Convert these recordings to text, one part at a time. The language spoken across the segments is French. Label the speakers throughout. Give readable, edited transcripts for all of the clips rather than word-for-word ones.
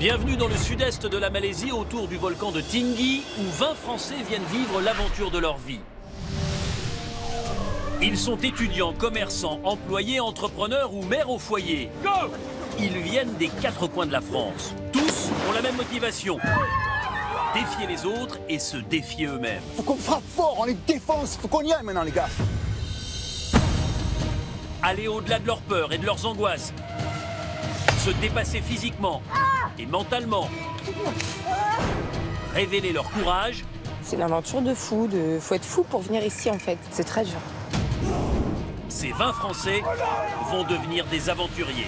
Speaker 1: Bienvenue dans le sud-est de la Malaisie, autour du volcan de Tinggi, où 20 Français viennent vivre l'aventure de leur vie. Ils sont étudiants, commerçants, employés, entrepreneurs ou mères au foyer. Go! Ils viennent des 4 coins de la France. Tous ont la même motivation. Défier les autres et se défier eux-mêmes.
Speaker 2: Faut qu'on frappe fort, on les défonce, faut qu'on y aille maintenant les gars.
Speaker 1: Aller au-delà de leurs peurs et de leurs angoisses. Se dépasser physiquement et mentalement. Révéler leur courage.
Speaker 3: C'est l'aventure de fou, faut être fou pour venir ici en fait, c'est très dur.
Speaker 1: Ces 20 Français vont devenir des aventuriers.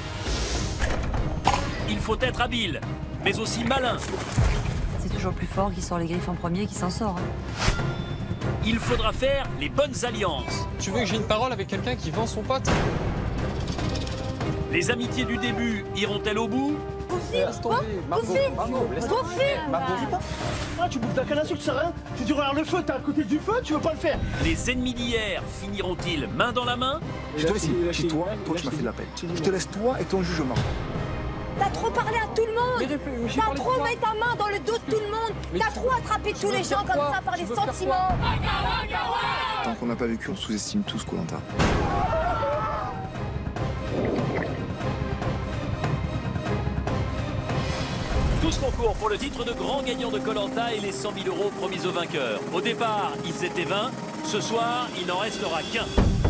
Speaker 1: Il faut être habile, mais aussi malin.
Speaker 4: C'est toujours le plus fort qui sort les griffes en premier qui s'en sort. Hein.
Speaker 1: Il faudra faire les bonnes alliances.
Speaker 5: Tu veux que j'ai une parole avec quelqu'un qui vend son pote?
Speaker 1: Les amitiés du début iront-elles au bout?
Speaker 5: Laisse tomber, Margot, laisse tomber.
Speaker 6: Ah, tu bouffes de la canne à sucre, ça sert à rien. Tu dis regarde le feu, t'es à côté du feu, tu veux pas le faire.
Speaker 1: Les ennemis d'hier finiront-ils main dans la main?
Speaker 2: Je te laisse chez toi, toi tu m'as fait de la peine. Je te laisse toi et ton jugement.
Speaker 3: T'as trop parlé à tout le monde. T'as trop mis ta main dans le dos de tout le monde. T'as trop attrapé tous les gens comme ça par les sentiments.
Speaker 2: Tant qu'on n'a pas vécu, on sous-estime tous Koh-Lanta.
Speaker 1: Tous concours pour le titre de grand gagnant de Koh-Lanta et les 100 000 € promis aux vainqueurs. Au départ, ils étaient 20. Ce soir, il n'en restera qu'un.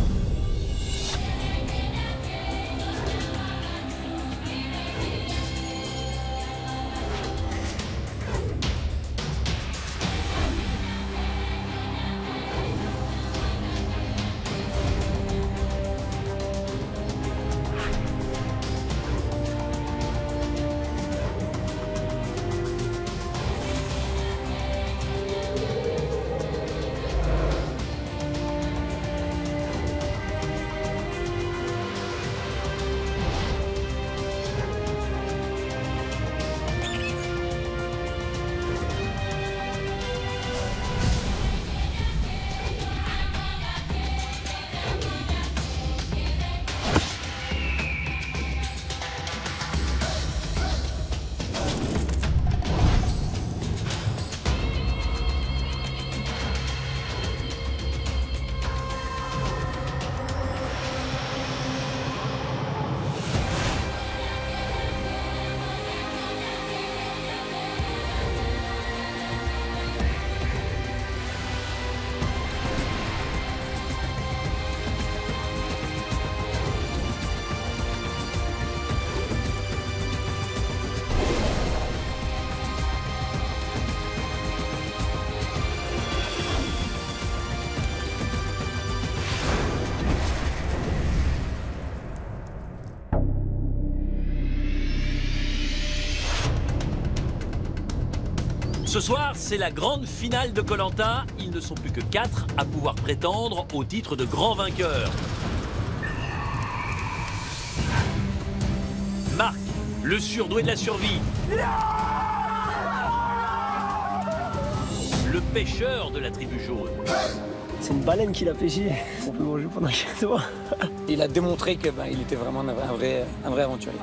Speaker 1: Ce soir, c'est la grande finale de Koh-Lanta. Ils ne sont plus que 4 à pouvoir prétendre au titre de grand vainqueur. Marc, le surdoué de la survie. Le pêcheur de la tribu jaune.
Speaker 6: C'est une baleine qui l'a pêché. On peut manger pendant 4 mois.
Speaker 5: Il a démontré qu'il était vraiment un vrai aventurier.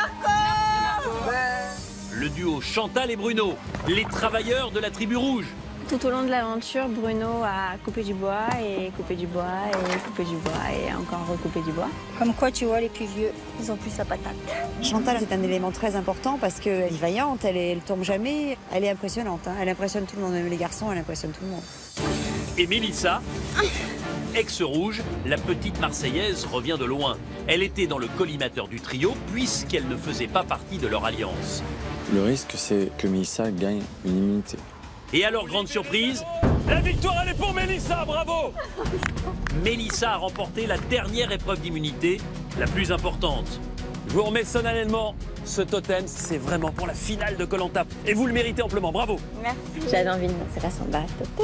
Speaker 1: Le duo Chantal et Bruno, les travailleurs de la tribu rouge.
Speaker 7: Tout au long de l'aventure, Bruno a coupé du bois et coupé du bois et coupé du bois et encore recoupé du bois.
Speaker 3: Comme quoi, tu vois, les plus vieux, ils ont plus sa patate.
Speaker 4: Chantal, c'est un élément très important parce qu'elle est vaillante, elle tombe jamais, elle est impressionnante. Hein. Elle impressionne tout le monde, même les garçons, elle impressionne tout le monde.
Speaker 1: Et Mélissa, ex-rouge, la petite Marseillaise revient de loin. Elle était dans le collimateur du trio puisqu'elle ne faisait pas partie de leur alliance.
Speaker 8: Le risque, c'est que Mélissa gagne une immunité.
Speaker 1: Et alors, grande surprise, la victoire, elle est pour Mélissa, bravo! Mélissa a remporté la dernière épreuve d'immunité, la plus importante. Je vous remets solennellement ce totem, c'est vraiment pour la finale de Koh-Lanta. Et vous le méritez amplement, bravo!
Speaker 7: Merci. J'avais envie de danser la samba.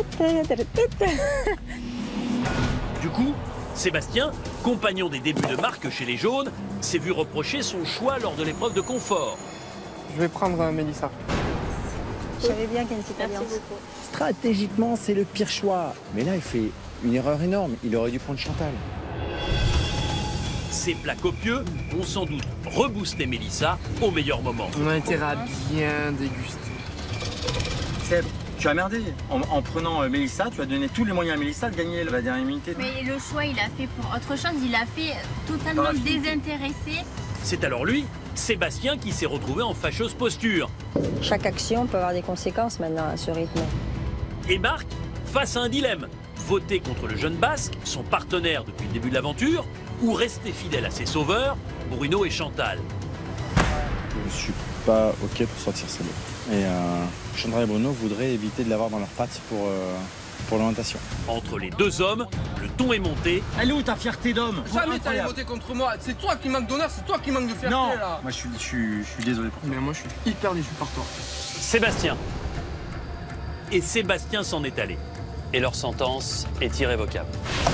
Speaker 1: Du coup, Sébastien, compagnon des débuts de Marc chez les Jaunes, s'est vu reprocher son choix lors de l'épreuve de confort.
Speaker 5: Je vais prendre Mélissa.
Speaker 4: Je savais bien qu'il y a une petite alliance.
Speaker 9: Stratégiquement, c'est le pire choix. Mais là, il fait une erreur énorme. Il aurait dû prendre Chantal.
Speaker 1: Ces plats copieux ont sans doute reboosté Mélissa au meilleur moment.
Speaker 10: On a intérêt à bien déguster.
Speaker 11: Seb, tu as merdé. En prenant Mélissa, tu as donné tous les moyens à Mélissa de gagner la dernière immunité.
Speaker 7: Mais le choix, il a fait pour autre chose. Il a fait totalement désintéressé.
Speaker 1: C'est alors lui, Sébastien, qui s'est retrouvé en fâcheuse posture.
Speaker 3: Chaque action peut avoir des conséquences maintenant à ce rythme.
Speaker 1: Et Marc, face à un dilemme. Voter contre le jeune Basque, son partenaire depuis le début de l'aventure, ou rester fidèle à ses sauveurs, Bruno et Chantal.
Speaker 8: Je suis pas OK pour sortir Seb. Et Chantal et Bruno voudraient éviter de l'avoir dans leurs pattes pour l'orientation.
Speaker 1: Entre les deux hommes, le ton est monté.
Speaker 11: Elle est où ta fierté d'homme?
Speaker 10: Jamais t'allais voter contre moi. C'est toi qui manque d'honneur, c'est toi qui manque de fierté
Speaker 11: non.
Speaker 10: là.
Speaker 11: Moi je suis désolé pour toi.
Speaker 10: Mais moi je suis hyper déçu par toi.
Speaker 1: Sébastien. Et Sébastien s'en est allé. Et leur sentence est irrévocable.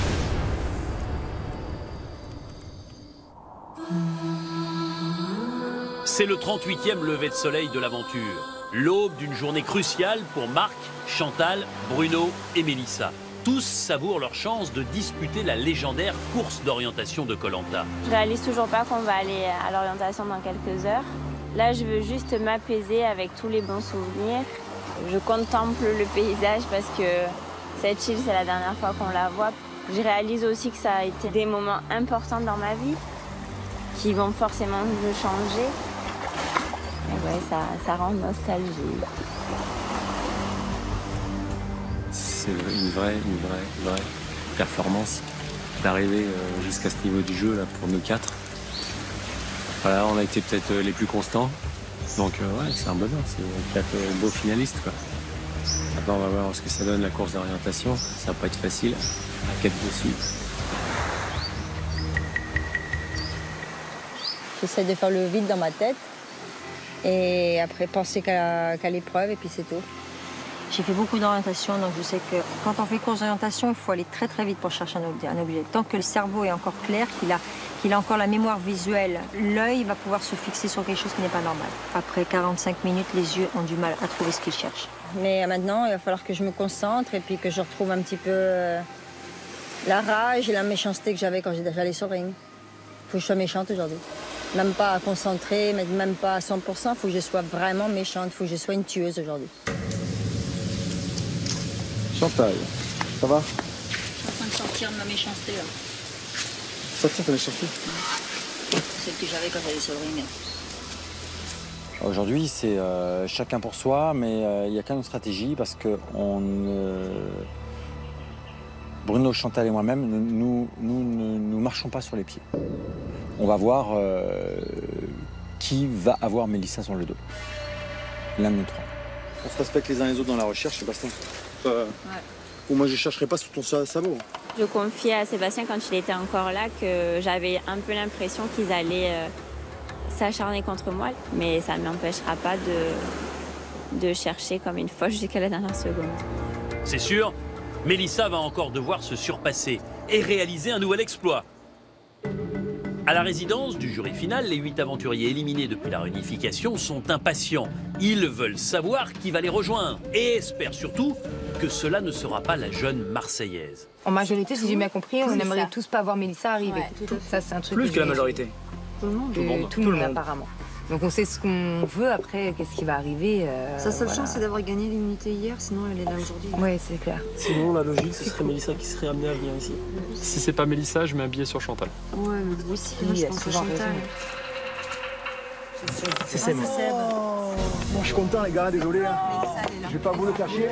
Speaker 1: C'est le 38e lever de soleil de l'aventure. L'aube d'une journée cruciale pour Marc, Chantal, Bruno et Mélissa. Tous savourent leur chance de disputer la légendaire course d'orientation de Koh-Lanta.
Speaker 7: Je réalise toujours pas qu'on va aller à l'orientation dans quelques heures. Là, je veux juste m'apaiser avec tous les bons souvenirs. Je contemple le paysage parce que cette île, c'est la dernière fois qu'on la voit. Je réalise aussi que ça a été des moments importants dans ma vie qui vont forcément me changer. Et ouais, ça rend nostalgique.
Speaker 12: C'est une vraie performance d'arriver jusqu'à ce niveau du jeu là, pour nous quatre. Voilà, on a été peut-être les plus constants. Donc ouais, c'est un bonheur, c'est 4 beaux finalistes, quoi. Maintenant, on va voir ce que ça donne la course d'orientation. Ça va pas être facile, à 4 dessus.
Speaker 3: J'essaie de faire le vide dans ma tête et après penser qu'à l'épreuve et puis c'est tout. J'ai fait beaucoup d'orientation, donc je sais que quand on fait course d'orientation, il faut aller très très vite pour chercher un objet. Tant que le cerveau est encore clair, qu'il a encore la mémoire visuelle, l'œil va pouvoir se fixer sur quelque chose qui n'est pas normal. Après 45 minutes, les yeux ont du mal à trouver ce qu'ils cherchent. Mais maintenant, il va falloir que je me concentre et puis que je retrouve un petit peu la rage et la méchanceté que j'avais quand j'allais sur le ring. Il faut que je sois méchante aujourd'hui. Même pas concentrée, même pas à 100%, il faut que je sois vraiment méchante, il faut que je sois une tueuse aujourd'hui.
Speaker 2: Chantal, ça va?
Speaker 3: Je suis en train de sortir de ma méchanceté là.
Speaker 2: Sortir ta méchanceté?
Speaker 3: Celle que j'avais quand j'allais sur le ring.
Speaker 8: Aujourd'hui, c'est chacun pour soi, mais il y a quand même une stratégie parce que Bruno, Chantal et moi-même, nous ne marchons pas sur les pieds. On va voir qui va avoir Mélissa sur le dos. L'un de nous trois.
Speaker 2: On se respecte les uns les autres dans la recherche, Sébastien. Ou moi je chercherai pas sous ton sabot.
Speaker 7: Je confiais à Sébastien quand il était encore là que j'avais un peu l'impression qu'ils allaient s'acharner contre moi. Mais ça ne m'empêchera pas de chercher comme une folle jusqu'à la dernière seconde.
Speaker 1: C'est sûr, Mélissa va encore devoir se surpasser et réaliser un nouvel exploit. À la résidence du jury final, les 8 aventuriers éliminés depuis la réunification sont impatients. Ils veulent savoir qui va les rejoindre et espèrent surtout que cela ne sera pas la jeune Marseillaise.
Speaker 13: En majorité, si j'ai bien compris, on aimerait tous pas voir Mélissa arriver. Ouais, ça, c'est un truc
Speaker 11: plus que la majorité.
Speaker 13: Tout le monde. Tout le monde, apparemment. Donc on sait ce qu'on veut, après, qu'est-ce qui va arriver.
Speaker 4: Sa seule chance, c'est d'avoir gagné l'immunité hier, sinon elle est là aujourd'hui.
Speaker 13: Oui, c'est clair.
Speaker 6: Sinon, la logique, ce serait Mélissa qui serait amenée à venir ici.
Speaker 10: Si c'est pas Mélissa, je mets un billet sur Chantal.
Speaker 4: Ouais, mais moi aussi, je pense à Chantal.
Speaker 6: C'est Seb.
Speaker 2: Bon, je suis content les gars, désolé. Hein. Je vais pas vous le cacher.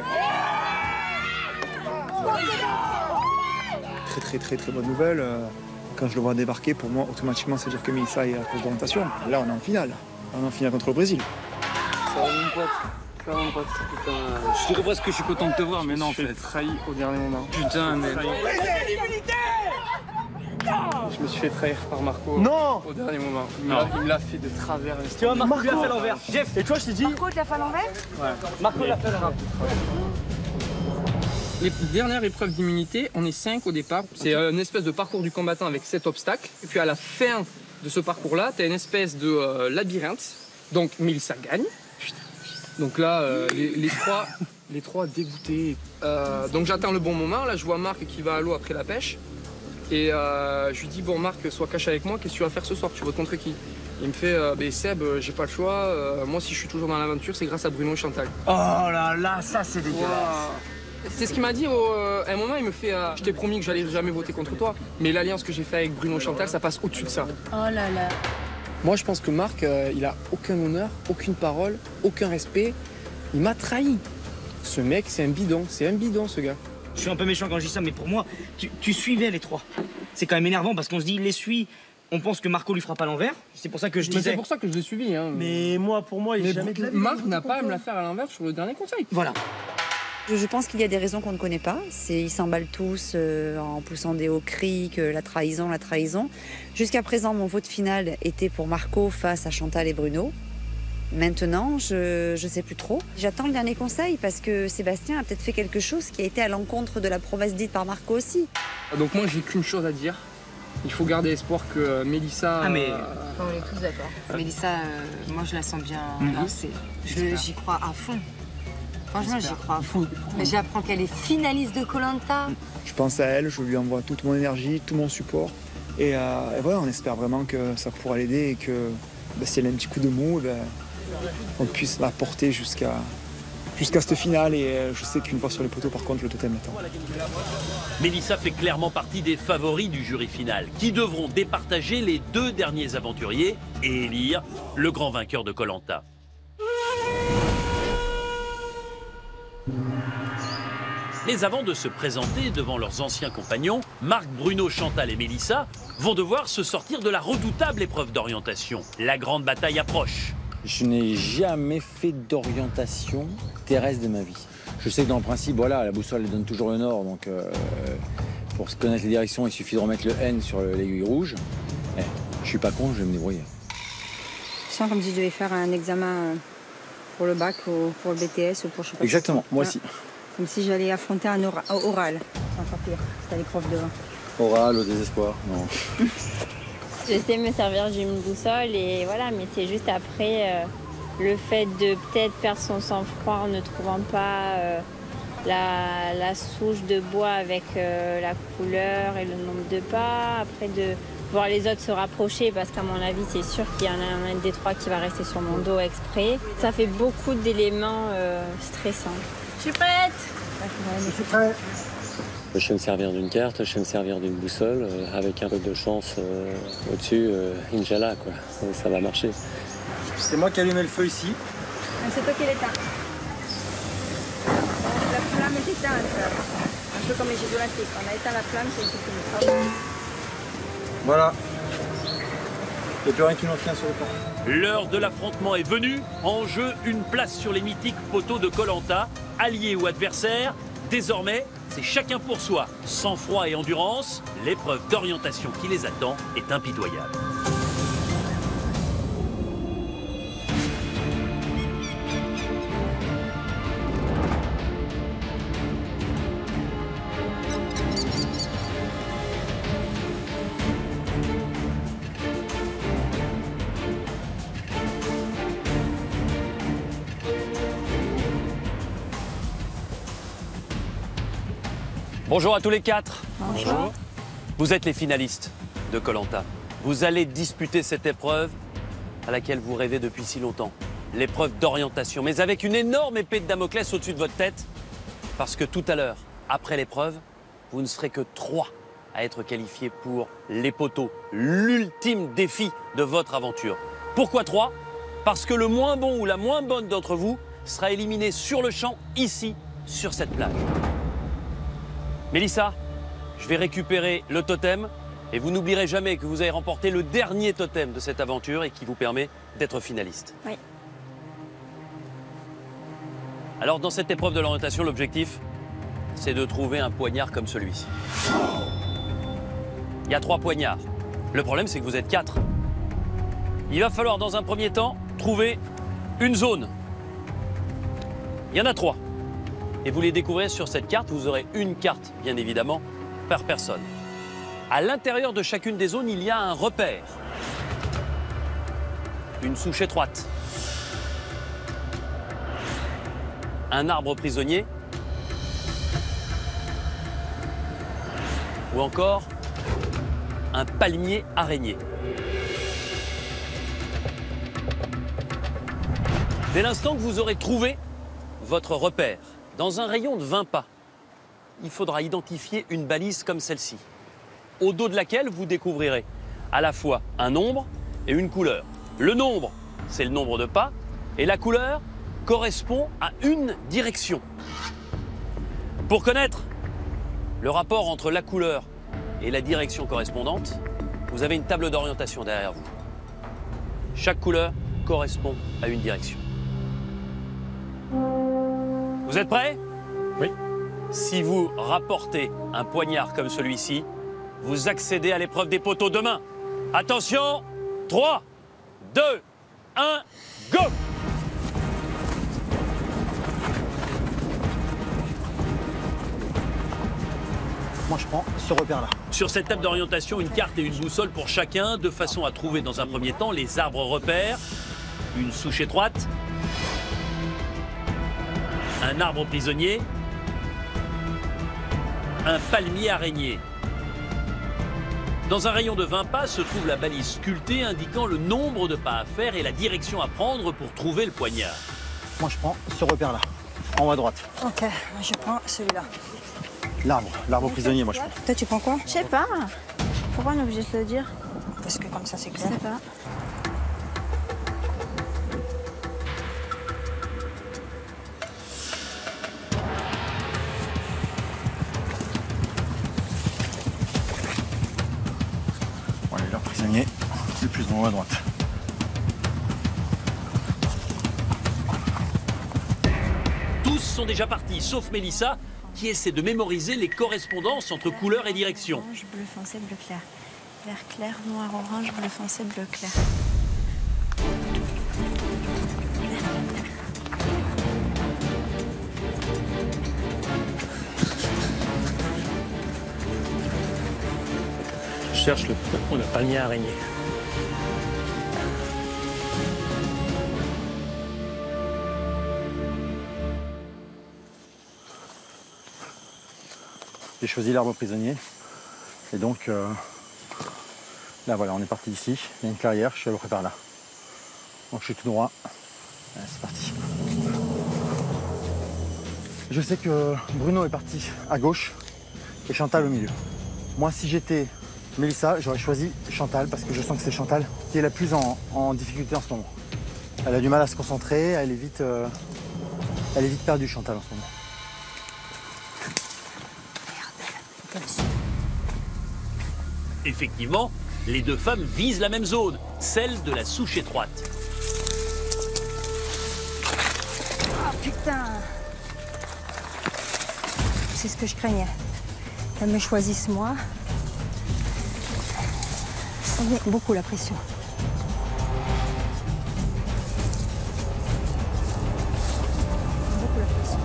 Speaker 2: Très bonne nouvelle. Quand je le vois débarquer, pour moi, automatiquement, c'est-à-dire que Mélissa est à la course d'orientation. Là, on est en finale. On est en finale contre le Brésil.
Speaker 10: Ça va, mon pote. Ça va, mon pote. Putain.
Speaker 11: Je dirais presque que je suis content de te voir, mais non, en fait.
Speaker 10: Trahi au dernier moment.
Speaker 11: Putain, mais.
Speaker 10: Je me suis fait trahir par Marco.
Speaker 6: Non.
Speaker 10: Au dernier moment. Il me l'a fait de travers.
Speaker 6: Tu vois, Marco l'a fait à l'envers. Jeff, et toi, je t'ai dit.
Speaker 13: Marco te l'a fait à l'envers?
Speaker 10: Ouais.
Speaker 6: Marco l'a fait à l'envers.
Speaker 10: Les dernières épreuves d'immunité, on est 5 au départ. C'est une espèce de parcours du combattant avec 7 obstacles. Et puis à la fin de ce parcours-là, tu as une espèce de labyrinthe. Donc Mélissa gagne. Donc là, les trois dégoûtés. Donc j'attends le bon moment. Là, je vois Marc qui va à l'eau après la pêche. Et je lui dis, bon Marc, sois cash avec moi, qu'est-ce que tu vas faire ce soir? Tu votes contre qui? Il me fait, Seb, j'ai pas le choix. Moi, si je suis toujours dans l'aventure, c'est grâce à Bruno et Chantal.
Speaker 6: Oh là là, ça c'est dégueulasse.
Speaker 10: Wow. C'est ce qu'il m'a dit à un moment, il me fait, je t'ai promis que j'allais jamais voter contre toi, mais l'alliance que j'ai fait avec Bruno et Chantal, ça passe au-dessus de ça.
Speaker 3: Oh là là.
Speaker 10: Moi, je pense que Marc, il a aucun honneur, aucune parole, aucun respect. Il m'a trahi. Ce mec, c'est un bidon ce gars.
Speaker 6: Je suis un peu méchant quand je dis ça, mais pour moi, tu suivais les trois. C'est quand même énervant parce qu'on se dit, il les suit. On pense que Marco lui fera pas l'envers. C'est pour ça que je disais.
Speaker 10: C'est pour ça que je l'ai suivi. Hein.
Speaker 6: Mais moi, pour moi, il est jamais de la vie.
Speaker 10: Marc n'a pas à me la faire à l'envers sur le dernier conseil.
Speaker 6: Voilà.
Speaker 4: Je pense qu'il y a des raisons qu'on ne connaît pas. Ils s'emballent tous en poussant des hauts cris, que la trahison. Jusqu'à présent, mon vote final était pour Marco face à Chantal et Bruno. Maintenant, je sais plus trop. J'attends le dernier conseil parce que Sébastien a peut-être fait quelque chose qui a été à l'encontre de la promesse dite par Marco aussi.
Speaker 10: Donc moi, j'ai qu'une chose à dire. Il faut garder espoir que Mélissa...
Speaker 13: On est tous d'accord. Mélissa, moi je la sens bien lancée. J'y crois à fond. Franchement, j'y crois à fond. Mais j'apprends qu'elle est finaliste de Koh-Lanta.
Speaker 2: Je pense à elle, je lui envoie toute mon énergie, tout mon support. Et voilà, on espère vraiment que ça pourra l'aider et que si elle a un petit coup de mou, on puisse la porter jusqu'à cette finale. Et je sais qu'une fois sur les poteaux, par contre, le totem attend.
Speaker 1: Mélissa fait clairement partie des favoris du jury final, qui devront départager les 2 derniers aventuriers et élire le grand vainqueur de Koh-Lanta. Mais avant de se présenter devant leurs anciens compagnons, Marc, Bruno, Chantal et Mélissa vont devoir se sortir de la redoutable épreuve d'orientation. La grande bataille approche.
Speaker 8: Je n'ai jamais fait d'orientation terrestre de ma vie. Je sais que dans le principe, voilà, la boussole elle donne toujours le nord, donc pour connaître les directions, il suffit de remettre le N sur l'aiguille rouge. Je suis pas con, je vais me débrouiller.
Speaker 3: Je sens comme si je devais faire un examen pour le bac ou pour le BTS ou pour je sais pas.
Speaker 8: Exactement, moi aussi.
Speaker 3: Comme si j'allais affronter un oral. C'est encore pire, c'était les profs devant.
Speaker 8: Oral au désespoir, non.
Speaker 7: J'essaie de me servir d'une boussole et voilà, mais c'est juste après le fait de peut-être perdre son sang-froid en ne trouvant pas la souche de bois avec la couleur et le nombre de pas, après de voir les autres se rapprocher parce qu'à mon avis c'est sûr qu'il y en a un des 3 qui va rester sur mon dos exprès. Ça fait beaucoup d'éléments stressants. Je suis prête.
Speaker 6: Je suis prêt.
Speaker 12: Je vais me servir d'une carte, je vais me servir d'une boussole, avec un peu de chance au-dessus, Inch'Allah, quoi. Ça va marcher.
Speaker 11: C'est moi qui ai allumé le feu ici.
Speaker 3: C'est toi qui l'éteins. La flamme est éteinte. Un peu comme les jeux olympiques. On a éteint la flamme, c'est fini.
Speaker 11: Voilà. Il n'y a plus rien qui nous tient sur le camp.
Speaker 1: L'heure de l'affrontement est venue. En jeu, une place sur les mythiques poteaux de Koh-Lanta. Alliés ou adversaires, désormais, c'est chacun pour soi. Sang-froid et endurance, l'épreuve d'orientation qui les attend est impitoyable. Bonjour à tous les 4.
Speaker 7: Bonjour.
Speaker 1: Vous êtes les finalistes de Koh-Lanta. Vous allez disputer cette épreuve à laquelle vous rêvez depuis si longtemps. L'épreuve d'orientation, mais avec une énorme épée de Damoclès au-dessus de votre tête. Parce que tout à l'heure, après l'épreuve, vous ne serez que 3 à être qualifiés pour les poteaux, l'ultime défi de votre aventure. Pourquoi 3? Parce que le moins bon ou la moins bonne d'entre vous sera éliminé sur le champ, ici, sur cette plage. Mélissa, je vais récupérer le totem et vous n'oublierez jamais que vous avez remporté le dernier totem de cette aventure et qui vous permet d'être finaliste.
Speaker 7: Oui.
Speaker 1: Alors dans cette épreuve de l'orientation, l'objectif, c'est de trouver un poignard comme celui-ci. Il y a 3 poignards. Le problème, c'est que vous êtes 4. Il va falloir dans un premier temps trouver une zone. Il y en a 3. Et vous les découvrez sur cette carte. Vous aurez une carte, bien évidemment, par personne. À l'intérieur de chacune des zones, il y a un repère. Une souche étroite. Un arbre prisonnier. Ou encore un palmier araignée. Dès l'instant que vous aurez trouvé votre repère, dans un rayon de 20 pas, il faudra identifier une balise comme celle-ci, au dos de laquelle vous découvrirez à la fois un nombre et une couleur. Le nombre, c'est le nombre de pas, et la couleur correspond à une direction. Pour connaître le rapport entre la couleur et la direction correspondante, vous avez une table d'orientation derrière vous. Chaque couleur correspond à une direction. Vous êtes prêts?
Speaker 12: Oui.
Speaker 1: Si vous rapportez un poignard comme celui-ci, vous accédez à l'épreuve des poteaux demain. Attention, 3, 2, 1, go!
Speaker 11: Moi, je prends ce repère-là.
Speaker 1: Sur cette table d'orientation, une carte et une boussole pour chacun, de façon à trouver dans un premier temps les arbres repères, une souche étroite, un arbre prisonnier, un palmier araignée. Dans un rayon de 20 pas se trouve la balise sculptée indiquant le nombre de pas à faire et la direction à prendre pour trouver le poignard.
Speaker 11: Moi, je prends ce repère-là, en haut à droite.
Speaker 3: Ok, moi je prends celui-là.
Speaker 11: L'arbre prisonnier, moi, je prends.
Speaker 3: Toi, tu prends quoi?
Speaker 7: Je sais pas. Pourquoi on est obligé de le dire?
Speaker 3: Parce que comme ça, c'est
Speaker 7: Je
Speaker 3: clair.
Speaker 7: sais pas.
Speaker 11: Bon, allez, l'arbre prisonnier, le plus en haut à droite.
Speaker 1: Tous sont déjà partis, sauf Mélissa, qui essaie de mémoriser les correspondances entre couleurs et direction.
Speaker 7: Orange, bleu foncé, bleu clair. Vert clair, noir, orange, bleu foncé, bleu clair.
Speaker 12: Je cherche le palmier araignée.
Speaker 11: J'ai choisi l'arbre prisonnier. Et donc, là, voilà, on est parti d'ici. Il y a une clairière, je suis à peu près par là. Donc, je suis tout droit. Allez, c'est parti. Je sais que Bruno est parti à gauche et Chantal au milieu. Moi, si j'étais Mélissa, j'aurais choisi Chantal parce que je sens que c'est Chantal qui est la plus en difficulté en ce moment. Elle a du mal à se concentrer, elle est vite perdue, Chantal, en ce moment.
Speaker 1: Effectivement, les deux femmes visent la même zone, celle de la souche étroite.
Speaker 3: Ah putain! C'est ce que je craignais. Qu'elles me choisissent moi. Ça met beaucoup la pression. Beaucoup la pression.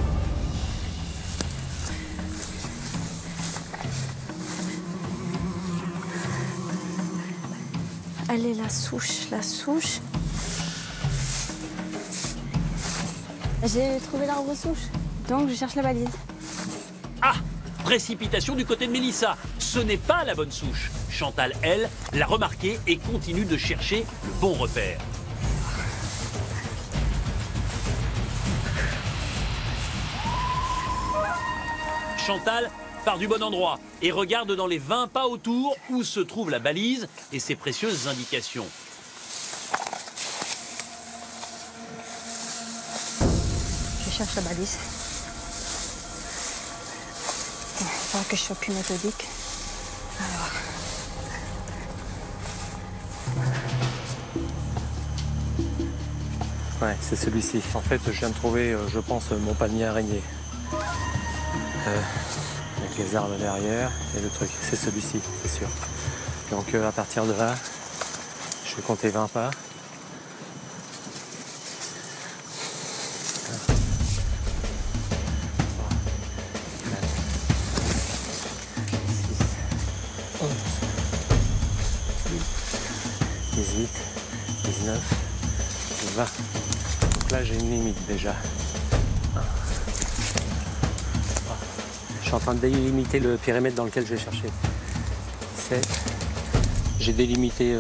Speaker 7: Allez, la souche, la souche. J'ai trouvé l'arbre souche, donc je cherche la balise.
Speaker 1: Ah! Précipitation du côté de Mélissa. Ce n'est pas la bonne souche. Chantal, elle, l'a remarqué et continue de chercher le bon repère. Chantal part du bon endroit et regarde dans les 20 pas autour où se trouve la balise et ses précieuses indications.
Speaker 3: Je cherche la balise. Il faudra que je sois plus méthodique. Alors.
Speaker 12: Ouais, c'est celui-ci. En fait, je viens de trouver, je pense, mon palmier araignée. Avec les arbres derrière et le truc, c'est celui-ci, c'est sûr. Donc à partir de là, je vais compter 20 pas. 18, 19, 20. Donc là, j'ai une limite déjà. Je suis en train de délimiter le périmètre dans lequel je vais chercher. 17, j'ai délimité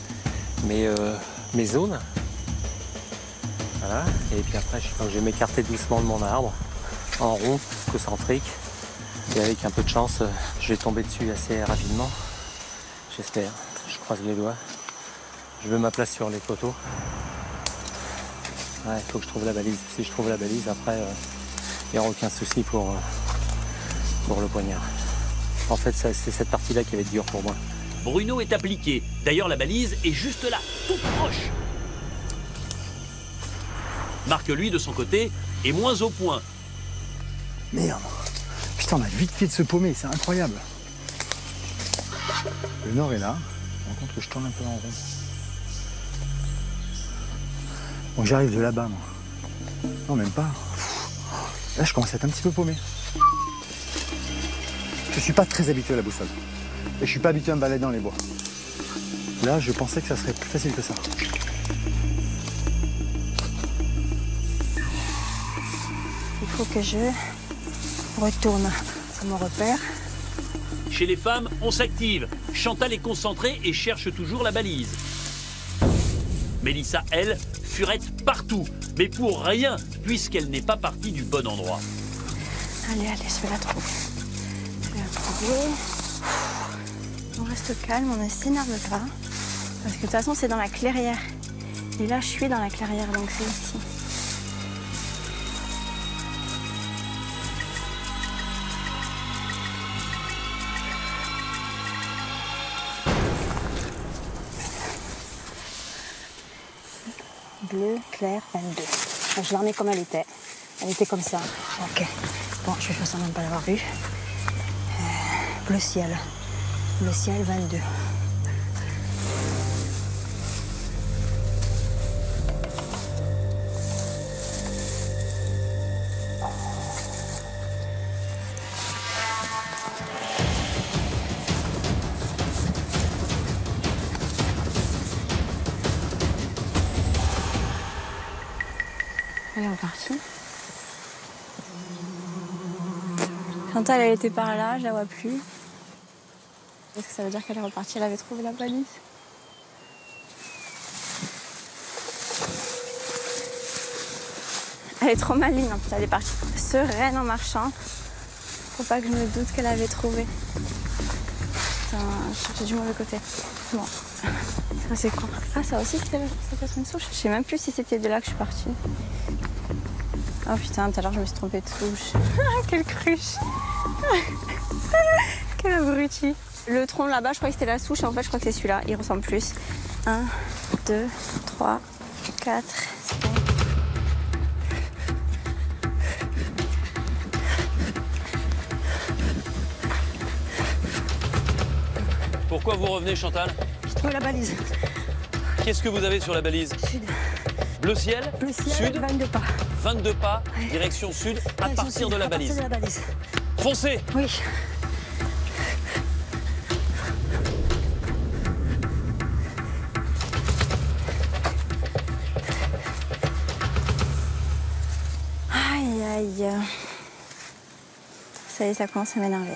Speaker 12: mes zones. Voilà. Et puis après, je vais m'écarter doucement de mon arbre, en rond, concentrique. Et avec un peu de chance, je vais tomber dessus assez rapidement. J'espère. Je croise les doigts. Je veux ma place sur les poteaux. Ouais, il faut que je trouve la balise. Si je trouve la balise, après, il n'y aura aucun souci pour le poignard. En fait, c'est cette partie-là qui va être dure pour moi.
Speaker 1: Bruno est appliqué. D'ailleurs, la balise est juste là, toute proche. Marc, lui, de son côté, est moins au point.
Speaker 11: Merde. Putain, on a vite fait de se paumer, c'est incroyable. Le nord est là. Je me rends compte que je tourne un peu en rond. Bon, j'arrive de là-bas, moi. Non, même pas. Là, je commence à être un petit peu paumé. Je suis pas très habitué à la boussole. Et je suis pas habitué à me balader dans les bois. Là, je pensais que ça serait plus facile que ça.
Speaker 3: Il faut que je retourne à mon repère.
Speaker 1: Chez les femmes, on s'active. Chantal est concentrée et cherche toujours la balise. Mélissa, elle, furette partout, mais pour rien, puisqu'elle n'est pas partie du bon endroit.
Speaker 3: Allez, je vais la trouver. On reste calme, on ne s'énerve pas. Parce que de toute façon, c'est dans la clairière. Et là, je suis dans la clairière, donc c'est ici. Bleu, clair, 22. Donc, je la remets comme elle était. Elle était comme ça. Ok. Bon, je vais faire semblant de ne pas l'avoir vue. Bleu ciel. Bleu ciel, 22. Elle est repartie. Chantal, elle était par là, je la vois plus. Est-ce que ça veut dire qu'elle est repartie, elle avait trouvé la balise? Elle est trop maligne, en plus, elle est partie sereine en marchant. Faut pas que je me doute qu'elle avait trouvé. Putain, je cherchais du mauvais côté. Bon, ça c'est quoi? Ah, ça aussi, ça peut être une souche. Je sais même plus si c'était de là que je suis partie. Oh putain, tout à l'heure je me suis trompée de souche. Quelle cruche. Quel abruti. Le tronc là-bas, je crois que c'était la souche, et en fait je crois que c'est celui-là, il ressemble plus. 1, 2, 3, 4, 5.
Speaker 1: Pourquoi vous revenez, Chantal?
Speaker 3: J'ai trouvé la balise.
Speaker 1: Qu'est-ce que vous avez sur la balise?
Speaker 3: Sud.
Speaker 1: Bleu ciel?
Speaker 3: Bleu ciel,
Speaker 1: sud.
Speaker 3: 22 pas.
Speaker 1: 22 pas, direction sud, à partir de la balise.
Speaker 3: À partir de la balise.
Speaker 1: Foncez!
Speaker 3: Oui. Aïe, aïe. Ça y est, ça commence à m'énerver.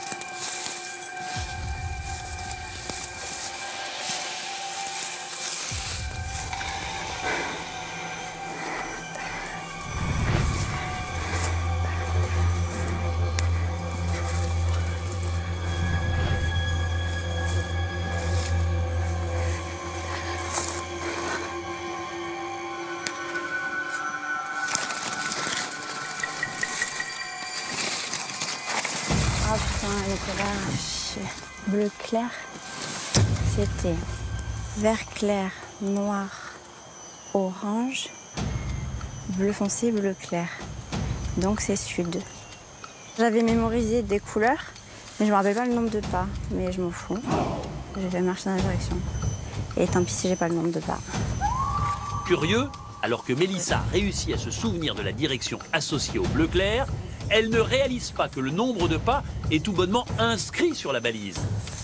Speaker 3: Oh putain, elle était là. Bleu clair, c'était vert clair, noir, orange, bleu foncé, bleu clair. Donc c'est sud. J'avais mémorisé des couleurs, mais je me rappelle pas le nombre de pas. Mais je m'en fous. Je vais marcher dans la direction. Et tant pis si j'ai pas le nombre de pas.
Speaker 1: Curieux, alors que Mélissa réussit à se souvenir de la direction associée au bleu clair, elle ne réalise pas que le nombre de pas est tout bonnement inscrit sur la balise.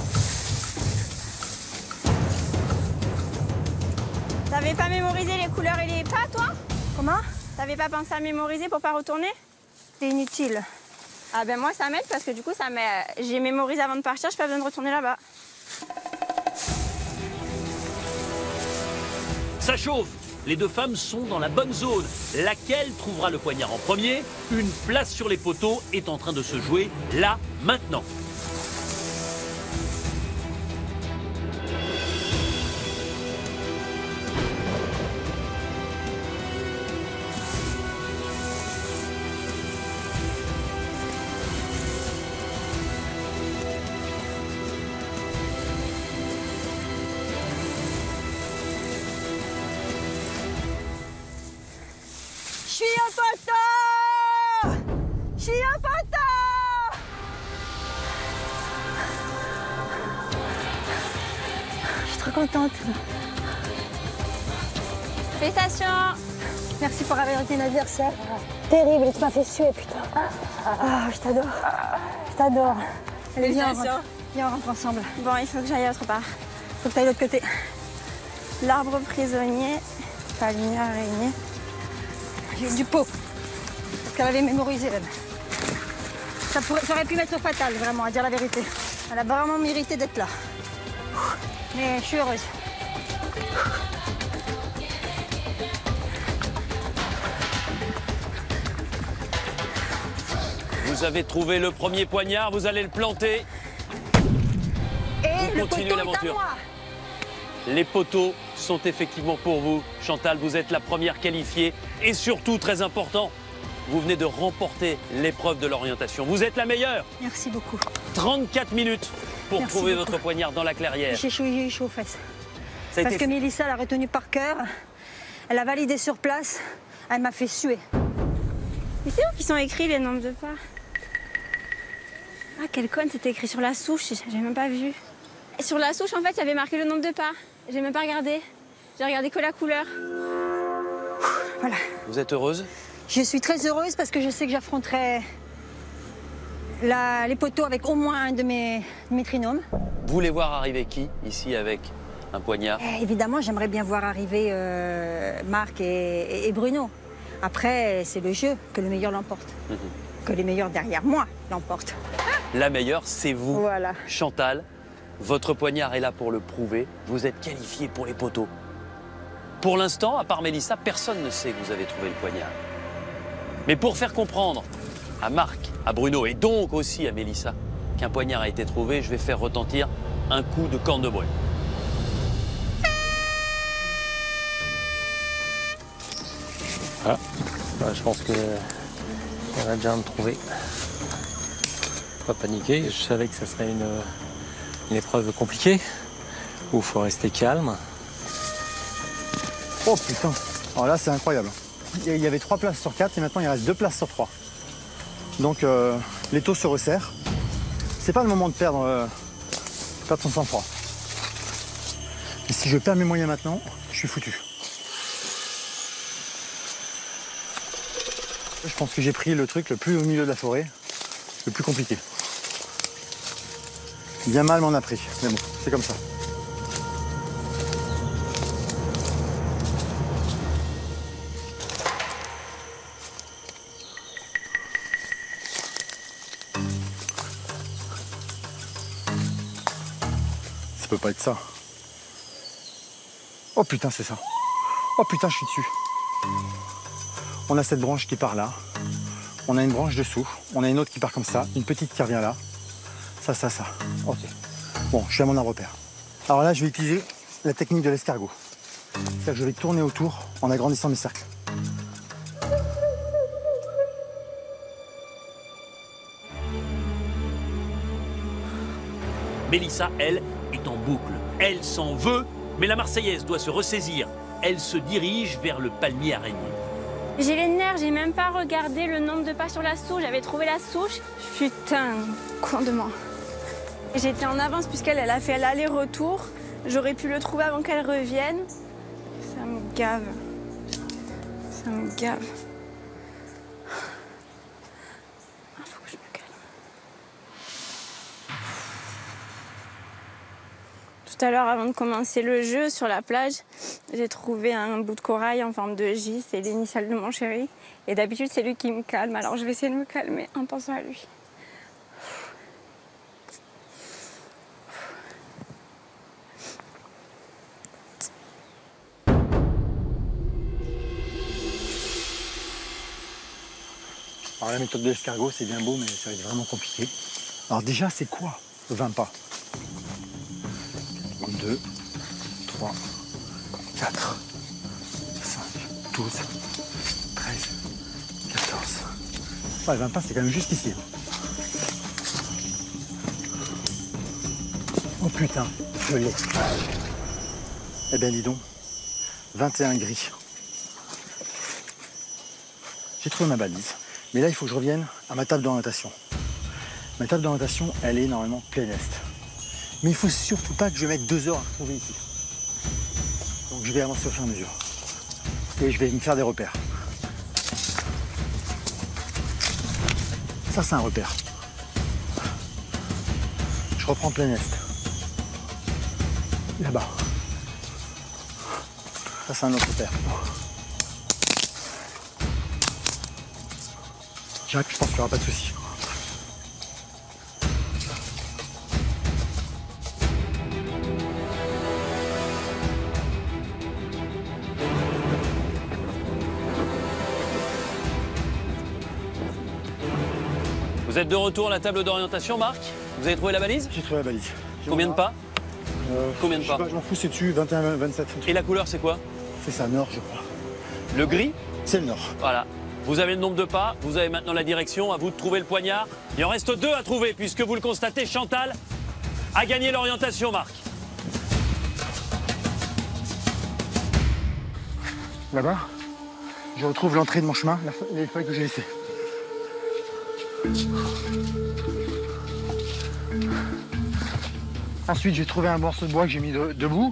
Speaker 7: T'avais pas mémorisé les couleurs et les pas, toi?
Speaker 3: Comment?
Speaker 7: T'avais pas pensé à mémoriser pour pas retourner?
Speaker 3: C'est inutile.
Speaker 7: Ah ben moi ça m'aide parce que du coup j'ai mémorisé avant de partir, j'ai pas besoin de retourner là-bas.
Speaker 1: Ça chauffe. Les deux femmes sont dans la bonne zone. Laquelle trouvera le poignard en premier? Une place sur les poteaux est en train de se jouer là, maintenant.
Speaker 3: Je suis un poteau! Je suis un poteau! Je suis trop contente.
Speaker 7: Félicitations!
Speaker 3: Merci pour avoir été une adversaire. Terrible, tu m'as fait suer, putain. Ah, je t'adore. Je t'adore. Allez, viens, on rentre ensemble.
Speaker 7: Bon, il faut que j'aille autre part.
Speaker 3: Faut que t'ailles de l'autre côté.
Speaker 7: L'arbre prisonnier, pas lumière araignée.
Speaker 3: J'ai eu du pot. Parce qu'elle avait mémorisé, elle. Ça aurait pu mettre au fatal, vraiment, à dire la vérité. Elle a vraiment mérité d'être là. Mais je suis heureuse.
Speaker 1: Vous avez trouvé le premier poignard, vous allez le planter.
Speaker 3: Et
Speaker 1: vous continuez l'aventure. Les poteaux sont effectivement pour vous. Chantal, vous êtes la première qualifiée. Et surtout, très important, vous venez de remporter l'épreuve de l'orientation. Vous êtes la meilleure.
Speaker 3: Merci beaucoup.
Speaker 1: 34 minutes pour
Speaker 3: Merci
Speaker 1: trouver
Speaker 3: beaucoup.
Speaker 1: votre poignard dans la clairière.
Speaker 3: J'ai eu chaud aux fesses.
Speaker 1: Ça a
Speaker 3: Parce
Speaker 1: été
Speaker 3: que Mélissa l'a retenu par cœur. Elle a validé sur place. Elle m'a fait suer.
Speaker 7: Mais c'est où qu'ils sont écrits les nombres de pas? Ah, quelle conne, c'était écrit sur la souche, j'ai même pas vu. Et sur la souche, en fait, il y avait marqué le nombre de pas. J'ai même pas regardé. J'ai regardé que la couleur.
Speaker 3: Voilà.
Speaker 1: Vous êtes heureuse?
Speaker 3: Je suis très heureuse parce que je sais que j'affronterai les poteaux avec au moins un de mes trinômes.
Speaker 1: Vous voulez voir arriver qui, ici, avec un poignard?
Speaker 3: Évidemment, j'aimerais bien voir arriver Marc et Bruno. Après, c'est le jeu, que le meilleur l'emporte. Que les meilleurs derrière moi l'emportent.
Speaker 1: La meilleure, c'est vous.
Speaker 3: Voilà.
Speaker 1: Chantal, votre poignard est là pour le prouver. Vous êtes qualifiée pour les poteaux. Pour l'instant, à part Mélissa, personne ne sait que vous avez trouvé le poignard. Mais pour faire comprendre à Marc, à Bruno et donc aussi à Mélissa qu'un poignard a été trouvé, je vais faire retentir un coup de corne de bruit.
Speaker 12: Ah, bah, je pense qu'on a déjà un trouvé. Pas paniquer, je savais que ça serait une épreuve compliquée, où il faut rester calme.
Speaker 11: Oh putain, alors là c'est incroyable. Il y avait 3 places sur 4 et maintenant il reste 2 places sur 3. Donc les taux se resserrent. C'est pas le moment de perdre son sang-froid. Et si je perds mes moyens maintenant, je suis foutu. Je pense que j'ai pris le truc le plus au milieu de la forêt, le plus compliqué. Bien mal m'en a pris, mais bon, c'est comme ça. Ça peut pas être ça. Oh putain, c'est ça. Oh putain, je suis dessus. On a cette branche qui part là. On a une branche dessous. On a une autre qui part comme ça. Une petite qui revient là. Ça. Ok. Bon, je suis à mon repère. Alors là, je vais utiliser la technique de l'escargot. C'est-à-dire que je vais tourner autour en agrandissant mes cercles.
Speaker 1: Mélissa, elle, est en boucle. Elle s'en veut, mais la Marseillaise doit se ressaisir. Elle se dirige vers le palmier araignée.
Speaker 7: J'ai les nerfs, j'ai même pas regardé le nombre de pas sur la souche. J'avais trouvé la souche. Putain, con de moi. J'étais en avance puisqu'elle a fait l'aller-retour. J'aurais pu le trouver avant qu'elle revienne. Ça me gave. Ça me gave. Faut que je me calme. Tout à l'heure, avant de commencer le jeu, sur la plage, j'ai trouvé un bout de corail en forme de J. C'est l'initiale de mon chéri. Et d'habitude, c'est lui qui me calme. Alors, je vais essayer de me calmer en pensant à lui.
Speaker 11: Alors la méthode de l'escargot, c'est bien beau, mais ça va être vraiment compliqué. Alors déjà, c'est quoi 20 pas 2, 3, 4, 5, 12, 13, 14. Ouais, 20 pas, c'est quand même juste ici. Oh putain, je l'ai. Eh bien, dis donc, 21 gris. J'ai trouvé ma balise. Mais là, il faut que je revienne à ma table d'orientation. Ma table d'orientation, elle est normalement plein est. Mais il faut surtout pas que je mette 2 heures à retrouver ici. Donc je vais avancer au fur et à mesure. Et je vais me faire des repères. Ça, c'est un repère. Je reprends plein est. Là-bas. Ça, c'est un autre repère. Jacques, je pense qu'il n'y aura pas de souci.
Speaker 1: Vous êtes de retour à la table d'orientation, Marc? Vous avez trouvé la balise?
Speaker 11: J'ai trouvé la balise.
Speaker 1: Combien de pas? Combien de pas?
Speaker 11: Je m'en fous, c'est dessus, 21, 27.
Speaker 1: Et la couleur, c'est quoi?
Speaker 11: C'est ça, nord, je crois.
Speaker 1: Le gris?
Speaker 11: C'est le nord.
Speaker 1: Voilà. Vous avez le nombre de pas, vous avez maintenant la direction, à vous de trouver le poignard. Il en reste 2 à trouver, puisque vous le constatez, Chantal a gagné l'orientation, Marc.
Speaker 11: Là-bas, je retrouve l'entrée de mon chemin, les feuilles que j'ai laissées. Ensuite, j'ai trouvé un morceau de bois que j'ai mis debout.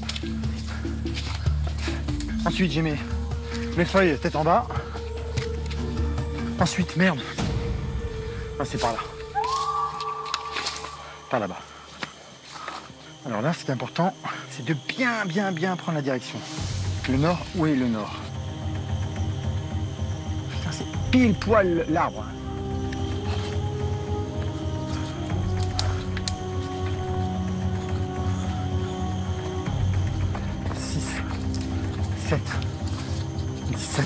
Speaker 11: Ensuite, j'ai mis mes feuilles tête en bas. Ensuite, merde. Ah, c'est par là. Par là-bas. Alors là, ce qui est important, c'est de bien prendre la direction. Le nord, où est le nord? Putain, c'est pile poil l'arbre. 6, 7, 17,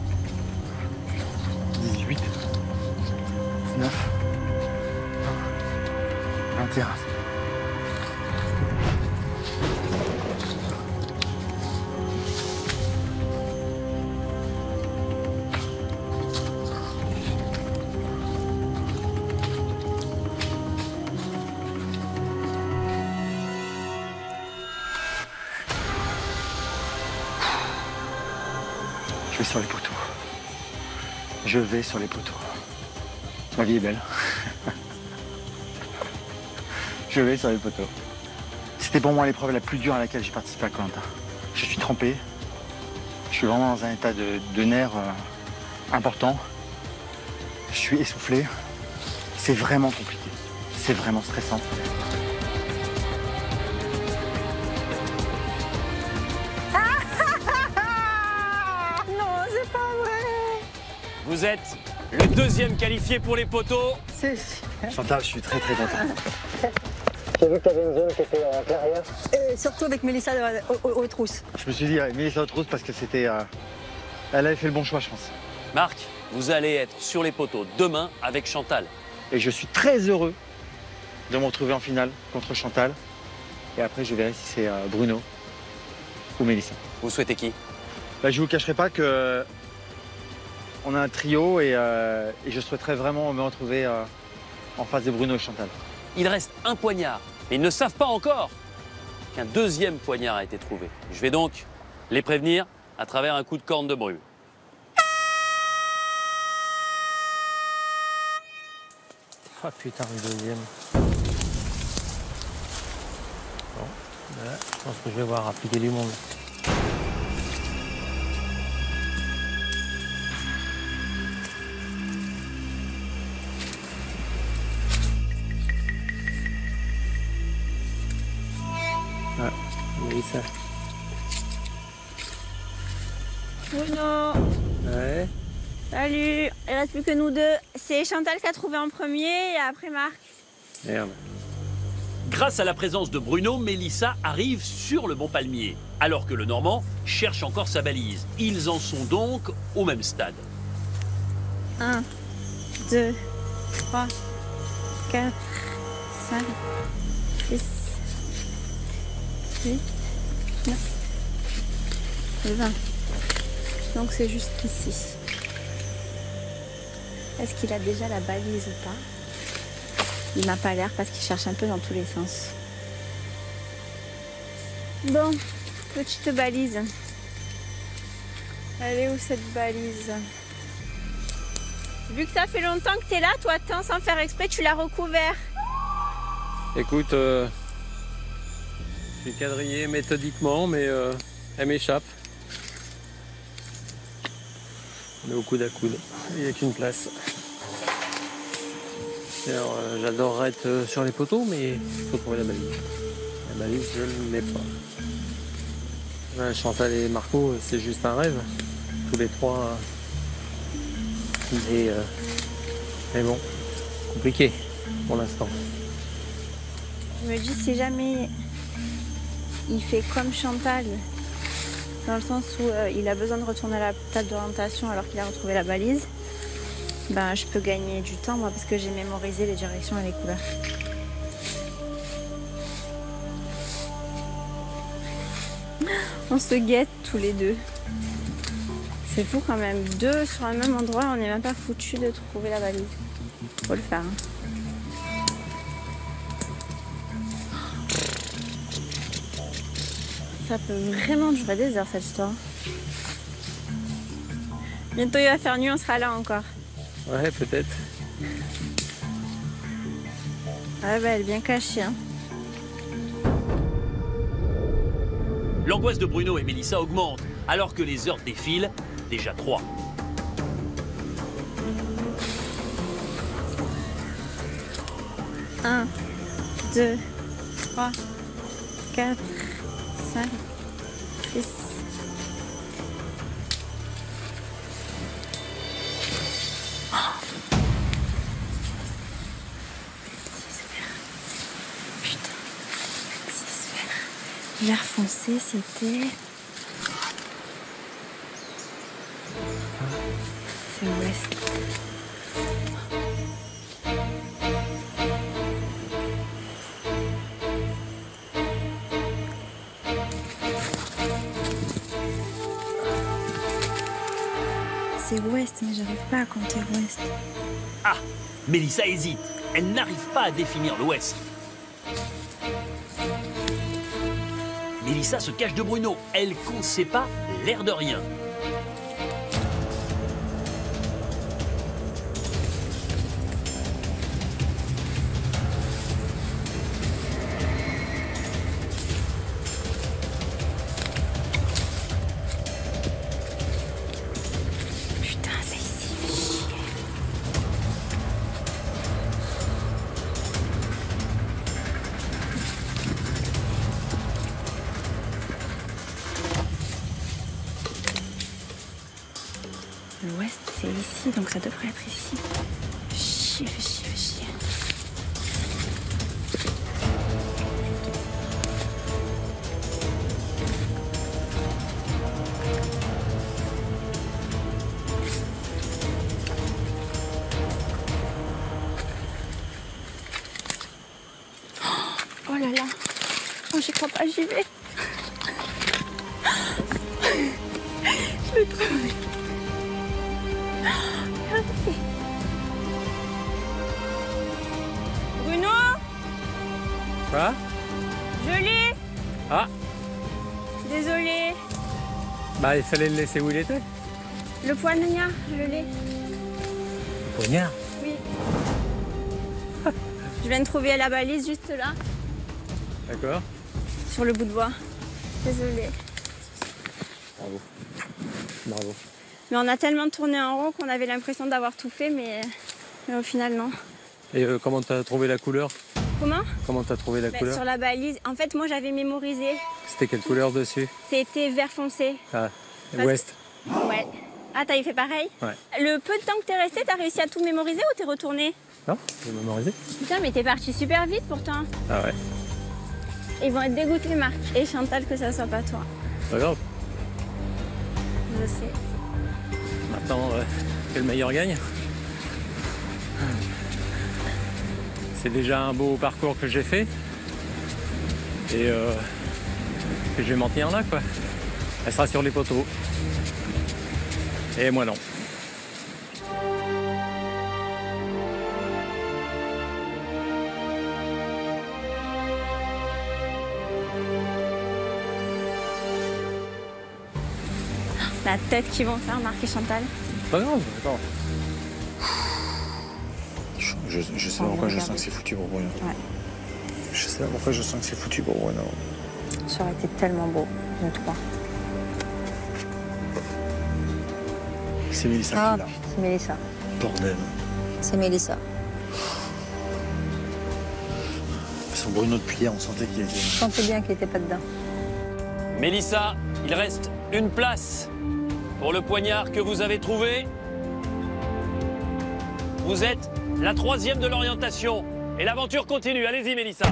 Speaker 11: 18, 19, 21. Je vais sur les poteaux. Je vais sur les poteaux. Ma vie est belle. Je vais sur les poteaux. C'était pour moi l'épreuve la plus dure à laquelle j'ai participé à Koh-Lanta. Je suis trempé. Je suis vraiment dans un état de nerfs important. Je suis essoufflé. C'est vraiment compliqué. C'est vraiment stressant.
Speaker 1: Vous êtes le 2e qualifié pour les poteaux.
Speaker 11: C'est Chantal, je suis très content. J'ai vu que tu avais une zone qui était en clairière.
Speaker 3: Et surtout avec Mélissa aux trousses.
Speaker 11: Je me suis dit, Mélissa aux trousses parce que c'était... elle avait fait le bon choix, je pense.
Speaker 1: Marc, vous allez être sur les poteaux demain avec Chantal.
Speaker 11: Et je suis très heureux de me retrouver en finale contre Chantal. Et après, je verrai si c'est Bruno ou Mélissa.
Speaker 1: Vous souhaitez qui?
Speaker 11: Bah, je vous cacherai pas que on a un trio et je souhaiterais vraiment me retrouver en face de Bruno et Chantal.
Speaker 1: Il reste un poignard, mais ils ne savent pas encore qu'un 2e poignard a été trouvé. Je vais donc les prévenir à travers un coup de corne de brûle.
Speaker 14: Ah putain, le 2e. Bon, là, je pense que je vais voir appliquer du monde. Ah, Mélissa.
Speaker 7: Bruno.
Speaker 14: Ouais.
Speaker 7: Salut. Il reste plus que nous deux. C'est Chantal qui a trouvé en premier et après Marc.
Speaker 14: Merde.
Speaker 1: Grâce à la présence de Bruno, Mélissa arrive sur le Mont Palmier, alors que le Normand cherche encore sa balise. Ils en sont donc au même stade.
Speaker 7: 1, 2, 3, 4, 5, 6, 8, 9, 20. Donc c'est juste ici. Est-ce qu'il a déjà la balise ou pas? Il n'a pas l'air parce qu'il cherche un peu dans tous les sens. Bon, petite balise. Elle est où cette balise? Vu que ça fait longtemps que tu es là, toi, attends, sans faire exprès, tu l'as recouvert.
Speaker 12: Écoute, j'ai quadrillé méthodiquement, mais elle m'échappe. On est au coude à coude, il n'y a qu'une place. Alors, j'adorerais être sur les poteaux, mais il faut trouver la balise. La balise, je ne l'ai pas. Ouais, Chantal et Marco, c'est juste un rêve. Tous les trois. Mais bon, compliqué pour l'instant.
Speaker 7: Je me dis, si jamais il fait comme Chantal, dans le sens où il a besoin de retourner à la table d'orientation alors qu'il a retrouvé la balise, ben, je peux gagner du temps, moi, parce que j'ai mémorisé les directions et les couleurs. On se guette tous les deux. C'est fou quand même. Deux sur un même endroit, on n'est même pas foutu de trouver la valise. Faut le faire. Hein. Ça peut vraiment durer des heures cette histoire. Bientôt il va faire nuit, on sera là encore.
Speaker 12: Ouais, peut-être.
Speaker 7: Ah bah elle est bien cachée. Hein.
Speaker 1: L'angoisse de Bruno et Mélissa augmente alors que les heures défilent, déjà 3.
Speaker 7: Un, 2, 3, 4, 5, 6. Vert foncé, c'était... C'est ouest. C'est ouest, mais j'arrive pas à compter ouest.
Speaker 1: Ah, Mélissa hésite. Elle n'arrive pas à définir l'ouest. Mélissa se cache de Bruno. Elle compte ses pas, l'air de rien.
Speaker 7: Putain, c'est ici, fais chier. L'ouest, c'est ici, donc ça devrait être ici. Fais chier, fais chier, fais chier. Oh là là. Oh, j'y crois pas, j'y vais. Je l'ai trouvé. Bruno,
Speaker 12: Quoi?
Speaker 7: je l'ai.
Speaker 12: Ah,
Speaker 7: Désolée.
Speaker 12: bah il fallait le laisser où il était.
Speaker 7: Le poignard, je l'ai.
Speaker 12: Le poignard?
Speaker 7: Oui. Je viens de trouver la balise juste là,
Speaker 12: D'accord.
Speaker 7: sur le bout de bois. Désolée.
Speaker 12: Bravo. Bravo.
Speaker 7: Mais on a tellement tourné en rond qu'on avait l'impression d'avoir tout fait, mais au final, non.
Speaker 12: Et comment t'as trouvé la couleur?
Speaker 7: Comment?
Speaker 12: Comment t'as trouvé la couleur?
Speaker 7: Sur la balise. En fait, moi, j'avais mémorisé.
Speaker 12: C'était quelle couleur dessus?
Speaker 7: C'était vert foncé.
Speaker 12: Ah,
Speaker 7: Parce-
Speaker 12: ouest.
Speaker 7: Ouais. Ah, t'avais fait pareil?
Speaker 12: Ouais.
Speaker 7: Le peu de temps que t'es resté, t'as réussi à tout mémoriser ou t'es retourné?
Speaker 12: Non, j'ai mémorisé.
Speaker 7: Putain, mais t'es parti super vite pourtant.
Speaker 12: Ah ouais.
Speaker 7: Ils vont être dégoûtés, Marc et Chantal, que ça soit pas toi.
Speaker 12: Pas grave.
Speaker 7: Je sais.
Speaker 12: Maintenant, que le meilleur gagne.
Speaker 14: C'est déjà un beau parcours que j'ai fait. Et que je vais m'en tenir là, quoi. Elle sera sur les poteaux. Et moi non.
Speaker 7: La tête qu'ils vont faire, Marc et Chantal.
Speaker 14: Pas grave, attends.
Speaker 11: Je sais pas pourquoi je sens que c'est foutu pour Bruno.
Speaker 3: Ouais.
Speaker 11: Je sais pas pourquoi je sens que c'est foutu pour Bruno.
Speaker 3: Ça aurait été tellement beau, nous trois.
Speaker 11: C'est Mélissa
Speaker 3: Ah,
Speaker 11: qui l'a.
Speaker 3: c'est Mélissa.
Speaker 11: Bordel.
Speaker 3: C'est Mélissa.
Speaker 11: Son Bruno depuis hier, on sentait qu'il était...
Speaker 3: Je sentais bien qu'il était pas dedans.
Speaker 1: Mélissa, il reste une place pour le poignard que vous avez trouvé. Vous êtes la 3e de l'orientation. Et l'aventure continue. Allez-y, Mélissa.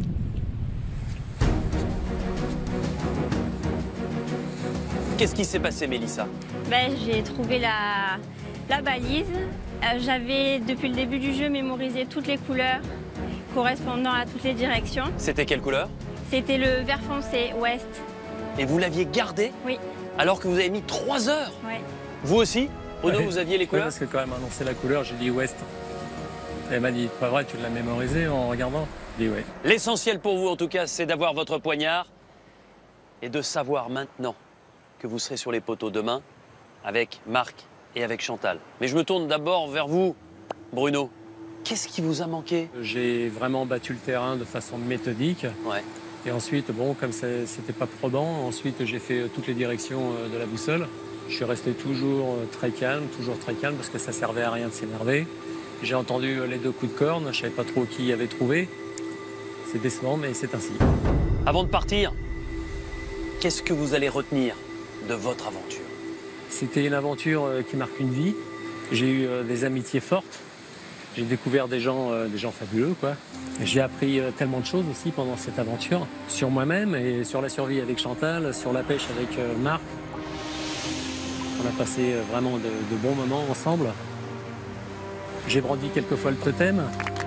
Speaker 1: Qu'est-ce qui s'est passé, Mélissa?
Speaker 7: Ben, j'ai trouvé la balise. J'avais, depuis le début du jeu, mémorisé toutes les couleurs correspondant à toutes les directions.
Speaker 1: C'était quelle couleur?
Speaker 7: C'était le vert foncé, ouest.
Speaker 1: Et vous l'aviez gardé?
Speaker 7: Oui.
Speaker 1: Alors que vous avez mis 3 heures?
Speaker 7: Ouais.
Speaker 1: Vous aussi? Bruno,
Speaker 14: Ouais.
Speaker 1: vous aviez les couleurs?
Speaker 14: Oui, parce que quand elle m'a annoncé la couleur, j'ai dit ouest. Elle m'a dit, pas vrai, tu l'as mémorisé en regardant? J'ai dit ouais.
Speaker 1: L'essentiel pour vous, en tout cas, c'est d'avoir votre poignard et de savoir maintenant que vous serez sur les poteaux demain avec Marc et avec Chantal. Mais je me tourne d'abord vers vous, Bruno. Qu'est-ce qui vous a manqué?
Speaker 14: J'ai vraiment battu le terrain de façon méthodique.
Speaker 1: Ouais.
Speaker 14: Et ensuite, bon, comme c'était pas probant, ensuite j'ai fait toutes les directions de la boussole. Je suis resté toujours très calme parce que ça servait à rien de s'énerver. J'ai entendu les 2 coups de corne, je savais pas trop qui avait trouvé. C'est décevant, mais c'est ainsi.
Speaker 1: Avant de partir, qu'est-ce que vous allez retenir de votre aventure?
Speaker 14: C'était une aventure qui marque une vie. J'ai eu des amitiés fortes. J'ai découvert des gens fabuleux, quoi. J'ai appris tellement de choses aussi pendant cette aventure, sur moi-même et sur la survie avec Chantal, sur la pêche avec Marc. On a passé vraiment de bons moments ensemble. J'ai brandi quelques fois le totem.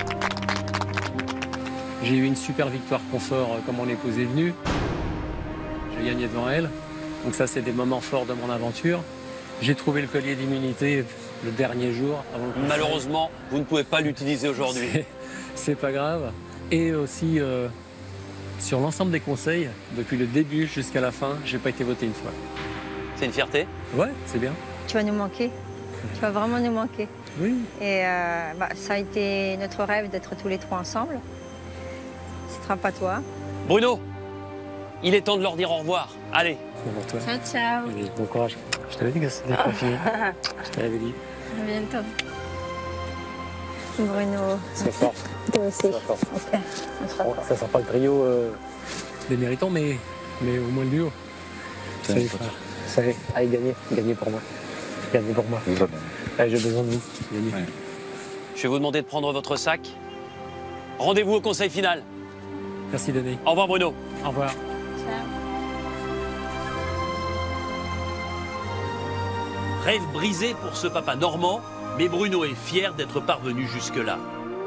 Speaker 14: J'ai eu une super victoire confort quand mon épouse est venue. J'ai gagné devant elle. Donc ça, c'est des moments forts de mon aventure. J'ai trouvé le collier d'immunité le dernier jour.
Speaker 1: Malheureusement, vous ne pouvez pas l'utiliser aujourd'hui.
Speaker 14: C'est pas grave. Et aussi, sur l'ensemble des conseils, depuis le début jusqu'à la fin, j'ai pas été voté une fois.
Speaker 1: C'est une fierté?
Speaker 14: Ouais, c'est bien.
Speaker 3: Tu vas nous manquer. Tu vas vraiment nous manquer.
Speaker 14: Oui.
Speaker 3: Et ça a été notre rêve d'être tous les 3 ensemble. Ce sera pas toi.
Speaker 1: Bruno, il est temps de leur dire au revoir. Allez.
Speaker 14: C'est pour toi.
Speaker 7: Ciao, ciao.
Speaker 14: Allez, bon courage. Je t'avais dit que c'était pas fini. Je te l'avais dit.
Speaker 7: À bientôt.
Speaker 3: Bruno.
Speaker 14: Sois fort.
Speaker 3: Toi aussi.
Speaker 14: Sois fort.
Speaker 3: Ok. On sera
Speaker 14: Bon,
Speaker 3: fort.
Speaker 14: ça sera pas le trio des méritants, mais au moins le duo. Ça y est, frère. Ça y est. Allez, gagnez pour moi. Gagnez pour moi. Allez, j'ai besoin de vous. Gagnez. Ouais.
Speaker 1: Je vais vous demander de prendre votre sac. Rendez-vous au conseil final.
Speaker 14: Merci, Denis.
Speaker 1: Au revoir, Bruno.
Speaker 14: Au revoir.
Speaker 1: Rêve brisé pour ce papa normand, mais Bruno est fier d'être parvenu jusque-là.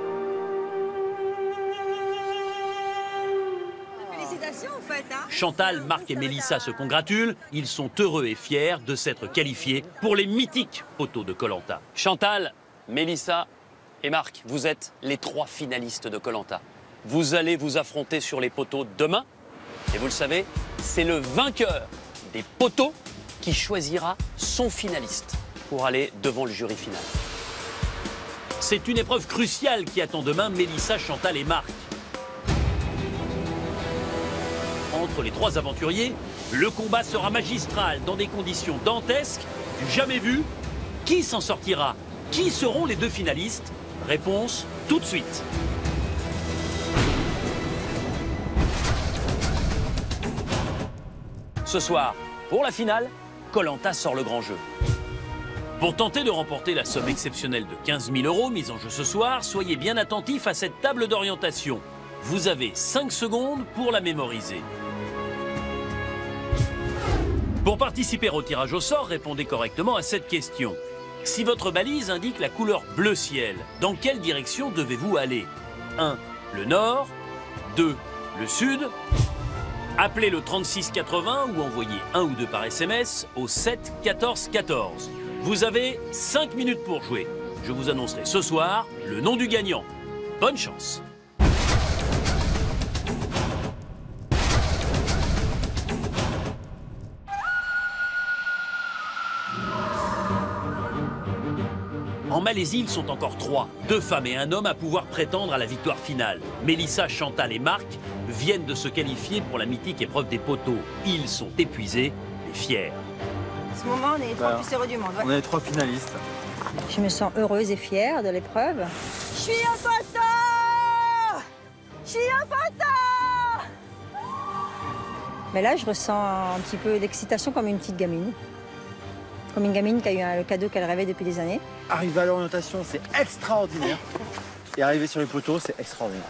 Speaker 4: Félicitations en fait, hein.
Speaker 1: Chantal, Marc et Mélissa se congratulent. Ils sont heureux et fiers de s'être qualifiés pour les mythiques poteaux de Koh-Lanta. Chantal, Mélissa et Marc, vous êtes les 3 finalistes de Koh-Lanta. Vous allez vous affronter sur les poteaux demain. Et vous le savez, c'est le vainqueur des poteaux qui choisira son finaliste pour aller devant le jury final. C'est une épreuve cruciale qui attend demain Mélissa, Chantal et Marc. Entre les 3 aventuriers, le combat sera magistral dans des conditions dantesques, du jamais vu. Qui s'en sortira? Qui seront les 2 finalistes? Réponse tout de suite. Ce soir, pour la finale, Koh-Lanta sort le grand jeu. Pour tenter de remporter la somme exceptionnelle de 15 000 € mise en jeu ce soir, soyez bien attentifs à cette table d'orientation. Vous avez 5 secondes pour la mémoriser. Pour participer au tirage au sort, répondez correctement à cette question. Si votre balise indique la couleur bleu ciel, dans quelle direction devez-vous aller? 1. Le nord. 2. Le sud. Appelez le 3680 ou envoyez 1 ou 2 par SMS au 7 14 14. Vous avez 5 minutes pour jouer. Je vous annoncerai ce soir le nom du gagnant. Bonne chance! En Malaisie, ils sont encore 3, 2 femmes et un homme à pouvoir prétendre à la victoire finale. Mélissa, Chantal et Marc viennent de se qualifier pour la mythique épreuve des poteaux. Ils sont épuisés et fiers.
Speaker 3: En ce moment, on est les 3 plus heureux du monde. Ouais.
Speaker 11: On est les 3 finalistes.
Speaker 3: Je me sens heureuse et fière de l'épreuve. Je suis un poteau! Je suis un poteau! Mais là, je ressens un petit peu d'excitation comme une petite gamine. Comme une gamine qui a eu le cadeau qu'elle rêvait depuis des années.
Speaker 11: Arriver à l'orientation, c'est extraordinaire. Et arriver sur les poteaux, c'est extraordinaire.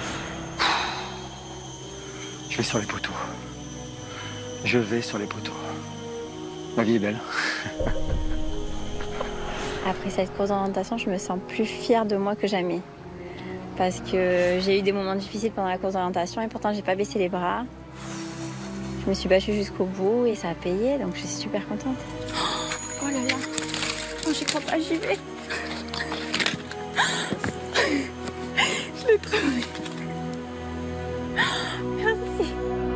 Speaker 11: Je vais sur les poteaux. Je vais sur les poteaux. La vie est belle.
Speaker 7: Après cette course d'orientation, je me sens plus fière de moi que jamais. Parce que j'ai eu des moments difficiles pendant la course d'orientation et pourtant j'ai pas baissé les bras. Je me suis battue jusqu'au bout et ça a payé, donc je suis super contente. Oh là là, oh, j'y crois pas, j'y vais. Je l'ai trouvé. Merci.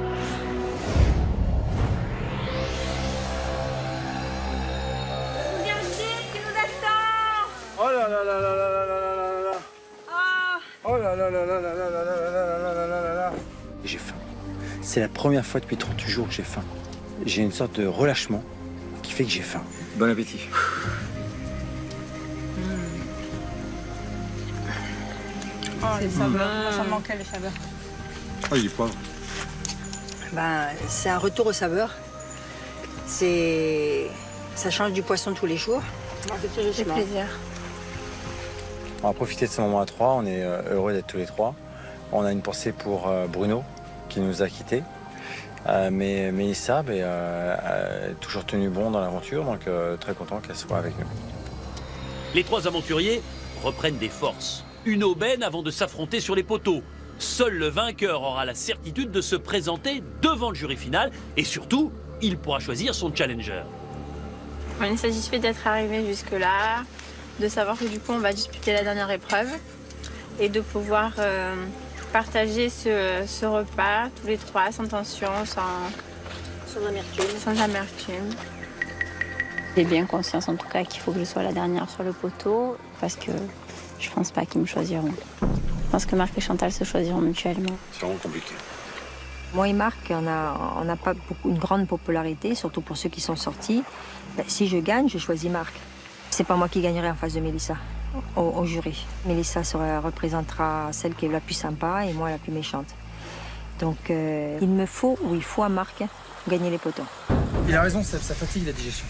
Speaker 7: Regardez ce qui nous attend.
Speaker 11: Oh là là là là là là là là là. Oh là là là là là là là là là là là. J'ai faim. C'est la première fois depuis 30 jours que j'ai faim. J'ai une sorte de relâchement qui fait que j'ai faim. Bon appétit.
Speaker 3: Oh, les saveurs, ça me manquait les saveurs.
Speaker 11: Oh, il est poivre.
Speaker 3: Ben, c'est un retour aux saveurs. Ça change du poisson tous les jours.
Speaker 7: C'est plaisir.
Speaker 8: On va profiter de ce moment à 3, on est heureux d'être tous les 3. On a une pensée pour Bruno, qui nous a quittés. Mais Mélissa a toujours tenu bon dans l'aventure, donc très content qu'elle soit avec nous.
Speaker 1: Les 3 aventuriers reprennent des forces. Une aubaine avant de s'affronter sur les poteaux. Seul le vainqueur aura la certitude de se présenter devant le jury final et surtout, il pourra choisir son challenger.
Speaker 7: On est satisfait d'être arrivé jusque-là, de savoir que du coup on va disputer la dernière épreuve et de pouvoir partager ce repas tous les 3 sans tension, sans amertume. J'ai bien conscience en tout cas qu'il faut que je sois la dernière sur le poteau parce que je pense pas qu'ils me choisiront. Je pense que Marc et Chantal se choisiront mutuellement.
Speaker 8: C'est vraiment compliqué.
Speaker 3: Moi et Marc, on n'a pas une grande popularité, surtout pour ceux qui sont sortis. Ben, si je gagne, je choisis Marc. C'est pas moi qui gagnerai en face de Mélissa, au jury. Mélissa représentera celle qui est la plus sympa et moi la plus méchante. Donc il faut à Marc gagner les poteaux.
Speaker 11: Il a raison, ça fatigue la digestion.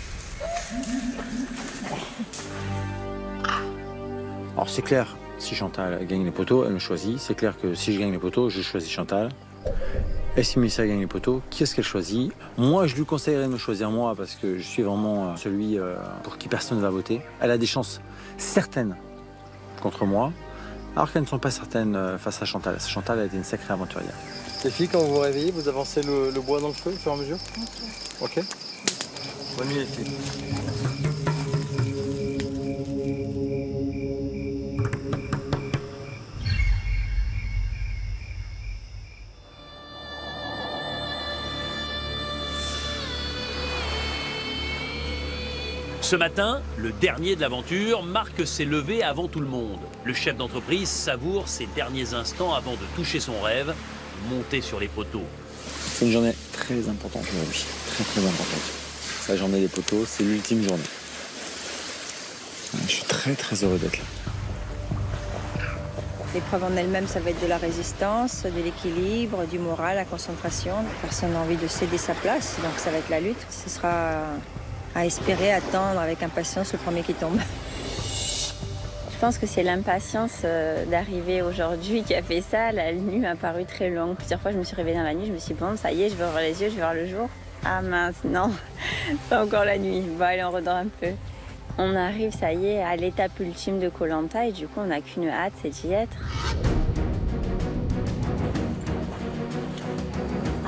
Speaker 8: Alors c'est clair, si Chantal gagne les poteaux, elle me choisit. C'est clair que si je gagne les poteaux, je choisis Chantal. Et si Mélissa gagne les poteaux, qui est-ce qu'elle choisit? Moi, je lui conseillerais de me choisir moi parce que je suis vraiment celui pour qui personne ne va voter. Elle a des chances certaines contre moi, alors qu'elles ne sont pas certaines face à Chantal. Chantal a été une sacrée aventurière.
Speaker 11: Les filles, quand vous vous réveillez, vous avancez le bois dans le feu au fur et à mesure? Ok. Bonne nuit les filles.
Speaker 1: Ce matin, le dernier de l'aventure, Marc s'est levé avant tout le monde. Le chef d'entreprise savoure ses derniers instants avant de toucher son rêve, monter sur les poteaux.
Speaker 8: C'est une journée très importante aujourd'hui, très importante. C'est la journée des poteaux, c'est l'ultime journée. Je suis très heureux d'être là.
Speaker 3: L'épreuve en elle-même, ça va être de la résistance, de l'équilibre, du moral, la concentration. Personne n'a envie de céder sa place, donc ça va être la lutte. Ce sera à espérer, attendre avec impatience le premier qui tombe.
Speaker 7: Je pense que c'est l'impatience d'arriver aujourd'hui qui a fait ça. La nuit m'a paru très longue. Plusieurs fois, je me suis réveillée dans la nuit, je me suis dit, bon, ça y est, je vais ouvrir les yeux, je vais voir le jour. Ah mince, non, c'est encore la nuit. Bon, allez, on redort un peu. On arrive, ça y est, à l'étape ultime de Koh Lanta et du coup, on n'a qu'une hâte, c'est d'y être.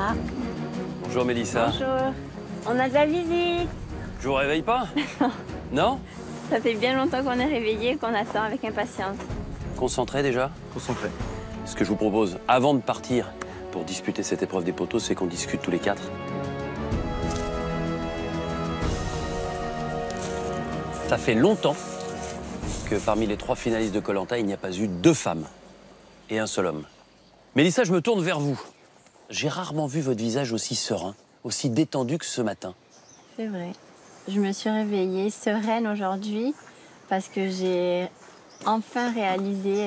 Speaker 7: Ah.
Speaker 1: Bonjour Mélissa.
Speaker 7: Bonjour. On a de la visite.
Speaker 1: Je vous réveille pas? Non?
Speaker 7: Ça fait bien longtemps qu'on est réveillés, qu'on attend avec impatience.
Speaker 1: Concentré déjà?
Speaker 11: Concentré.
Speaker 1: Ce que je vous propose, avant de partir pour disputer cette épreuve des poteaux, c'est qu'on discute tous les 4. Ça fait longtemps que parmi les 3 finalistes de Koh Lanta, il n'y a pas eu 2 femmes et un seul homme. Mélissa, je me tourne vers vous. J'ai rarement vu votre visage aussi serein, aussi détendu que ce matin.
Speaker 7: C'est vrai. Je me suis réveillée sereine aujourd'hui parce que j'ai enfin réalisé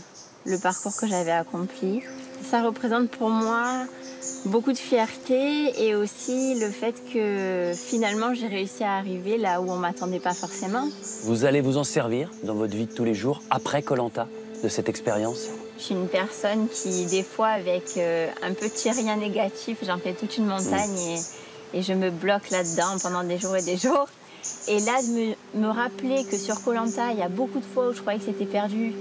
Speaker 7: le parcours que j'avais accompli. Ça représente pour moi beaucoup de fierté et aussi le fait que finalement j'ai réussi à arriver là où on ne m'attendait pas forcément.
Speaker 1: Vous allez vous en servir dans votre vie de tous les jours, après Koh Lanta, de cette expérience?
Speaker 7: Je suis une personne qui, des fois, avec un petit rien négatif, j'en fais toute une montagne et je me bloque là-dedans pendant des jours et des jours. Et là, de me rappeler que sur Koh Lanta, il y a beaucoup de fois où je croyais que c'était perdu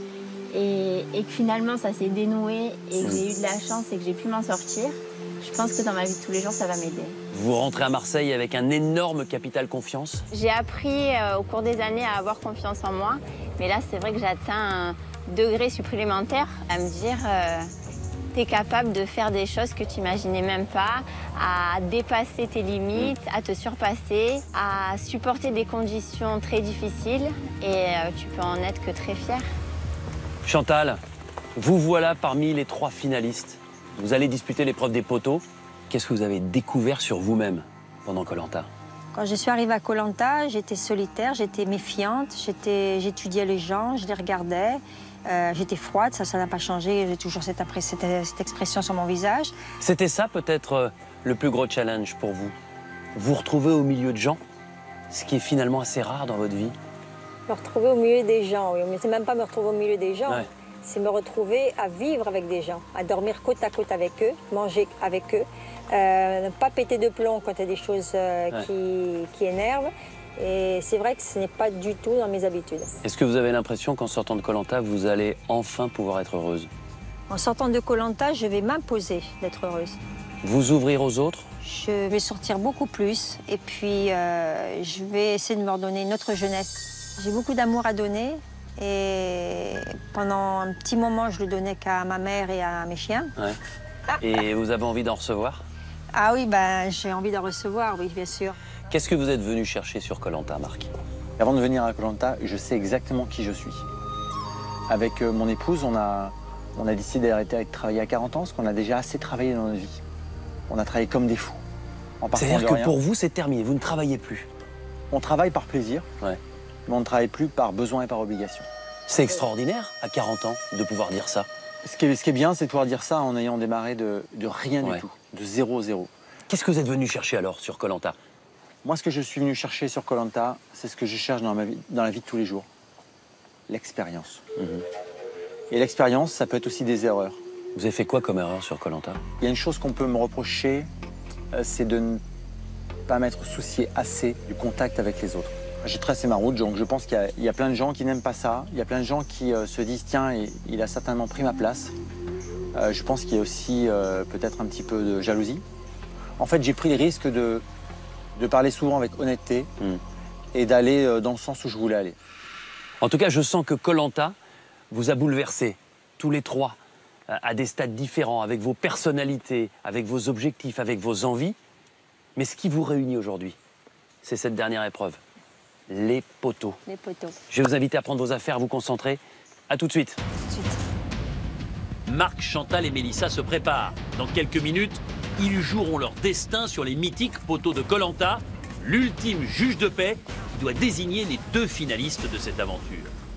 Speaker 7: et que finalement, ça s'est dénoué et que j'ai eu de la chance et que j'ai pu m'en sortir, je pense que dans ma vie de tous les jours, ça va m'aider.
Speaker 1: Vous rentrez à Marseille avec un énorme capital confiance?
Speaker 7: J'ai appris au cours des années à avoir confiance en moi, mais là, c'est vrai que j'atteins un degré supplémentaire à me dire t'es capable de faire des choses que tu n'imaginais même pas, à dépasser tes limites, à te surpasser, à supporter des conditions très difficiles et tu peux en être que très fière.
Speaker 1: Chantal, vous voilà parmi les 3 finalistes. Vous allez disputer l'épreuve des poteaux. Qu'est-ce que vous avez découvert sur vous-même pendant Koh Lanta?
Speaker 3: Quand je suis arrivée à Koh Lanta, j'étais solitaire, j'étais méfiante, j'étudiais les gens, je les regardais. J'étais froide, ça n'a pas changé, j'ai toujours cette expression sur mon visage.
Speaker 1: C'était ça peut-être le plus gros challenge pour vous? Vous retrouver au milieu de gens, ce qui est finalement assez rare dans votre vie?
Speaker 3: Me retrouver au milieu des gens, oui. Mais c'est même pas me retrouver au milieu des gens.
Speaker 1: Ouais.
Speaker 3: C'est me retrouver à vivre avec des gens, à dormir côte à côte avec eux, manger avec eux, ne pas péter de plomb quand il y a des choses qui énervent. Et c'est vrai que ce n'est pas du tout dans mes habitudes.
Speaker 1: Est-ce que vous avez l'impression qu'en sortant de Koh Lanta, vous allez enfin pouvoir être heureuse?
Speaker 3: En sortant de Koh Lanta, je vais m'imposer d'être heureuse.
Speaker 1: Vous ouvrir aux autres?
Speaker 3: Je vais sortir beaucoup plus et puis je vais essayer de me redonner une autre jeunesse. J'ai beaucoup d'amour à donner et pendant un petit moment, je le donnais qu'à ma mère et à mes chiens.
Speaker 1: Ouais. Et vous avez envie d'en recevoir?
Speaker 3: Ah oui, ben, j'ai envie d'en recevoir, oui, bien sûr.
Speaker 1: Qu'est-ce que vous êtes venu chercher sur Koh Lanta, Marc?
Speaker 8: Avant de venir à Koh Lanta, je sais exactement qui je suis. Avec mon épouse, on a décidé d'arrêter de travailler à 40 ans parce qu'on a déjà assez travaillé dans notre vie. On a travaillé comme des fous.
Speaker 1: C'est-à-dire que pour vous, c'est terminé, vous ne travaillez plus?
Speaker 8: On travaille par plaisir,
Speaker 1: ouais.
Speaker 8: Mais on ne travaille plus par besoin et par obligation.
Speaker 1: C'est extraordinaire, à 40 ans, de pouvoir dire ça.
Speaker 8: Ce qui est bien, c'est de pouvoir dire ça en ayant démarré de rien du tout, de 0-0.
Speaker 1: Qu'est-ce que vous êtes venu chercher alors sur Koh Lanta?
Speaker 8: Moi, ce que je suis venu chercher sur Koh Lanta, c'est ce que je cherche dans la vie de tous les jours. L'expérience. Et l'expérience, ça peut être aussi des erreurs.
Speaker 1: Vous avez fait quoi comme erreur sur Koh Lanta?
Speaker 8: Il y a une chose qu'on peut me reprocher, c'est de ne pas m'être soucié assez du contact avec les autres. J'ai tracé ma route, donc je pense qu'il y a plein de gens qui n'aiment pas ça. Il y a plein de gens qui se disent « Tiens, il a certainement pris ma place ». Je pense qu'il y a aussi peut-être un petit peu de jalousie. En fait, j'ai pris les risques de parler souvent avec honnêteté et d'aller dans le sens où je voulais aller.
Speaker 1: En tout cas, je sens que Koh Lanta vous a bouleversé, tous les 3, à des stades différents, avec vos personnalités, avec vos objectifs, avec vos envies. Mais ce qui vous réunit aujourd'hui, c'est cette dernière épreuve, les poteaux.
Speaker 3: Les poteaux.
Speaker 1: Je vais vous inviter à prendre vos affaires, à vous concentrer. À tout de suite. Marc, Chantal et Mélissa se préparent. Dans quelques minutes, ils joueront leur destin sur les mythiques poteaux de Koh Lanta, l'ultime juge de paix qui doit désigner les 2 finalistes de cette aventure.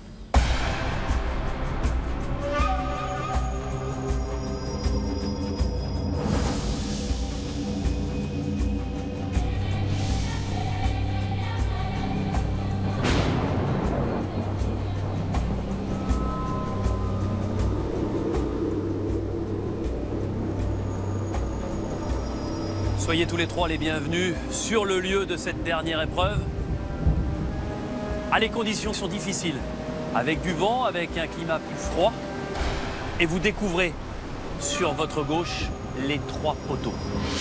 Speaker 1: Soyez tous les 3 les bienvenus sur le lieu de cette dernière épreuve. Ah, les conditions sont difficiles, avec du vent, avec un climat plus froid. Et vous découvrez sur votre gauche les 3 poteaux.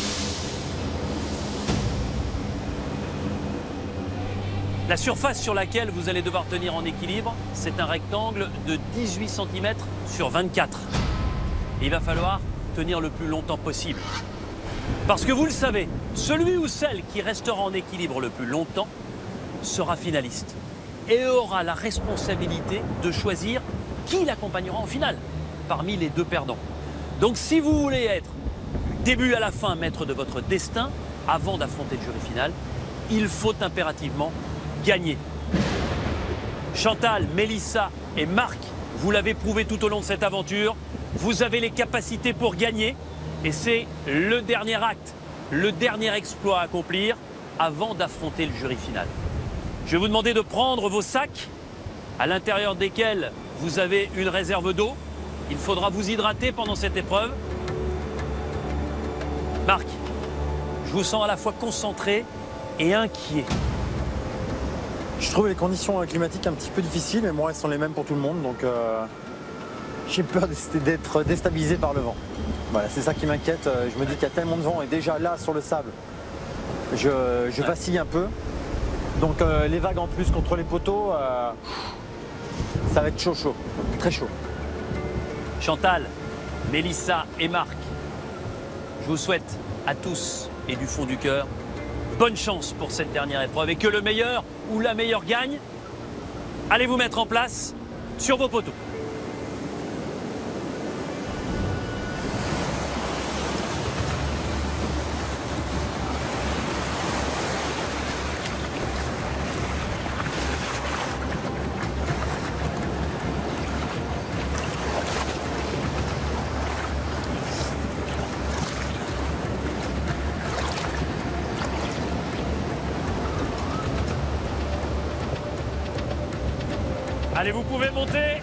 Speaker 1: La surface sur laquelle vous allez devoir tenir en équilibre, c'est un rectangle de 18 cm sur 24. Et il va falloir tenir le plus longtemps possible. Parce que vous le savez, celui ou celle qui restera en équilibre le plus longtemps sera finaliste et aura la responsabilité de choisir qui l'accompagnera en finale parmi les 2 perdants. Donc si vous voulez être du début à la fin maître de votre destin, avant d'affronter le jury final, il faut impérativement gagner. Chantal, Mélissa et Marc, vous l'avez prouvé tout au long de cette aventure, vous avez les capacités pour gagner et c'est le dernier acte, le dernier exploit à accomplir avant d'affronter le jury final. Je vais vous demander de prendre vos sacs à l'intérieur desquels vous avez une réserve d'eau. Il faudra vous hydrater pendant cette épreuve. Marc, je vous sens à la fois concentré et inquiet.
Speaker 11: Je trouve les conditions climatiques un petit peu difficiles, mais bon, elles sont les mêmes pour tout le monde, donc j'ai peur d'être déstabilisé par le vent. Voilà, c'est ça qui m'inquiète. Je me dis qu'il y a tellement de vent et déjà là, sur le sable, je vacille un peu. Donc les vagues en plus contre les poteaux, ça va être chaud, très chaud.
Speaker 1: Chantal, Mélissa et Marc, je vous souhaite à tous et du fond du cœur bonne chance pour cette dernière épreuve et que le meilleur ou la meilleure gagne. Allez vous mettre en place sur vos poteaux. Allez, vous pouvez monter.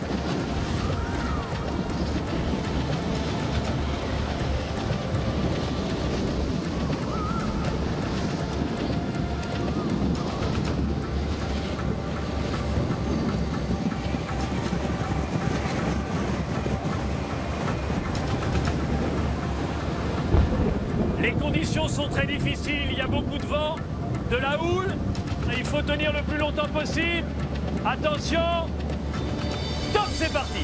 Speaker 1: Les conditions sont très difficiles, il y a beaucoup de vent, de la houle, il faut tenir le plus longtemps possible. Attention, top, c'est parti.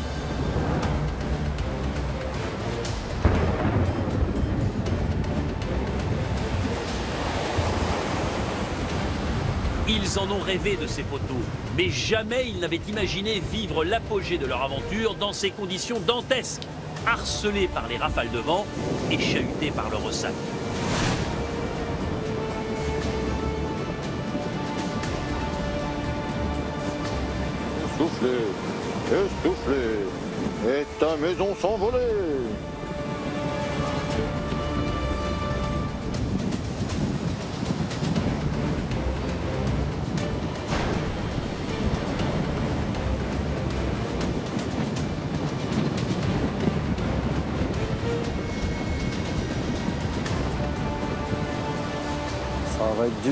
Speaker 1: Ils en ont rêvé de ces poteaux, mais jamais ils n'avaient imaginé vivre l'apogée de leur aventure dans ces conditions dantesques, harcelés par les rafales de vent et chahutés par le ressac.
Speaker 15: Essoufflé, et ta maison s'envoler.
Speaker 11: Ça va être dur.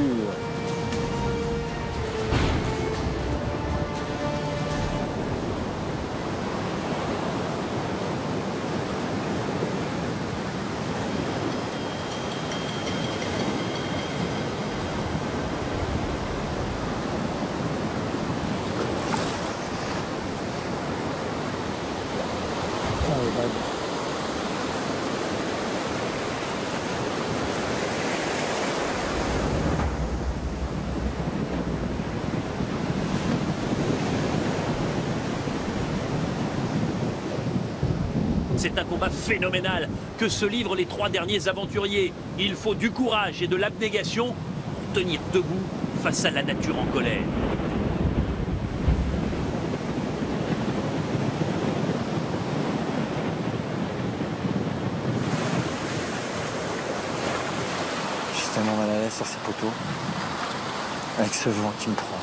Speaker 1: C'est un combat phénoménal que se livrent les 3 derniers aventuriers. Il faut du courage et de l'abnégation pour tenir debout face à la nature en colère.
Speaker 11: Je suis tellement mal à l'aise sur ces poteaux, avec ce vent qui me prend.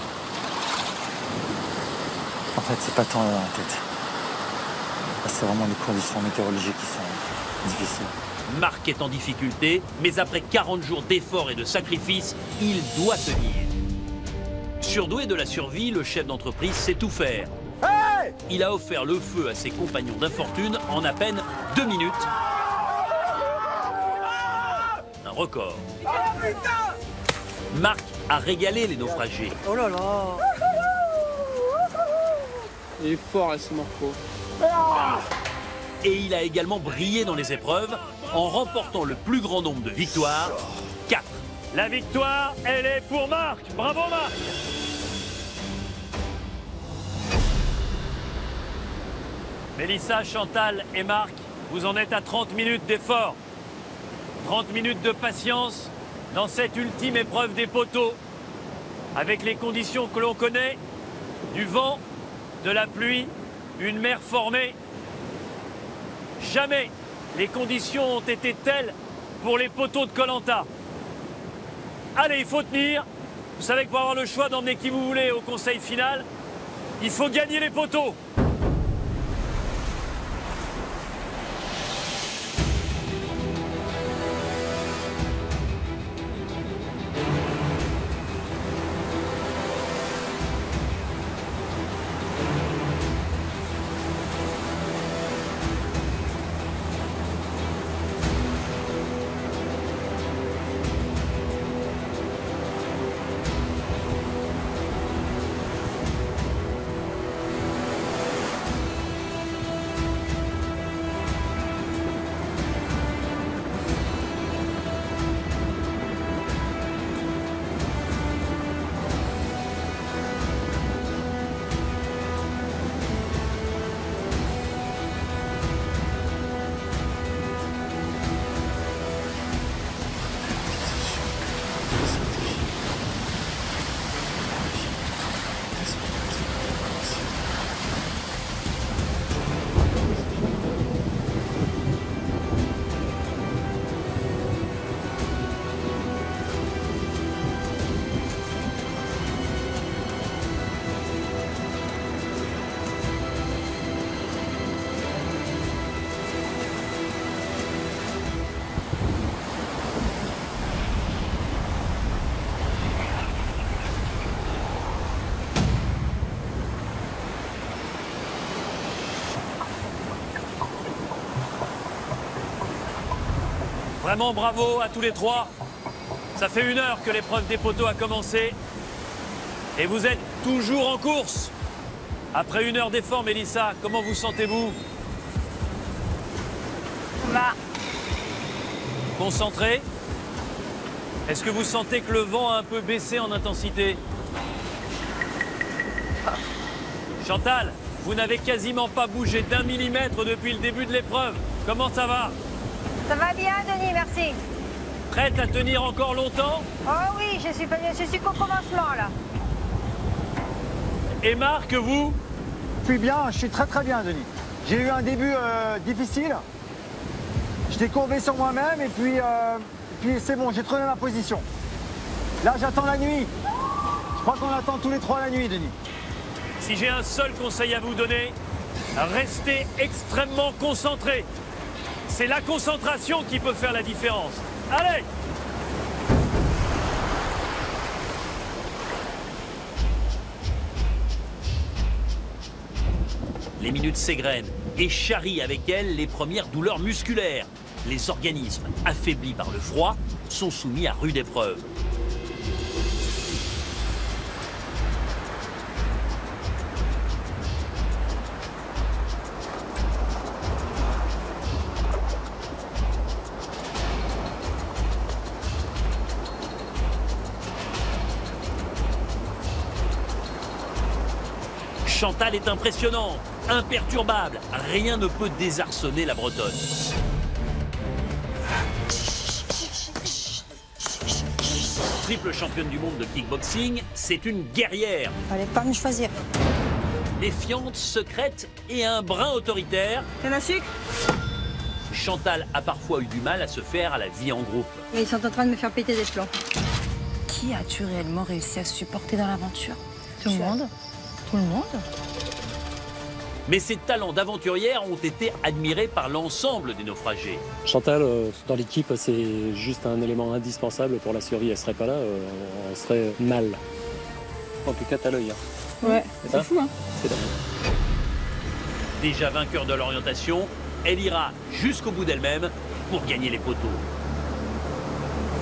Speaker 11: En fait, c'est pas tant dans la tête. C'est vraiment les conditions météorologiques qui sont difficiles.
Speaker 1: Marc est en difficulté, mais après 40 jours d'efforts et de sacrifices, il doit tenir. Surdoué de la survie, le chef d'entreprise sait tout faire.
Speaker 15: Hey!
Speaker 1: Il a offert le feu à ses compagnons d'infortune en à peine 2 minutes. record. Marc a régalé les naufragés.
Speaker 4: Oh là là.
Speaker 10: Il est fort, ce Marco.
Speaker 1: Et il a également brillé dans les épreuves en remportant le plus grand nombre de victoires, 4. La victoire, elle est pour Marc. Bravo Marc. Mélissa, Chantal et Marc, vous en êtes à 30 minutes d'effort. 30 minutes de patience dans cette ultime épreuve des poteaux. Avec les conditions que l'on connaît, du vent, de la pluie, une mer formée. Jamais les conditions ont été telles pour les poteaux de Koh-Lanta. Allez, il faut tenir. Vous savez que pour avoir le choix d'emmener qui vous voulez au conseil final, il faut gagner les poteaux. Vraiment bravo à tous les trois. Ça fait 1 heure que l'épreuve des poteaux a commencé. Et vous êtes toujours en course. Après 1 heure d'effort, Mélissa, comment vous sentez-vous? Concentré? Est-ce que vous sentez que le vent a un peu baissé en intensité? Chantal, vous n'avez quasiment pas bougé d'1 millimètre depuis le début de l'épreuve. Comment ça va?
Speaker 3: Ça va bien, Denis, merci.
Speaker 1: Prête à tenir encore longtemps?
Speaker 3: Oh oui, je suis qu'au commencement, là.
Speaker 1: Et Marc, vous?
Speaker 11: Je suis bien, je suis très très bien, Denis. J'ai eu un début difficile. J'étais courbé sur moi-même et puis c'est bon, j'ai trouvé ma position. Là, j'attends la nuit. Je crois qu'on attend tous les trois la nuit, Denis.
Speaker 1: Si j'ai un seul conseil à vous donner, restez extrêmement concentrés. C'est la concentration qui peut faire la différence. Allez! Les minutes s'égrènent et charrient avec elles les premières douleurs musculaires. Les organismes affaiblis par le froid sont soumis à rude épreuve. Chantal est impressionnante, imperturbable. Rien ne peut désarçonner la Bretonne. Triple championne du monde de kickboxing, c'est une guerrière.
Speaker 3: Fallait pas me choisir.
Speaker 1: Méfiante, secrète et un brin autoritaire.
Speaker 3: T'en as sucre?
Speaker 1: Chantal a parfois eu du mal à se faire à la vie en groupe.
Speaker 3: Ils sont en train de me faire péter des plombs.
Speaker 4: Qui as-tu réellement réussi à supporter dans l'aventure?
Speaker 3: Tout le monde. Tout le monde.
Speaker 1: Mais ses talents d'aventurière ont été admirés par l'ensemble des naufragés.
Speaker 14: Chantal, dans l'équipe, c'est juste un élément indispensable pour la survie. Elle serait pas là, on serait mal. En tout cas, t'as l'œil.
Speaker 3: Ouais, c'est fou, hein.
Speaker 14: C'est dingue.
Speaker 1: Déjà vainqueur de l'orientation, elle ira jusqu'au bout d'elle-même pour gagner les poteaux.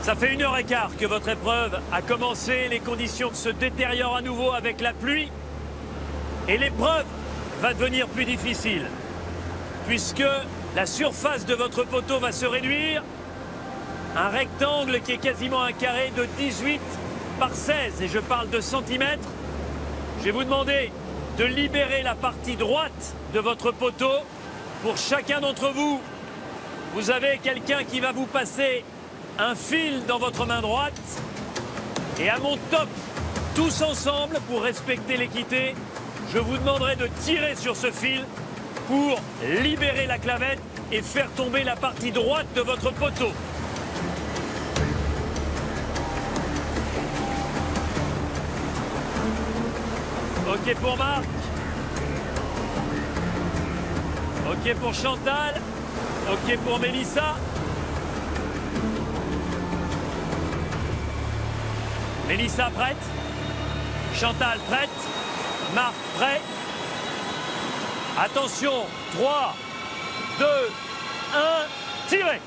Speaker 1: Ça fait 1h15 que votre épreuve a commencé. Les conditions se détériorent à nouveau avec la pluie. Et l'épreuve va devenir plus difficile. Puisque la surface de votre poteau va se réduire. Un rectangle qui est quasiment un carré de 18 par 16. Et je parle de centimètres. Je vais vous demander de libérer la partie droite de votre poteau. Pour chacun d'entre vous, vous avez quelqu'un qui va vous passer un fil dans votre main droite. Et à mon top, tous ensemble, pour respecter l'équité, je vous demanderai de tirer sur ce fil pour libérer la clavette et faire tomber la partie droite de votre poteau. OK pour Marc. OK pour Chantal. OK pour Mélissa. Mélissa prête. Chantal prête. Marc prêt. Attention, 3, 2, 1, tirez.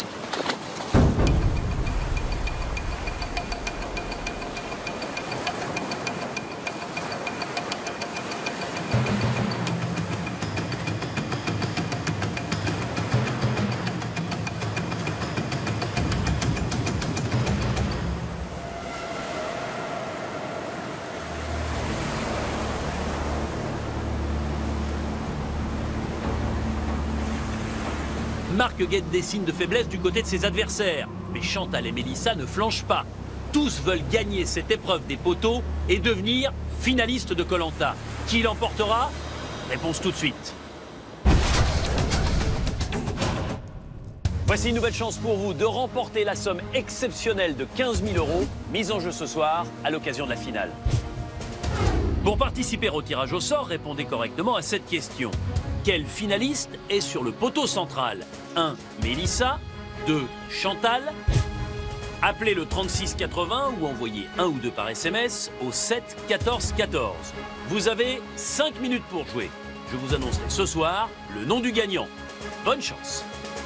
Speaker 1: Marc guette des signes de faiblesse du côté de ses adversaires. Mais Chantal et Mélissa ne flanchent pas. Tous veulent gagner cette épreuve des poteaux et devenir finalistes de Koh-Lanta. Qui l'emportera? Réponse tout de suite. Voici une nouvelle chance pour vous de remporter la somme exceptionnelle de 15 000 € mise en jeu ce soir à l'occasion de la finale. Pour participer au tirage au sort, répondez correctement à cette question. Quel finaliste est sur le poteau central? 1. Mélissa. 2. Chantal. Appelez le 36 80 ou envoyez 1 ou 2 par SMS au 7 14 14. Vous avez 5 minutes pour jouer. Je vous annoncerai ce soir le nom du gagnant. Bonne chance.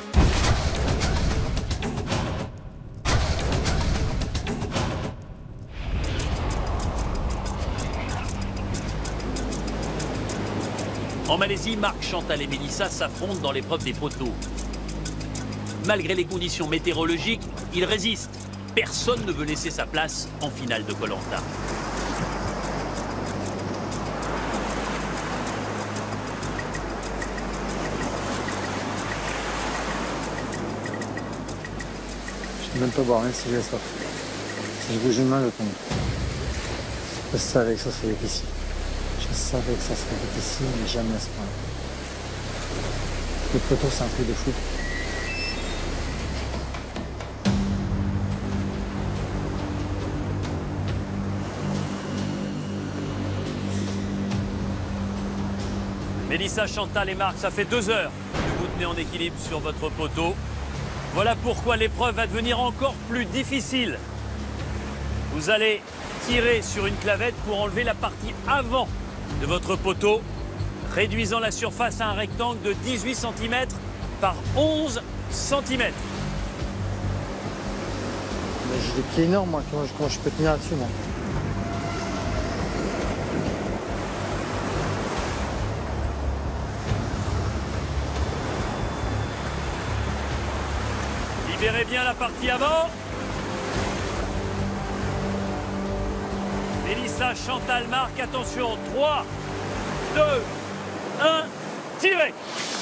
Speaker 1: En Malaisie, Marc, Chantal et Mélissa s'affrontent dans l'épreuve des poteaux. Malgré les conditions météorologiques, ils résistent. Personne ne veut laisser sa place en finale de Koh-Lanta.
Speaker 11: Je ne peux même pas boire, même si j'ai soif. Si je bouge une main, je tombe. Je savais que ça serait difficile. Je savais que ça serait difficile, mais jamais à ce point-là. Le poteau, c'est un truc de fou.
Speaker 1: Mélissa, Chantal et Marc, ça fait 2 heures que vous tenez en équilibre sur votre poteau. Voilà pourquoi l'épreuve va devenir encore plus difficile. Vous allez tirer sur une clavette pour enlever la partie avant de votre poteau, réduisant la surface à un rectangle de 18 cm par 11 cm.
Speaker 11: J'ai des pieds énormes, moi. Comment je peux tenir là-dessus, moi?
Speaker 1: Libérez bien la partie avant. Mélissa, Chantal, Marc, attention, 3, 2, 1, tirez!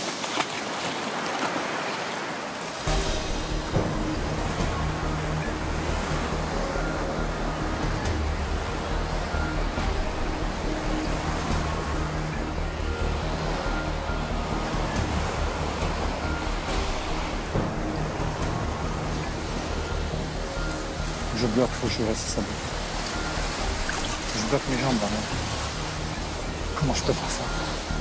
Speaker 11: Je bloque, faut que je reste ça. Je bloque mes jambes, vraiment. Comment je peux faire ça?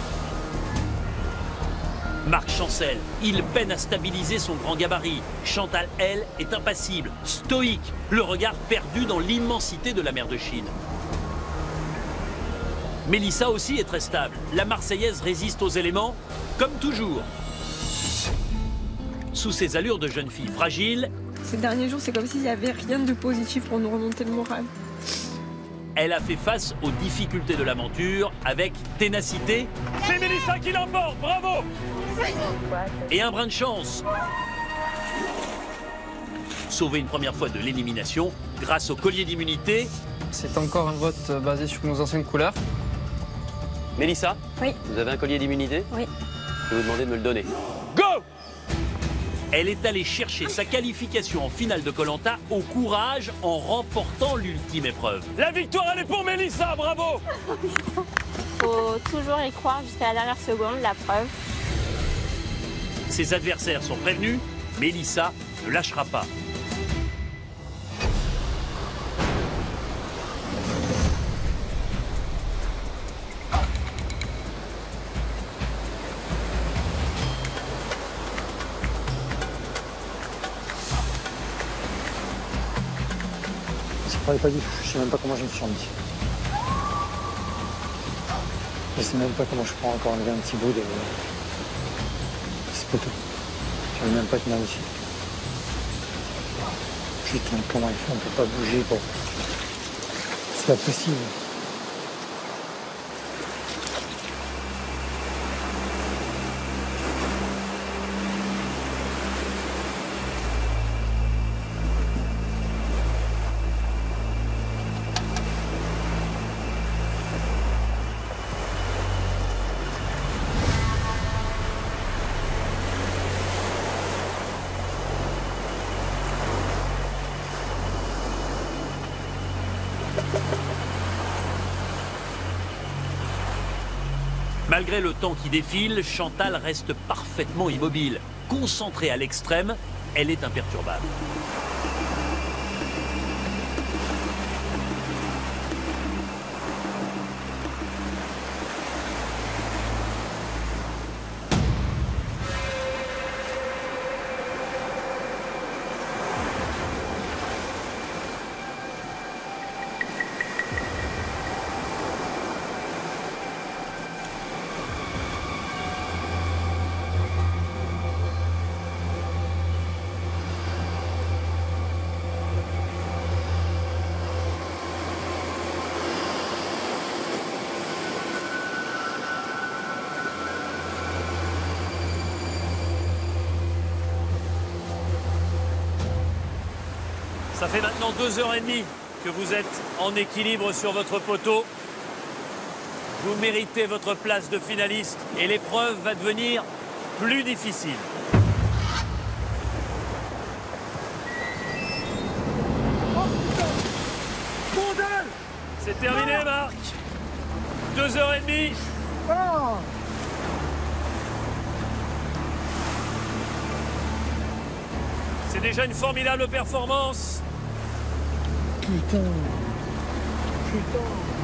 Speaker 1: Marc chancelle, il peine à stabiliser son grand gabarit. Chantal, elle, est impassible, stoïque, le regard perdu dans l'immensité de la mer de Chine. Mélissa aussi est très stable. La Marseillaise résiste aux éléments, comme toujours. Sous ses allures de jeune fille fragile,
Speaker 16: Ces derniers jours, c'est comme s'il n'y avait rien de positif pour nous remonter le moral.
Speaker 1: Elle a fait face aux difficultés de l'aventure avec ténacité. C'est Mélissa qui l'emporte, bravo! Et un brin de chance. Sauvé une première fois de l'élimination grâce au collier d'immunité.
Speaker 10: C'est encore un vote basé sur nos anciennes couleurs.
Speaker 17: Mélissa?
Speaker 3: Oui.
Speaker 17: Vous avez un collier d'immunité?
Speaker 3: Oui.
Speaker 17: Je vais vous demander de me le donner.
Speaker 1: Go! Elle est allée chercher sa qualification en finale de Koh-Lanta au courage en remportant l'ultime épreuve. La victoire, elle est pour Mélissa, bravo!
Speaker 7: Faut toujours y croire jusqu'à la dernière seconde, la preuve.
Speaker 1: Ses adversaires sont prévenus, Mélissa ne lâchera pas.
Speaker 11: Je ne pas du tout, je sais même pas comment je me suis remis. Je sais même pas comment je pourrais encore enlever un petit bout de ce poteau. Je ne vais même pas tenir dessus. Putain, comment il fait, on peut pas bouger, quoi. C'est pas possible.
Speaker 1: Malgré le temps qui défile, Chantal reste parfaitement immobile. Concentrée à l'extrême, elle est imperturbable. Ça fait maintenant 2h30 que vous êtes en équilibre sur votre poteau. Vous méritez votre place de finaliste et l'épreuve va devenir plus difficile. C'est terminé, Marc. 2h30. C'est déjà une formidable performance.
Speaker 11: Putain. Putain.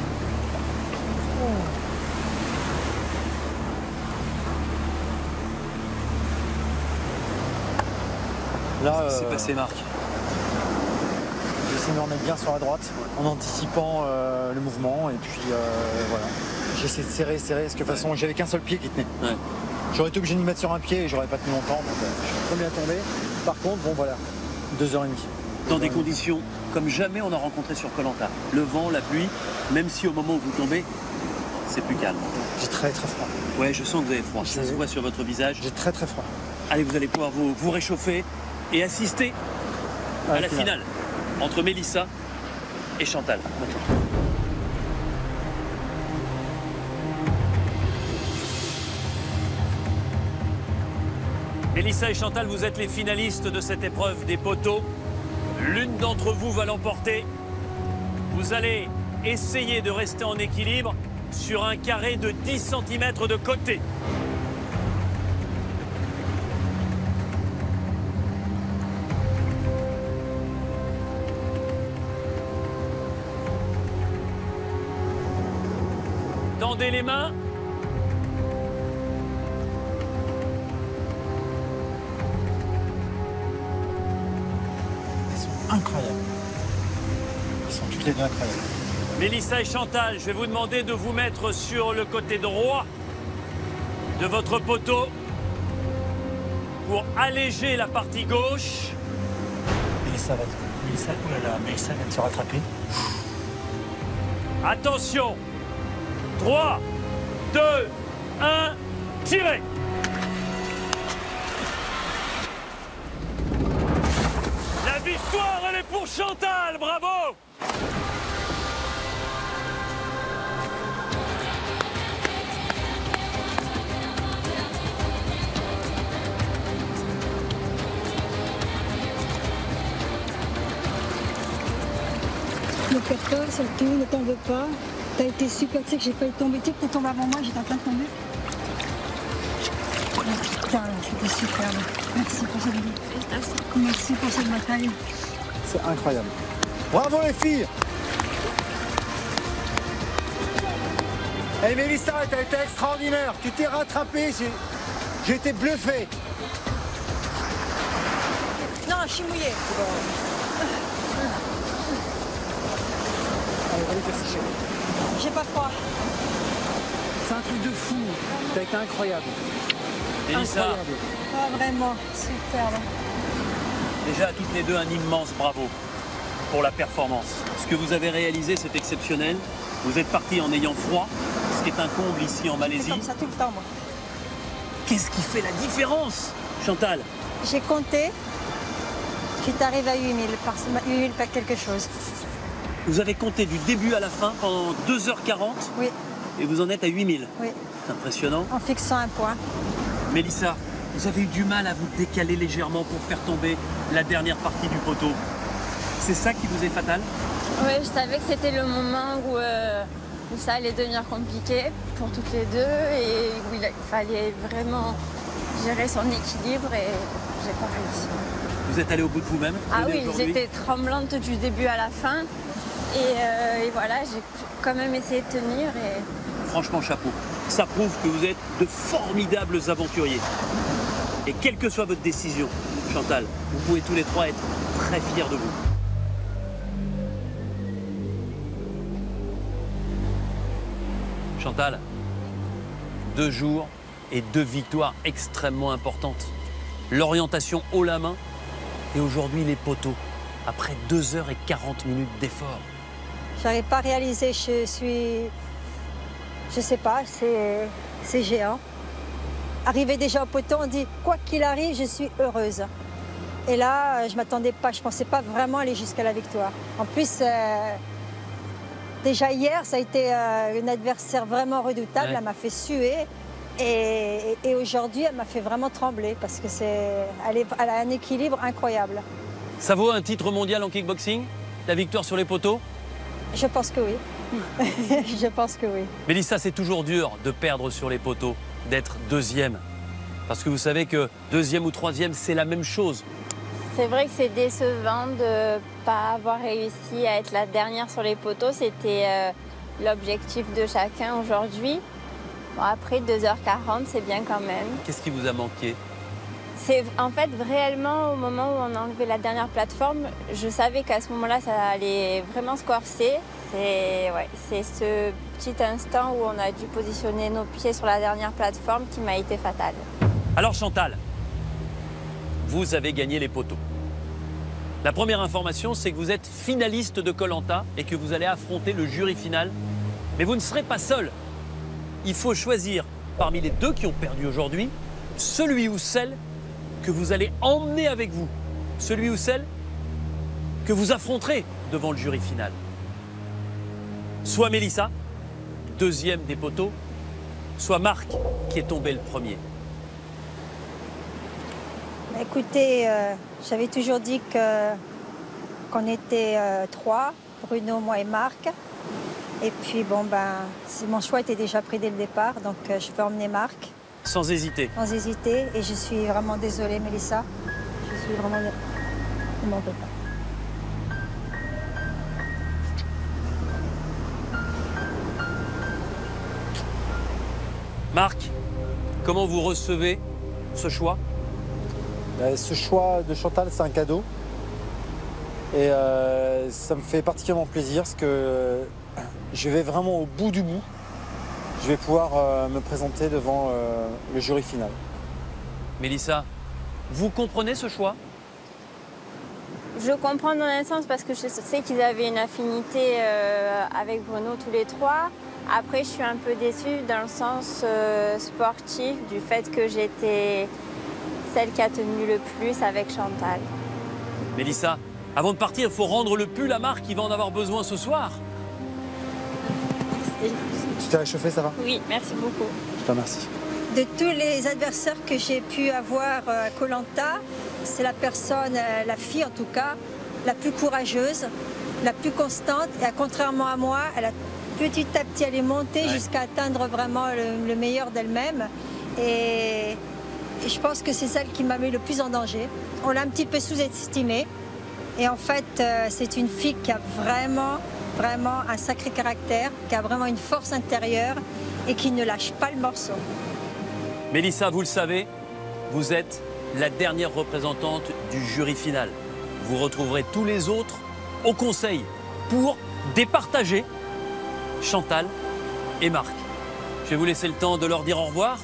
Speaker 11: Là,
Speaker 17: Qu'est-ce qui s'est passé, Marc?
Speaker 11: J'essaie de me remettre bien sur la droite en anticipant le mouvement et puis voilà. J'essaie de serrer, parce que de toute façon j'avais qu'un seul pied qui tenait. Ouais. J'aurais été obligé de m'y mettre sur un pied et j'aurais pas tenu longtemps, donc je suis très bien tombé. Par contre, bon voilà, 2h30.
Speaker 17: Dans des conditions comme jamais on a rencontré sur Koh-Lanta. Le vent, la pluie, même si au moment où vous tombez, c'est plus calme.
Speaker 11: J'ai très froid.
Speaker 17: Ouais, je sens que vous avez froid. Ça se voit sur votre visage.
Speaker 11: J'ai très froid.
Speaker 17: Allez, vous allez pouvoir vous réchauffer et assister à la finale entre Mélissa et Chantal.
Speaker 1: Mélissa et Chantal, vous êtes les finalistes de cette épreuve des poteaux. L'une d'entre vous va l'emporter. Vous allez essayer de rester en équilibre sur un carré de 10 cm de côté. Tendez les mains.
Speaker 11: Incroyable. Ils sont toutes les deux incroyables.
Speaker 1: Mélissa et Chantal, je vais vous demander de vous mettre sur le côté droit de votre poteau pour alléger la partie gauche.
Speaker 9: Mélissa, vas-y. Mélissa, oh là là, Mélissa vient de se rattraper.
Speaker 1: Attention. 3, 2, 1, tirez. La victoire, elle est pour Chantal, bravo.
Speaker 16: Ne pleure pas, c'est le tout, ne t'en veux pas. T'as été super, tu sais que j'ai failli tomber, tu sais que t'es tombé avant moi, j'étais en train de tomber. Oh, putain, c'était superbe. Merci pour cette vie. Merci pour cette bataille.
Speaker 11: C'est incroyable. Bravo les filles. Hey Mélissa, t'as été extraordinaire. Tu t'es rattrapée, j'ai été bluffé.
Speaker 3: Non, je suis mouillée.
Speaker 11: Allez, te sécher.
Speaker 3: J'ai pas froid.
Speaker 11: C'est un truc de fou. T'as été incroyable.
Speaker 1: Mélissa,
Speaker 11: Incroyable.
Speaker 3: Ah, vraiment, superbe.
Speaker 1: déjà à toutes les deux un immense bravo pour la performance. Ce que vous avez réalisé, c'est exceptionnel. Vous êtes parti en ayant froid, ce qui est un comble ici en Malaisie.
Speaker 3: C'est comme ça tout le temps, moi.
Speaker 1: Qu'est-ce qui fait la différence, Chantal?
Speaker 3: J'ai compté. J'étais arrivée à 8000, 8000 pas quelque chose.
Speaker 1: Vous avez compté du début à la fin pendant 2h40.
Speaker 3: Oui.
Speaker 1: Et vous en êtes à 8000.
Speaker 3: Oui.
Speaker 1: C'est impressionnant.
Speaker 3: En fixant un point.
Speaker 1: Mélissa, vous avez eu du mal à vous décaler légèrement pour faire tomber la dernière partie du poteau. C'est ça qui vous est fatal?
Speaker 7: Oui, je savais que c'était le moment où ça allait devenir compliqué pour toutes les deux et où il fallait vraiment gérer son équilibre et j'ai pas réussi.
Speaker 1: Vous êtes allé au bout de vous-même?
Speaker 7: Ah oui, j'étais tremblante du début à la fin et voilà, j'ai quand même essayé de tenir et...
Speaker 1: Franchement, chapeau. Ça prouve que vous êtes de formidables aventuriers. Et quelle que soit votre décision, Chantal, vous pouvez tous les trois être très fiers de vous. Chantal, 2 jours et 2 victoires extrêmement importantes. L'orientation haut la main et aujourd'hui les poteaux, après 2h40 d'effort.
Speaker 3: J'arrive pas à réaliser, je sais pas, c'est géant. Arrivé déjà au poteau, on dit quoi qu'il arrive, je suis heureuse. Et là, je m'attendais pas, je pensais pas vraiment aller jusqu'à la victoire. En plus, déjà hier, ça a été une adversaire vraiment redoutable,
Speaker 1: Ouais.
Speaker 3: elle m'a fait suer. Et aujourd'hui, elle m'a fait vraiment trembler parce que elle a un équilibre incroyable.
Speaker 1: Ça vaut un titre mondial en kickboxing? La victoire sur les poteaux?
Speaker 3: Je pense que oui. Je pense que oui.
Speaker 1: Mélissa, c'est toujours dur de perdre sur les poteaux, d'être deuxième. Parce que vous savez que deuxième ou troisième, c'est la même chose.
Speaker 7: C'est vrai que c'est décevant de ne pas avoir réussi à être la dernière sur les poteaux. C'était l'objectif de chacun aujourd'hui. Bon, après 2h40, c'est bien quand même.
Speaker 1: Qu'est-ce qui vous a manqué?
Speaker 7: C'est en fait réellement au moment où on a enlevé la dernière plateforme, je savais qu'à ce moment-là, ça allait vraiment se corser. C'est ce petit instant où on a dû positionner nos pieds sur la dernière plateforme qui m'a été fatal.
Speaker 1: Alors Chantal, vous avez gagné les poteaux. La première information, c'est que vous êtes finaliste de Koh-Lanta et que vous allez affronter le jury final. Mais vous ne serez pas seul. Il faut choisir parmi les deux qui ont perdu aujourd'hui, celui ou celle que vous allez emmener avec vous. Celui ou celle que vous affronterez devant le jury final. Soit Mélissa, deuxième des poteaux, soit Marc, qui est tombé le premier.
Speaker 3: Écoutez, j'avais toujours dit qu'on était 3, Bruno, moi et Marc. Et puis bon, mon choix était déjà pris dès le départ, donc je vais emmener Marc.
Speaker 1: Sans hésiter.
Speaker 3: Sans hésiter, et je suis vraiment désolée, Mélissa. Je suis vraiment... Je m'en veux pas.
Speaker 1: Marc, comment vous recevez ce choix?
Speaker 11: Ce choix de Chantal, c'est un cadeau. Et ça me fait particulièrement plaisir parce que je vais vraiment au bout du bout. Je vais pouvoir me présenter devant le jury final.
Speaker 1: Mélissa, vous comprenez ce choix?
Speaker 7: Je comprends dans un sens parce que je sais qu'ils avaient une affinité avec Bruno tous les trois. Après, je suis un peu déçue dans le sens sportif du fait que j'étais celle qui a tenu le plus avec Chantal.
Speaker 1: Mélissa, avant de partir, il faut rendre le pull à Marc qui va en avoir besoin ce soir.
Speaker 11: Tu t'es réchauffé, ça va?
Speaker 7: Oui, merci beaucoup.
Speaker 11: Je te remercie.
Speaker 16: De tous les adversaires que j'ai pu avoir à Koh-Lanta, c'est la personne, la fille en tout cas, la plus courageuse, la plus constante. Et contrairement à moi, elle a petit à petit elle est montée jusqu'à atteindre vraiment le meilleur d'elle-même. Et je pense que c'est celle qui m'a mis le plus en danger. On l'a un petit peu sous-estimée. Et en fait, c'est une fille qui a vraiment un sacré caractère, qui a vraiment une force intérieure et qui ne lâche pas le morceau.
Speaker 1: Mélissa, vous le savez, vous êtes la dernière représentante du jury final. Vous retrouverez tous les autres au conseil pour départager Chantal et Marc. Je vais vous laisser le temps de leur dire au revoir.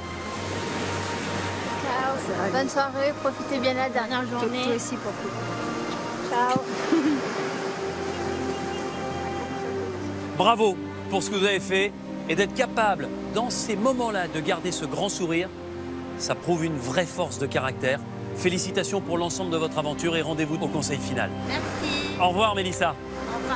Speaker 7: Ciao. Bonne soirée, profitez bien de la dernière journée.
Speaker 16: Toi aussi, profite.
Speaker 7: Ciao.
Speaker 1: Bravo pour ce que vous avez fait et d'être capable, dans ces moments-là, de garder ce grand sourire. Ça prouve une vraie force de caractère. Félicitations pour l'ensemble de votre aventure et rendez-vous au conseil final.
Speaker 7: Merci.
Speaker 1: Au revoir, Mélissa.
Speaker 7: Au revoir.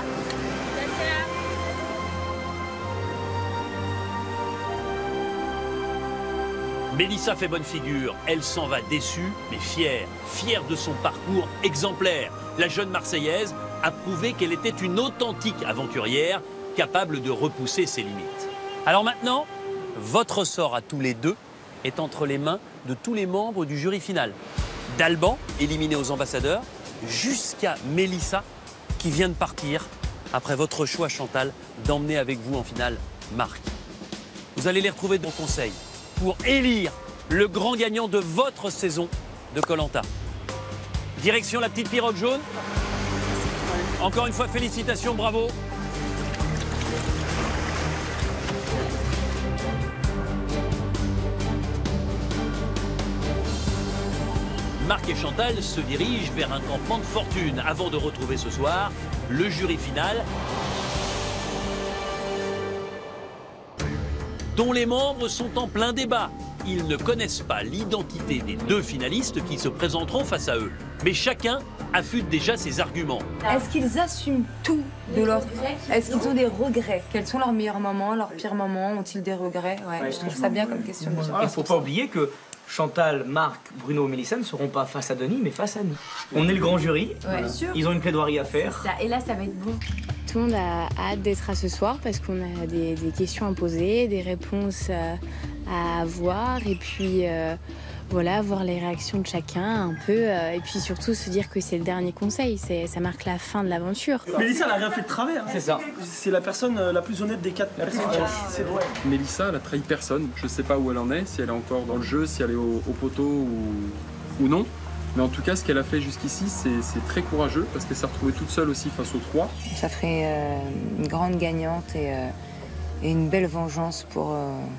Speaker 1: Mélissa fait bonne figure, elle s'en va déçue, mais fière. Fière de son parcours exemplaire. La jeune Marseillaise a prouvé qu'elle était une authentique aventurière, capable de repousser ses limites. Alors maintenant, votre sort à tous les deux est entre les mains de tous les membres du jury final. D'Alban, éliminé aux ambassadeurs, jusqu'à Mélissa, qui vient de partir, après votre choix, Chantal, d'emmener avec vous en finale Marc. Vous allez les retrouver dans le conseil pour élire le grand gagnant de votre saison de Koh-Lanta. Direction la petite pirogue jaune. Encore une fois, félicitations, bravo. Marc et Chantal se dirigent vers un campement de fortune avant de retrouver ce soir le jury final, dont les membres sont en plein débat. Ils ne connaissent pas l'identité des deux finalistes qui se présenteront face à eux. Mais chacun affûte déjà ses arguments.
Speaker 13: Est-ce qu'ils assument tout de leur... Est-ce qu'ils ont des regrets? Quels sont leurs meilleurs moments, leurs pires moments? Ont-ils des regrets? Ouais, je trouve ça bien comme question.
Speaker 6: Il ne faut pas oublier que Chantal, Marc, Bruno et Mélissa ne seront pas face à Denis, mais face à nous. On est le grand jury, ils ont une plaidoirie à faire.
Speaker 13: Ça, et là, ça va être bon.
Speaker 18: Tout le monde a hâte d'être à ce soir parce qu'on a des questions à poser, des réponses à avoir et puis voilà, voir les réactions de chacun un peu et puis surtout se dire que c'est le dernier conseil, ça marque la fin de l'aventure.
Speaker 19: Mélissa, elle n'a rien fait de travers.
Speaker 6: C'est ça.
Speaker 19: C'est la personne la plus honnête des quatre. C'est vrai.
Speaker 20: Mélissa, elle a trahi personne. Je ne sais pas où elle en est, si elle est encore dans le jeu, si elle est au poteau ou non. Mais en tout cas, ce qu'elle a fait jusqu'ici, c'est très courageux parce qu'elle s'est retrouvée toute seule aussi face aux trois.
Speaker 4: Ça ferait une grande gagnante et une belle vengeance pour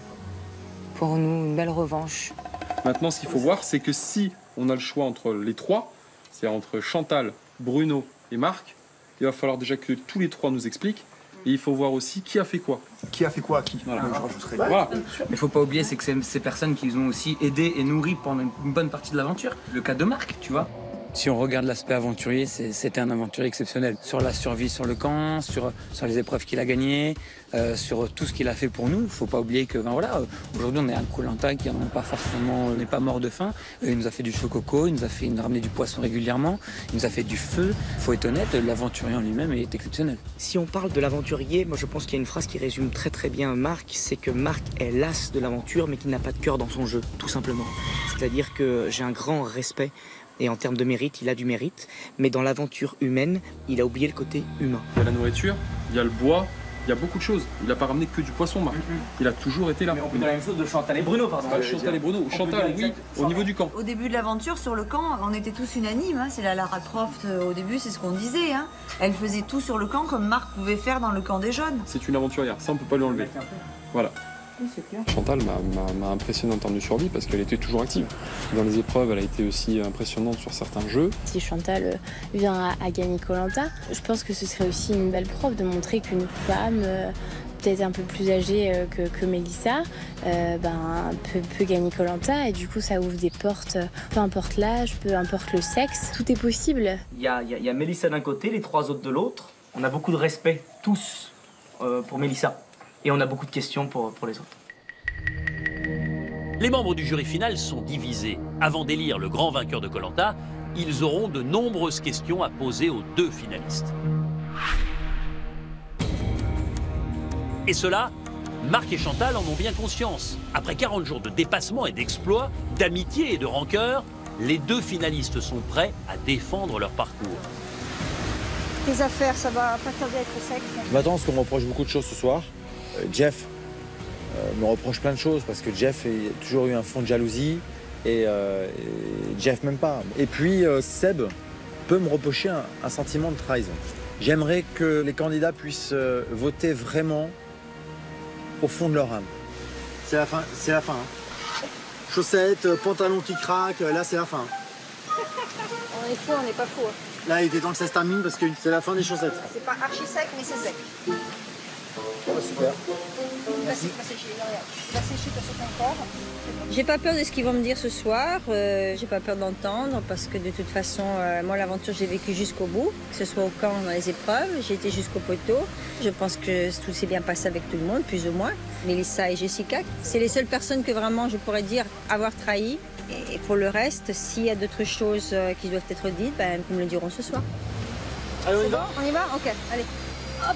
Speaker 4: nous, une belle revanche.
Speaker 20: Maintenant, ce qu'il faut voir, c'est que si on a le choix entre les trois, c'est entre Chantal, Bruno et Marc, il va falloir déjà que tous les trois nous expliquent. Et il faut voir aussi qui a fait quoi.
Speaker 11: Qui a fait quoi à qui?
Speaker 20: Voilà.
Speaker 11: Je rajouterai.
Speaker 20: Voilà.
Speaker 6: Mais il ne faut pas oublier, c'est que c'est ces personnes qui nous ont aussi aidés et nourris pendant une bonne partie de l'aventure. Le cas de Marc, tu vois.
Speaker 5: Si on regarde l'aspect aventurier, c'était un aventurier exceptionnel. Sur la survie sur le camp, sur les épreuves qu'il a gagnées, sur tout ce qu'il a fait pour nous. Il ne faut pas oublier que aujourd'hui on est à Koh-Lanta qui n'est pas mort de faim. Il nous a fait du chococo, il nous a ramené du poisson régulièrement, il nous a fait du feu. Il faut être honnête, l'aventurier en lui-même est exceptionnel.
Speaker 6: Si on parle de l'aventurier, moi je pense qu'il y a une phrase qui résume très très bien Marc, c'est que Marc est l'as de l'aventure mais qui n'a pas de cœur dans son jeu, tout simplement. C'est-à-dire que j'ai un grand respect. Et en termes de mérite, il a du mérite. Mais dans l'aventure humaine, il a oublié le côté humain.
Speaker 20: Il y a la nourriture, il y a le bois, il y a beaucoup de choses. Il n'a pas ramené que du poisson, Marc. Il a toujours été là.
Speaker 6: Mais on peut dire la même chose de Chantal et Bruno, pardon.
Speaker 20: Chantal et Bruno. Chantal, oui, au niveau du camp.
Speaker 4: Au début de l'aventure, sur le camp, on était tous unanimes. C'est la Lara Croft, au début, c'est ce qu'on disait. Elle faisait tout sur le camp comme Marc pouvait faire dans le camp des jeunes.
Speaker 20: C'est une aventurière, ça on ne peut pas lui enlever. Voilà. Chantal m'a impressionné en termes de survie parce qu'elle était toujours active. Dans les épreuves, elle a été aussi impressionnante sur certains jeux.
Speaker 18: Si Chantal vient à gagner Koh-Lanta, je pense que ce serait aussi une belle preuve de montrer qu'une femme, peut-être un peu plus âgée que Mélissa, peut gagner Koh-Lanta, et du coup ça ouvre des portes, peu importe l'âge, peu importe le sexe, tout est possible.
Speaker 6: Il y a Mélissa d'un côté, les 3 autres de l'autre. On a beaucoup de respect, tous, pour Mélissa. Et on a beaucoup de questions pour les autres.
Speaker 1: Les membres du jury final sont divisés. Avant d'élire le grand vainqueur de Koh-Lanta, ils auront de nombreuses questions à poser aux 2 finalistes. Et cela, Marc et Chantal en ont bien conscience. Après 40 jours de dépassement et d'exploits, d'amitié et de rancœur, les 2 finalistes sont prêts à défendre leur parcours.
Speaker 16: Tes affaires, ça va pas tarder à être sec.
Speaker 8: Je m'attends à ce qu'on me reproche beaucoup de choses ce soir. Jeff me reproche plein de choses parce que Jeff a toujours eu un fond de jalousie et Jeff même pas. Et puis Seb peut me reprocher un sentiment de trahison. J'aimerais que les candidats puissent voter vraiment au fond de leur âme. C'est la fin, c'est la fin. Hein. Chaussettes, pantalon qui craque, là c'est la fin.
Speaker 16: On est fou, on n'est pas fou.
Speaker 8: Là il était temps que ça se termine parce que c'est la fin des chaussettes.
Speaker 16: C'est pas archi sec, mais c'est sec.
Speaker 8: Oh, super.
Speaker 3: J'ai pas peur de ce qu'ils vont me dire ce soir, j'ai pas peur d'entendre parce que de toute façon, moi l'aventure j'ai vécu jusqu'au bout, que ce soit au camp, dans les épreuves, j'ai été jusqu'au poteau. Je pense que tout s'est bien passé avec tout le monde, plus ou moins. Mélissa et Jessica, c'est les seules personnes que vraiment je pourrais dire avoir trahi. Et pour le reste, s'il y a d'autres choses qui doivent être dites, ils me le diront ce soir.
Speaker 8: Allez, on y va ?
Speaker 16: On y va ? Ok, allez. Hop.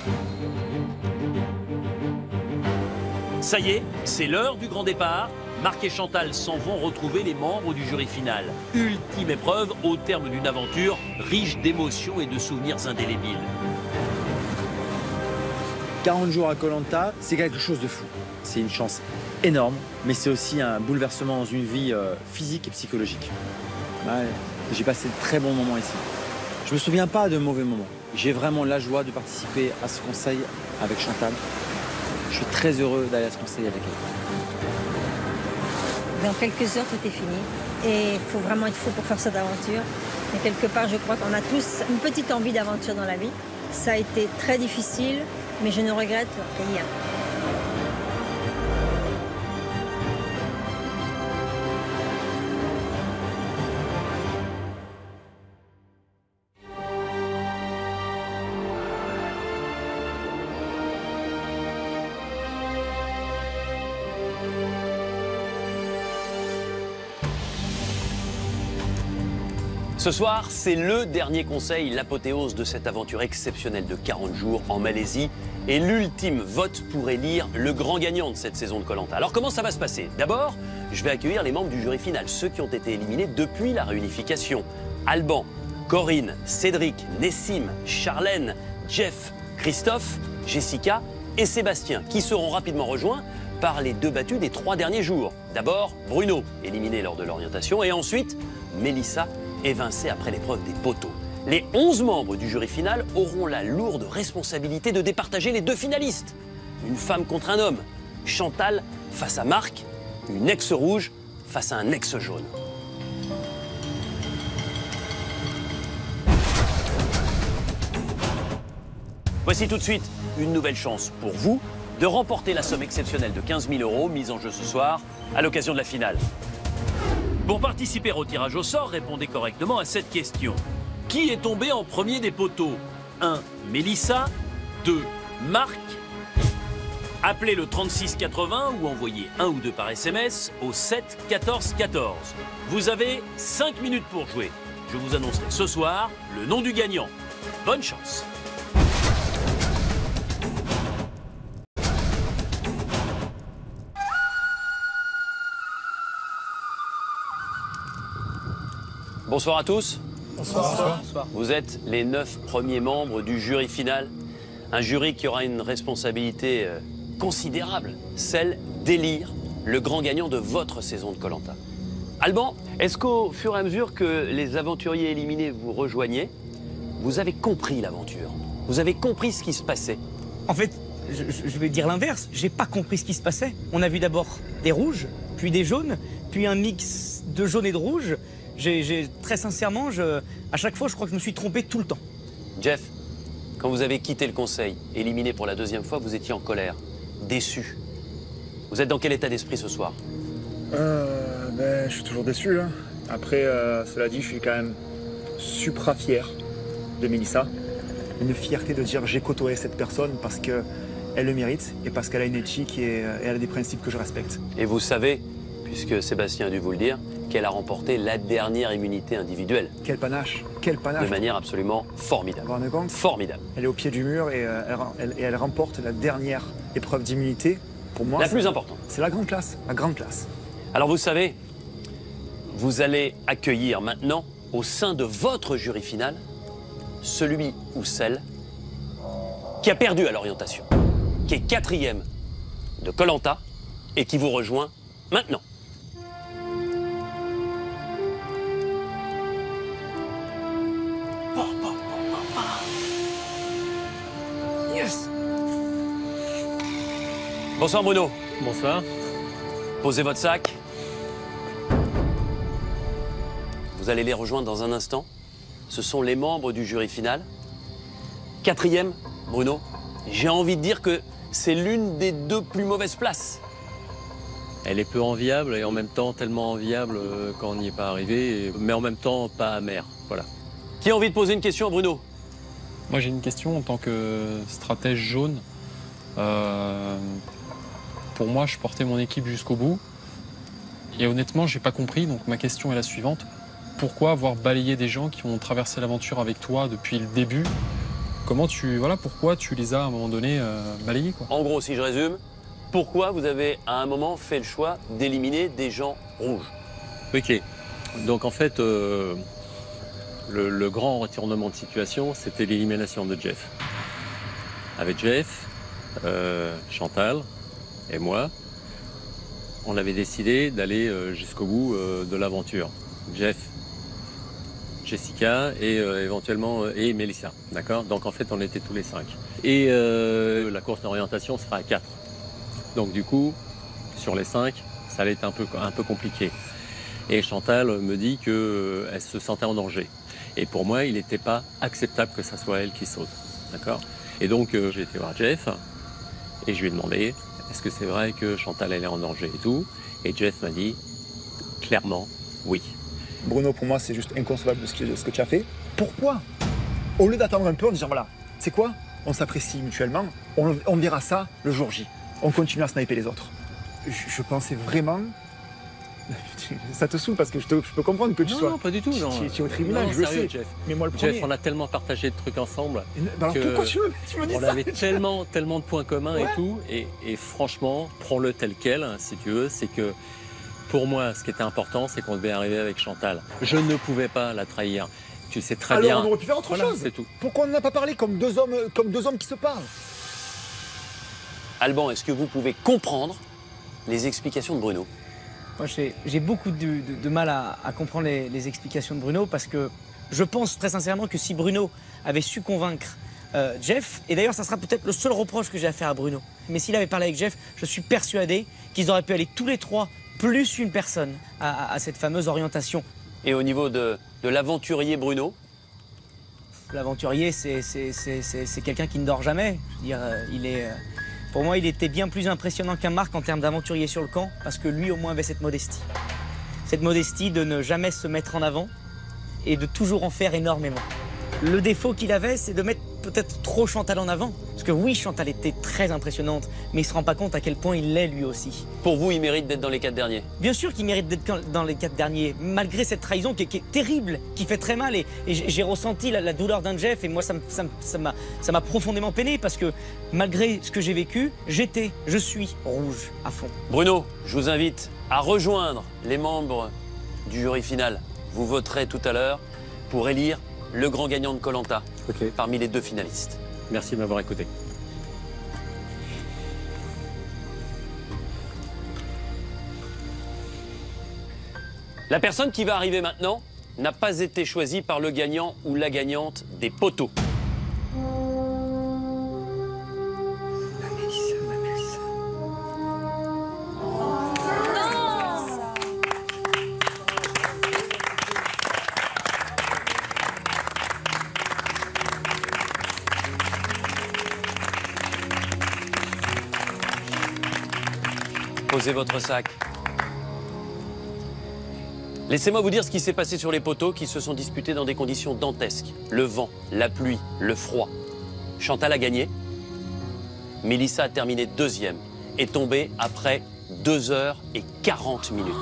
Speaker 1: Ça y est, c'est l'heure du grand départ. Marc et Chantal s'en vont retrouver les membres du jury final. Ultime épreuve au terme d'une aventure riche d'émotions et de souvenirs indélébiles.
Speaker 8: 40 jours à Koh-Lanta, c'est quelque chose de fou. C'est une chance énorme, mais c'est aussi un bouleversement dans une vie physique et psychologique. Ouais, j'ai passé de très bons moments ici. Je me souviens pas de mauvais moments. J'ai vraiment la joie de participer à ce conseil avec Chantal. Je suis très heureux d'aller à ce conseil avec elle.
Speaker 3: Dans quelques heures, tout est fini. Et il faut vraiment être fou pour faire cette aventure. Et quelque part, je crois qu'on a tous une petite envie d'aventure dans la vie. Ça a été très difficile, mais je ne regrette rien.
Speaker 17: Ce soir, c'est le dernier conseil, l'apothéose de cette aventure exceptionnelle de 40 jours en Malaisie et l'ultime vote pour élire le grand gagnant de cette saison de Koh-Lanta. Alors comment ça va se passer? D'abord, je vais accueillir les membres du jury final, ceux qui ont été éliminés depuis la réunification. Alban, Corinne, Cédric, Nessim, Charlène, Jeff, Christophe, Jessica et Sébastien, qui seront rapidement rejoints par les 2 battus des 3 derniers jours. D'abord, Bruno, éliminé lors de l'orientation, et ensuite, Mélissa, évincée après l'épreuve des poteaux. Les 11 membres du jury final auront la lourde responsabilité de départager les 2 finalistes. Une femme contre un homme. Chantal face à Marc, une ex-rouge face à un ex-jaune. Voici tout de suite une nouvelle chance pour vous de remporter la somme exceptionnelle de 15 000 € mise en jeu ce soir à l'occasion de la finale. Pour participer au tirage au sort, répondez correctement à cette question. Qui est tombé en premier des poteaux? 1. Mélissa. 2. Marc. Appelez le 3680 ou envoyez 1 ou 2 par SMS au 7 14 14. Vous avez 5 minutes pour jouer. Je vous annoncerai ce soir le nom du gagnant. Bonne chance. Bonsoir à tous.
Speaker 10: Bonsoir.
Speaker 17: Bonsoir. Vous êtes les 9 premiers membres du jury final. Un jury qui aura une responsabilité considérable, celle d'élire le grand gagnant de votre saison de Koh-Lanta. Alban, est-ce qu'au fur et à mesure que les aventuriers éliminés vous rejoignaient, vous avez compris l'aventure? Vous avez compris ce qui se passait?
Speaker 6: En fait, je vais dire l'inverse, j'ai pas compris ce qui se passait. On a vu d'abord des rouges, puis des jaunes, puis un mix de jaune et de rouge. Très sincèrement, à chaque fois, je crois que je me suis trompé tout le temps.
Speaker 17: Jeff, quand vous avez quitté le conseil, éliminé pour la 2e fois, vous étiez en colère, déçu. Vous êtes dans quel état d'esprit ce soir?
Speaker 2: Je suis toujours déçu. Hein. Après, cela dit, je suis quand même supra fier de Mélissa. Une fierté de dire j'ai côtoyé cette personne parce qu'elle le mérite et parce qu'elle a une éthique et elle a des principes que je respecte.
Speaker 17: Et vous savez, puisque Sébastien a dû vous le dire, qu'elle a remporté la dernière immunité individuelle.
Speaker 2: Quel panache, quel panache.
Speaker 17: De manière absolument formidable.
Speaker 2: Vous vous rendez compte?
Speaker 17: Formidable.
Speaker 2: Elle est au pied du mur et elle remporte la dernière épreuve d'immunité. Pour moi,
Speaker 17: la plus importante.
Speaker 2: C'est la grande classe, la grande classe.
Speaker 17: Alors vous savez, vous allez accueillir maintenant, au sein de votre jury final, celui ou celle qui a perdu à l'orientation, qui est 4e de Koh-Lanta et qui vous rejoint maintenant.
Speaker 6: Yes.
Speaker 17: Bonsoir Bruno.
Speaker 14: Bonsoir.
Speaker 17: Posez votre sac. Vous allez les rejoindre dans un instant. Ce sont les membres du jury final. 4e, Bruno, j'ai envie de dire que c'est l'une des 2 plus mauvaises places.
Speaker 14: Elle est peu enviable et en même temps tellement enviable quand on n'y est pas arrivé, mais en même temps pas amère. Voilà.
Speaker 17: Qui a envie de poser une question à Bruno?
Speaker 20: Moi j'ai une question en tant que stratège jaune. Pour moi, je portais mon équipe jusqu'au bout. Et honnêtement, j'ai pas compris, donc ma question est la suivante. Pourquoi avoir balayé des gens qui ont traversé l'aventure avec toi depuis le début? Pourquoi tu les as à un moment donné balayés, quoi?
Speaker 17: En gros, si je résume, pourquoi vous avez à un moment fait le choix d'éliminer des gens rouges?
Speaker 14: Ok. Donc en fait, le grand retournement de situation, c'était l'élimination de Jeff. Avec Jeff, Chantal et moi, on avait décidé d'aller jusqu'au bout de l'aventure. Jeff, Jessica et éventuellement et Mélissa, d'accord? Donc en fait, on était tous les 5. Et la course d'orientation sera à 4. Donc du coup, sur les 5, ça allait être un peu compliqué. Et Chantal me dit qu'elle se sentait en danger. Et pour moi, il n'était pas acceptable que ça soit elle qui saute, d'accord? Et donc j'ai été voir Jeff et je lui ai demandé est-ce que c'est vrai que Chantal elle est en danger et tout? Et Jeff m'a dit clairement oui.
Speaker 2: Bruno, pour moi, c'est juste inconcevable ce que tu as fait. Pourquoi? Au lieu d'attendre un peu, en disant voilà, c'est quoi? On s'apprécie mutuellement, on verra ça le jour J. On continue à sniper les autres. Je pensais vraiment... Ça te saoule parce que je peux comprendre que tu sois...
Speaker 14: Non, pas du tout.
Speaker 2: Tu es au tribunal,
Speaker 14: non,
Speaker 2: je le
Speaker 14: sérieux,
Speaker 2: sais.
Speaker 14: Jeff.
Speaker 2: Mais moi, le premier...
Speaker 14: Jeff, on a tellement partagé de trucs ensemble.
Speaker 2: Alors pourquoi tu me dis ça?
Speaker 14: On avait tellement de points communs et tout. Et franchement, prends-le tel quel, si tu veux. C'est que pour moi, ce qui était important, c'est qu'on devait arriver avec Chantal. Je ne pouvais pas la trahir. Tu sais très bien.
Speaker 2: Alors on aurait pu faire autre chose.
Speaker 14: C'est tout.
Speaker 2: Pourquoi on n'en a pas parlé comme deux hommes qui se parlent?
Speaker 17: Alban, est-ce que vous pouvez comprendre les explications de Bruno?
Speaker 6: Moi, j'ai beaucoup de mal à comprendre les explications de Bruno parce que je pense très sincèrement que si Bruno avait su convaincre Jeff, et d'ailleurs, ça sera peut-être le seul reproche que j'ai à faire à Bruno, mais s'il avait parlé avec Jeff, je suis persuadé qu'ils auraient pu aller tous les 3, plus une personne, à cette fameuse orientation.
Speaker 17: Et au niveau de l'aventurier Bruno?
Speaker 6: L'aventurier, c'est quelqu'un qui ne dort jamais. Je veux dire, pour moi, il était bien plus impressionnant qu'un Marc en termes d'aventurier sur le camp, parce que lui, au moins, avait cette modestie. Cette modestie de ne jamais se mettre en avant et de toujours en faire énormément. Le défaut qu'il avait, c'est de mettre peut-être trop Chantal en avant. Parce que oui, Chantal était très impressionnante, mais il ne se rend pas compte à quel point il l'est lui aussi.
Speaker 17: Pour vous, il mérite d'être dans les 4 derniers?
Speaker 6: Bien sûr qu'il mérite d'être dans les 4 derniers, malgré cette trahison qui est terrible, qui fait très mal. Et j'ai ressenti la douleur d'un Jeff, et moi, ça m'a profondément peiné, parce que malgré ce que j'ai vécu, je suis rouge à fond.
Speaker 17: Bruno, je vous invite à rejoindre les membres du jury final. Vous voterez tout à l'heure pour élire le grand gagnant de Koh-Lanta, parmi les 2 finalistes.
Speaker 14: Merci de m'avoir écouté.
Speaker 17: La personne qui va arriver maintenant n'a pas été choisie par le gagnant ou la gagnante des poteaux. Posez votre sac. Laissez-moi vous dire ce qui s'est passé sur les poteaux qui se sont disputés dans des conditions dantesques. Le vent, la pluie, le froid. Chantal a gagné. Mélissa a terminé deuxième et tombée après 2h40 minutes.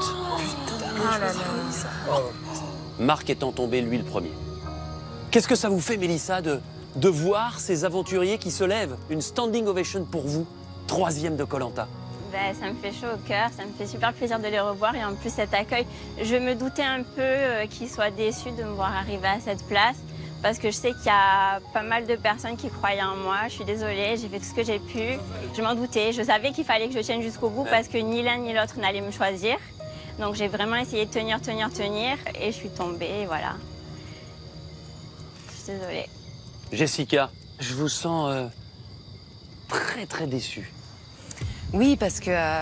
Speaker 17: Marc étant tombé, lui, le premier. Qu'est-ce que ça vous fait, Mélissa, de voir ces aventuriers qui se lèvent? Une standing ovation pour vous, 3e de Koh-Lanta.
Speaker 7: Ben, ça me fait chaud au cœur, ça me fait super plaisir de les revoir et en plus cet accueil, je me doutais un peu qu'ils soient déçus de me voir arriver à cette place parce que je sais qu'il y a pas mal de personnes qui croyaient en moi. Je suis désolée, j'ai fait tout ce que j'ai pu, je m'en doutais. Je savais qu'il fallait que je tienne jusqu'au bout parce que ni l'un ni l'autre n'allait me choisir. Donc j'ai vraiment essayé de tenir et je suis tombée et voilà. Je suis désolée.
Speaker 17: Jessica, je vous sens très déçue.
Speaker 13: Oui, parce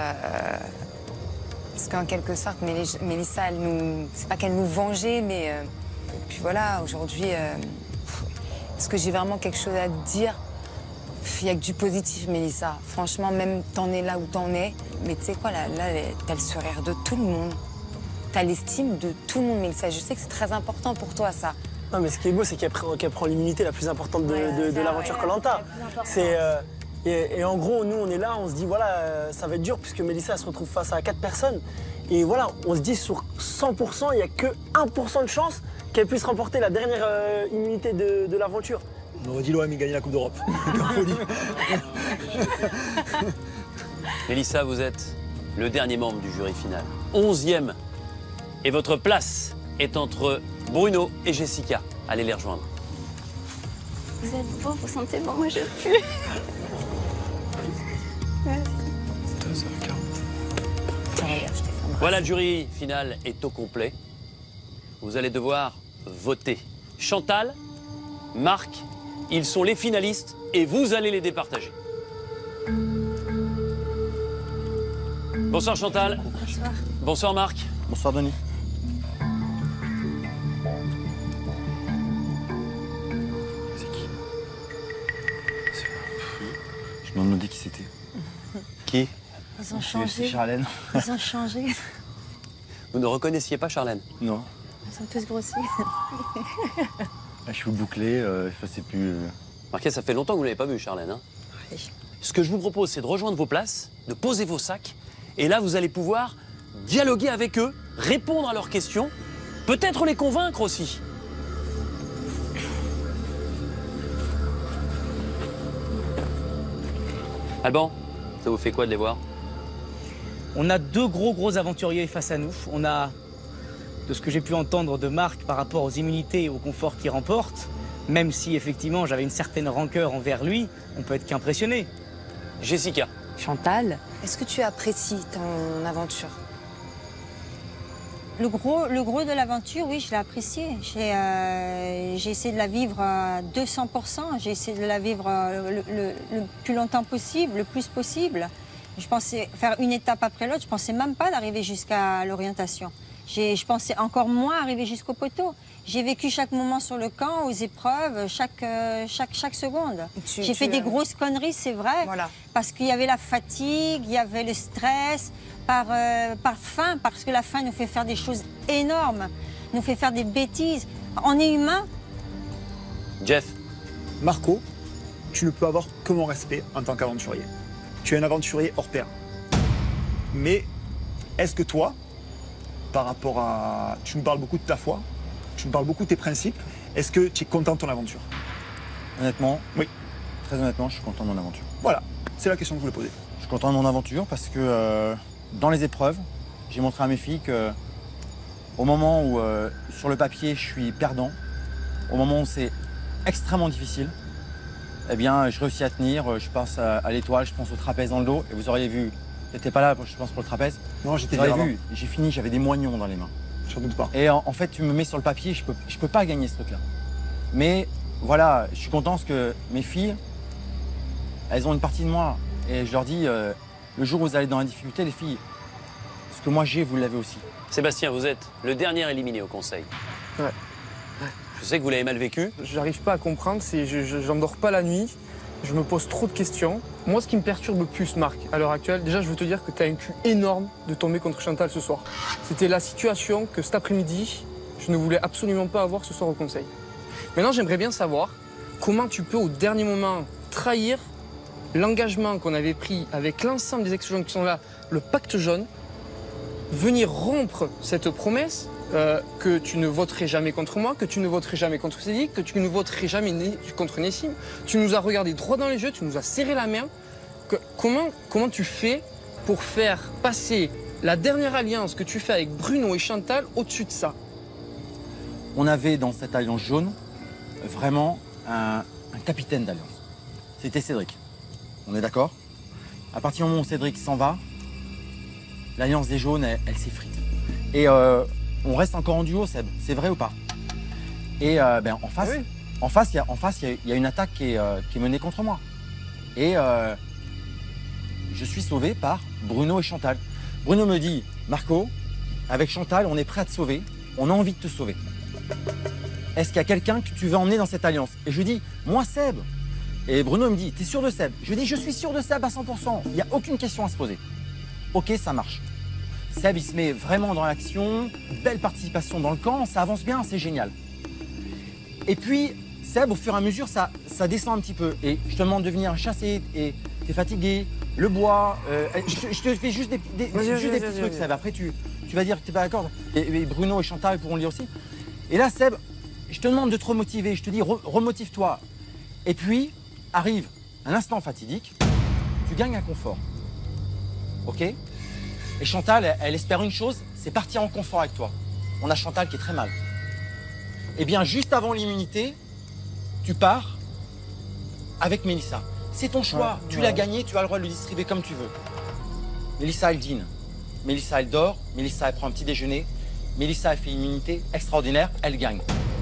Speaker 13: qu'en quelque sorte, Mélissa, c'est pas qu'elle nous vengeait, mais puis voilà, aujourd'hui, est-ce que j'ai vraiment quelque chose à te dire? Il n'y a que du positif, Mélissa. Franchement, même t'en es là où t'en es, mais tu sais quoi, là t'as le sourire de tout le monde. T'as l'estime de tout le monde, Mélissa. Je sais que c'est très important pour toi, ça.
Speaker 19: Non, mais ce qui est beau, c'est qu'elle prend l'immunité la plus importante de l'aventure Koh-Lanta. Et en gros, nous, on est là, on se dit, voilà, ça va être dur puisque Mélissa, elle se retrouve face à 4 personnes. Et voilà, on se dit, sur 100%, il n'y a que 1% de chance qu'elle puisse remporter la dernière immunité de l'aventure.
Speaker 11: On aurait dit l'OM, il gagne la Coupe d'Europe.
Speaker 17: Mélissa, vous êtes le dernier membre du jury final. 11e. Et votre place est entre Bruno et Jessica. Allez les rejoindre.
Speaker 7: Vous êtes beau, vous sentez bon, moi je pue.
Speaker 17: Voilà, le jury final est au complet. Vous allez devoir voter. Chantal, Marc, ils sont les finalistes et vous allez les départager. Bonsoir Chantal.
Speaker 16: Bonsoir.
Speaker 17: Bonsoir Marc.
Speaker 11: Bonsoir Denis. Je me demandais qui c'était.
Speaker 17: Qui?
Speaker 16: Ils ont changé.
Speaker 11: C'est Charlène.
Speaker 16: Ils ont changé.
Speaker 17: Vous ne reconnaissiez pas Charlène?
Speaker 11: Non.
Speaker 16: Ils ont tous grossi.
Speaker 11: Je suis bouclé, c'est plus...
Speaker 17: Remarquez, ça fait longtemps que vous ne l'avez pas vu Charlène. Hein?
Speaker 16: Oui.
Speaker 17: Ce que je vous propose, c'est de rejoindre vos places, de poser vos sacs, et là, vous allez pouvoir dialoguer avec eux, répondre à leurs questions, peut-être les convaincre aussi. Alban, ça vous fait quoi de les voir?
Speaker 6: On a 2 gros aventuriers face à nous. On a, de ce que j'ai pu entendre de Marc par rapport aux immunités et au confort qu'il remporte, même si effectivement j'avais une certaine rancœur envers lui, on peut être qu'impressionné.
Speaker 17: Jessica.
Speaker 4: Chantal, est-ce que tu apprécies ton aventure?
Speaker 16: Le gros de l'aventure, oui, je l'ai apprécié. J'ai essayé de la vivre à 200%. J'ai essayé de la vivre le plus longtemps possible, le plus possible. Je pensais faire une étape après l'autre. Je pensais même pas d'arriver jusqu'à l'orientation. Je pensais encore moins arriver jusqu'au poteau. J'ai vécu chaque moment sur le camp, aux épreuves, chaque seconde. J'ai fait des grosses conneries, c'est vrai,
Speaker 4: voilà.
Speaker 16: Parce qu'il y avait la fatigue, il y avait le stress, par faim, parce que la faim nous fait faire des choses énormes, nous fait faire des bêtises. On est humain.
Speaker 17: Jeff.
Speaker 2: Marco, tu ne peux avoir que mon respect en tant qu'aventurier. Tu es un aventurier hors pair. Mais est-ce que toi, par rapport à... Tu nous parles beaucoup de ta foi, tu nous parles beaucoup de tes principes, est-ce que tu es content de ton aventure?
Speaker 11: Honnêtement,
Speaker 2: oui.
Speaker 11: Très honnêtement, je suis content de mon aventure.
Speaker 2: Voilà, c'est la question que je voulais poser.
Speaker 11: Je suis content de mon aventure parce que dans les épreuves, j'ai montré à mes filles que au moment où sur le papier je suis perdant, au moment où c'est extrêmement difficile, eh bien je réussis à tenir, je pense à l'étoile, je pense au trapèze dans le dos, et vous auriez vu, t'étais pas là je pense pour le trapèze.
Speaker 2: Non, j'étais
Speaker 11: là. Vous auriez vu, j'ai fini, j'avais des moignons dans les mains.
Speaker 2: J'en doute pas.
Speaker 11: Et en fait tu me mets sur le papier, je peux pas gagner ce truc-là. Mais voilà, je suis content parce que mes filles, elles ont une partie de moi, et je leur dis, le jour où vous allez dans la difficulté, les filles, ce que moi j'ai, vous l'avez aussi.
Speaker 17: Sébastien, vous êtes le dernier éliminé au conseil.
Speaker 10: Ouais.
Speaker 17: Je sais que vous l'avez mal vécu.
Speaker 10: J'arrive pas à comprendre, j'en dors pas la nuit. je me pose trop de questions. Moi, ce qui me perturbe le plus, Marc, à l'heure actuelle, déjà, je veux te dire que tu as un cul énorme de tomber contre Chantal ce soir. C'était la situation que cet après-midi, je ne voulais absolument pas avoir ce soir au conseil. Maintenant, j'aimerais bien savoir comment tu peux, au dernier moment, trahir l'engagement qu'on avait pris avec l'ensemble des ex-jaunes qui sont là, le pacte jaune, venir rompre cette promesse que tu ne voterais jamais contre moi, que tu ne voterais jamais contre Cédric, que tu ne voterais jamais contre Nessim. Tu nous as regardé droit dans les yeux, tu nous as serré la main. Comment tu fais pour faire passer la dernière alliance que tu fais avec Bruno et Chantal au-dessus de ça?
Speaker 11: On avait dans cette alliance jaune vraiment un capitaine d'alliance. C'était Cédric. On est d'accord? À partir du moment où Cédric s'en va, l'alliance des jaunes, elle s'effrite. Et on reste encore en duo, Seb. C'est vrai ou pas? Et en face, il y a une attaque qui est menée contre moi. Et je suis sauvé par Bruno et Chantal. Bruno me dit, Marco, avec Chantal, on est prêt à te sauver. On a envie de te sauver. Est-ce qu'il y a quelqu'un que tu veux emmener dans cette alliance? Et je lui dis, moi, Seb. Et Bruno me dit, t'es sûr de Seb? Je lui dis, je suis sûr de Seb à 100%. Il n'y a aucune question à se poser. Ok, ça marche. Seb, il se met vraiment dans l'action, belle participation dans le camp, ça avance bien, c'est génial. Et puis, Seb, au fur et à mesure, ça descend un petit peu. Et je te demande de venir chasser, et t'es fatigué, le bois, je te fais juste des petits trucs, Seb. Après, tu vas dire que t'es pas d'accord. Et Bruno et Chantal pourront le dire aussi. Et là, Seb, je te demande de te remotiver, je te dis, remotive-toi. Et puis, arrive un instant fatidique, tu gagnes un confort. Ok? Et Chantal, elle espère une chose, c'est partir en confort avec toi. On a Chantal qui est très mal. Eh bien, juste avant l'immunité, tu pars avec Mélissa. C'est ton choix. Tu l'as gagné, tu as le droit de le distribuer comme tu veux. Mélissa, elle dîne. Mélissa, elle dort. Mélissa, elle prend un petit déjeuner. Mélissa, elle fait une immunité extraordinaire. Elle gagne.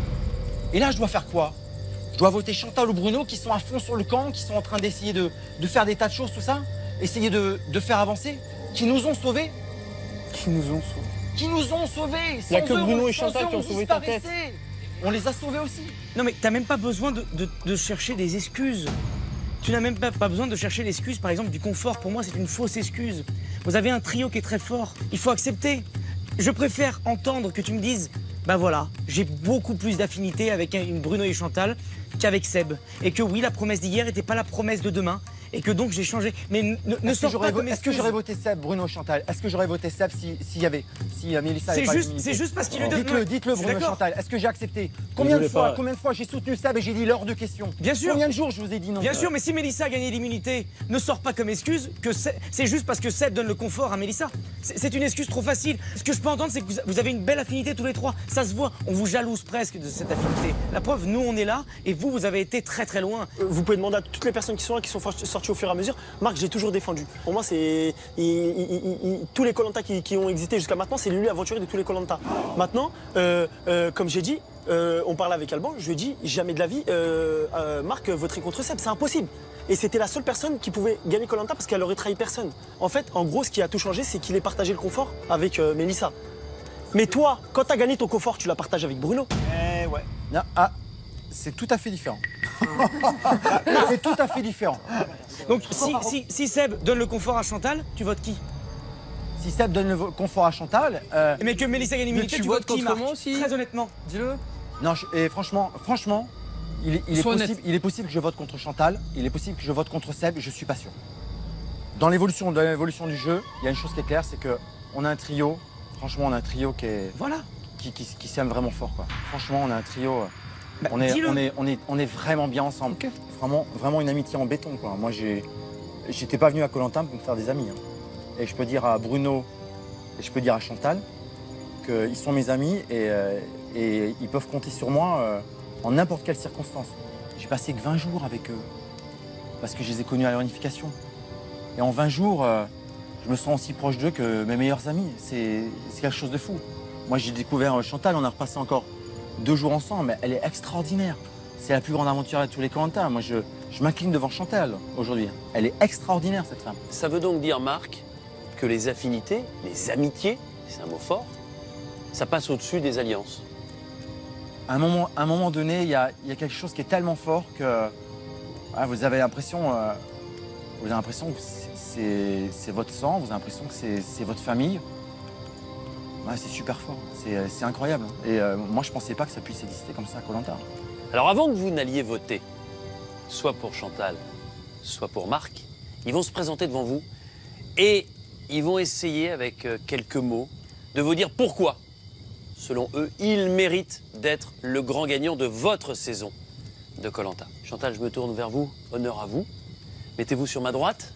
Speaker 11: Et là, je dois faire quoi? Je dois voter Chantal ou Bruno qui sont à fond sur le camp, qui sont en train d'essayer de faire des tas de choses, tout ça. Essayer de faire avancer. Qui nous ont sauvés.
Speaker 10: Qui nous ont sauvés.
Speaker 11: Qui nous ont sauvés.
Speaker 10: Il n'y a que Bruno et Chantal qui ont sauvé ta tête.
Speaker 11: On les a sauvés aussi.
Speaker 6: Non mais t'as même pas besoin de chercher des excuses. Tu n'as même pas besoin de chercher l'excuse, par exemple, du confort. Pour moi, c'est une fausse excuse. Vous avez un trio qui est très fort. Il faut accepter. Je préfère entendre que tu me dises, ben voilà, j'ai beaucoup plus d'affinité avec une Bruno et Chantal qu'avec Seb. Et que oui, la promesse d'hier n'était pas la promesse de demain. Et que donc j'ai changé. Mais ne sors pas comme excuse.
Speaker 11: Est-ce que j'aurais voté Seb, Bruno, Chantal? Est-ce que j'aurais voté Seb si Mélissa avait pas d'immunité?
Speaker 6: C'est juste parce qu'il le donne.
Speaker 11: Dites-le, Bruno, Chantal. Est-ce que j'ai accepté? Combien de fois j'ai soutenu Seb et j'ai dit l'heure de question?
Speaker 6: Bien sûr.
Speaker 11: Combien de jours je vous ai dit non?
Speaker 6: Bien sûr, mais si Mélissa a gagné l'immunité, ne sors pas comme excuse que c'est juste parce que Seb donne le confort à Mélissa. C'est une excuse trop facile. Ce que je peux entendre, c'est que vous avez une belle affinité tous les trois. Ça se voit. On vous jalouse presque de cette affinité. La preuve, nous, on est là et vous avez été très très loin.
Speaker 19: Vous pouvez demander à toutes les personnes qui sont là, qui sont sorties au fur et à mesure. Marc, j'ai toujours défendu. Pour moi, c'est tous les Koh-Lanta qui ont existé jusqu'à maintenant, c'est lui aventurier de tous les Koh-Lanta. Maintenant, comme j'ai dit, on parlait avec Alban, je lui ai dit jamais de la vie, Marc voterait contre Seb, c'est impossible. Et c'était la seule personne qui pouvait gagner Koh-Lanta parce qu'elle aurait trahi personne. En fait, en gros, ce qui a tout changé, c'est qu'il ait partagé le confort avec Mélissa. Mais toi, quand tu as gagné ton confort, tu l'as partagé avec Bruno.
Speaker 11: Eh ouais. Non, c'est tout à fait différent. C'est tout à fait différent.
Speaker 6: Donc si Seb donne le confort à Chantal, tu votes qui?
Speaker 11: Si Seb donne le confort à Chantal...
Speaker 6: Mais que Mélissa gagne l'immunité, tu votes qui, Marc? Aussi. Très honnêtement, dis-le.
Speaker 11: Non, et franchement, il est possible que je vote contre Chantal, il est possible que je vote contre Seb, je suis pas sûr. Dans l'évolution du jeu, il y a une chose qui est claire, c'est qu'on a un trio, franchement, on a un trio qui est...
Speaker 6: Voilà.
Speaker 11: Qui s'aime vraiment fort, quoi. Franchement, on a un trio... on est vraiment bien ensemble. Okay. Vraiment une amitié en béton, quoi. Moi, j'étais pas venu à Koh-Lanta pour me faire des amis. Hein. Et je peux dire à Bruno et je peux dire à Chantal qu'ils sont mes amis et ils peuvent compter sur moi en n'importe quelle circonstance. J'ai passé que 20 jours avec eux parce que je les ai connus à la réunification. Et en 20 jours, je me sens aussi proche d'eux que mes meilleurs amis. C'est quelque chose de fou. Moi, j'ai découvert Chantal, on a repassé encore 2 jours ensemble, mais elle est extraordinaire. C'est la plus grande aventure de tous les Koh-Lanta. Moi, je m'incline devant Chantal aujourd'hui. Elle est extraordinaire, cette femme.
Speaker 17: Ça veut donc dire, Marc, que les affinités, les amitiés, c'est un mot fort, ça passe au-dessus des alliances.
Speaker 11: À un moment donné, il y a quelque chose qui est tellement fort que vous avez l'impression que c'est votre sang, vous avez l'impression que c'est votre famille. Ouais, c'est super fort, c'est incroyable. Et moi, je pensais pas que ça puisse exister comme ça à Koh-Lanta.
Speaker 17: Alors avant que vous n'alliez voter, soit pour Chantal, soit pour Marc, ils vont se présenter devant vous et ils vont essayer avec quelques mots de vous dire pourquoi, selon eux, il mérite d'être le grand gagnant de votre saison de Koh-Lanta. Chantal, je me tourne vers vous, honneur à vous. Mettez-vous sur ma droite.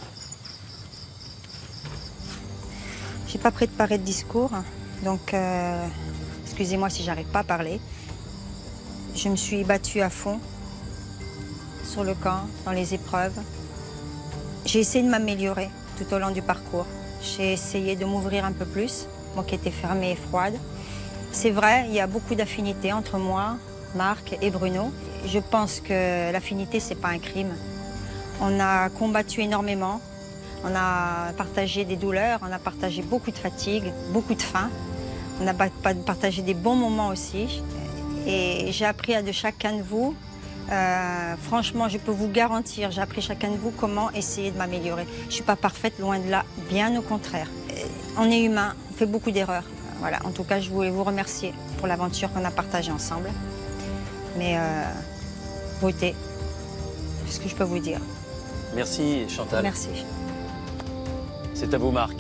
Speaker 3: J'ai pas préparé de discours, donc excusez-moi si j'arrive pas à parler. Je me suis battue à fond sur le camp, dans les épreuves. J'ai essayé de m'améliorer tout au long du parcours. J'ai essayé de m'ouvrir un peu plus, moi qui étais fermée et froide. C'est vrai, il y a beaucoup d'affinités entre moi, Marc et Bruno. Je pense que l'affinité, c'est pas un crime. On a combattu énormément, on a partagé des douleurs, on a partagé beaucoup de fatigue, beaucoup de faim. On a partagé des bons moments aussi. Et j'ai appris de chacun de vous. Franchement, je peux vous garantir, j'ai appris chacun de vous comment essayer de m'améliorer. Je ne suis pas parfaite, loin de là, bien au contraire. On est humain, on fait beaucoup d'erreurs. Voilà. En tout cas, je voulais vous remercier pour l'aventure qu'on a partagée ensemble. Mais votez, c'est ce que je peux vous dire.
Speaker 17: Merci Chantal.
Speaker 3: Merci.
Speaker 17: C'est à vous Marc.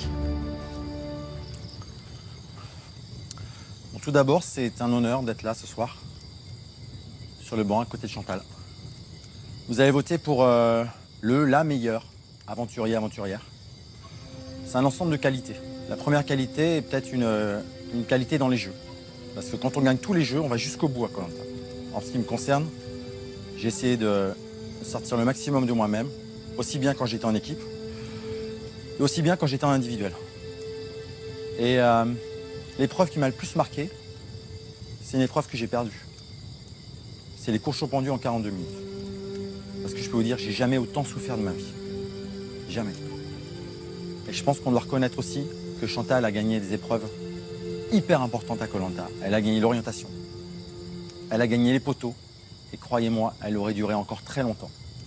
Speaker 11: Bon, tout d'abord, c'est un honneur d'être là ce soir, sur le banc à côté de Chantal. Vous avez voté pour la meilleure aventurière. C'est un ensemble de qualités. La première qualité est peut-être une qualité dans les jeux. Parce que quand on gagne tous les jeux, on va jusqu'au bout à Koh-Lanta. En ce qui me concerne, j'ai essayé de sortir le maximum de moi-même, aussi bien quand j'étais en équipe, et aussi bien quand j'étais en individuel. Et l'épreuve qui m'a le plus marqué, c'est une épreuve que j'ai perdue. C'est les courses au pendu en 42 minutes. Parce que je peux vous dire, j'ai jamais autant souffert de ma vie. Jamais. Et je pense qu'on doit reconnaître aussi que Chantal a gagné des épreuves hyper importantes à Koh-Lanta. Elle a gagné l'orientation. Elle a gagné les poteaux. Et croyez-moi, elle aurait duré encore très longtemps.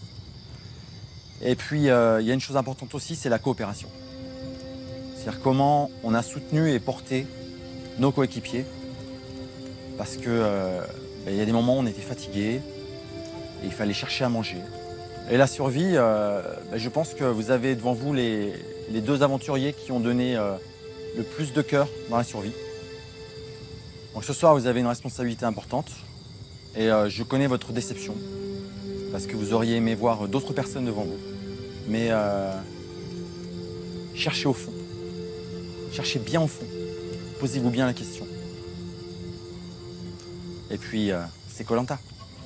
Speaker 11: Et puis, il y a une chose importante aussi, c'est la coopération. C'est-à-dire comment on a soutenu et porté nos coéquipiers. Parce que il y a des moments où on était fatigués et il fallait chercher à manger. Et la survie, je pense que vous avez devant vous les deux aventuriers qui ont donné le plus de cœur dans la survie. Donc ce soir, vous avez une responsabilité importante. Et je connais votre déception, parce que vous auriez aimé voir d'autres personnes devant vous. Mais cherchez au fond. Cherchez bien au fond. Posez-vous bien la question. Et puis, c'est Koh-Lanta.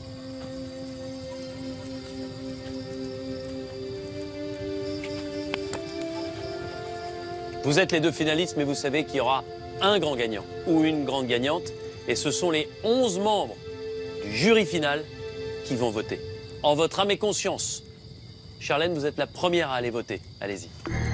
Speaker 17: Vous êtes les deux finalistes, mais vous savez qu'il y aura un grand gagnant ou une grande gagnante. Et ce sont les 11 membres du jury final qui vont voter. En votre âme et conscience, Charlène, vous êtes la première à aller voter. Allez-y.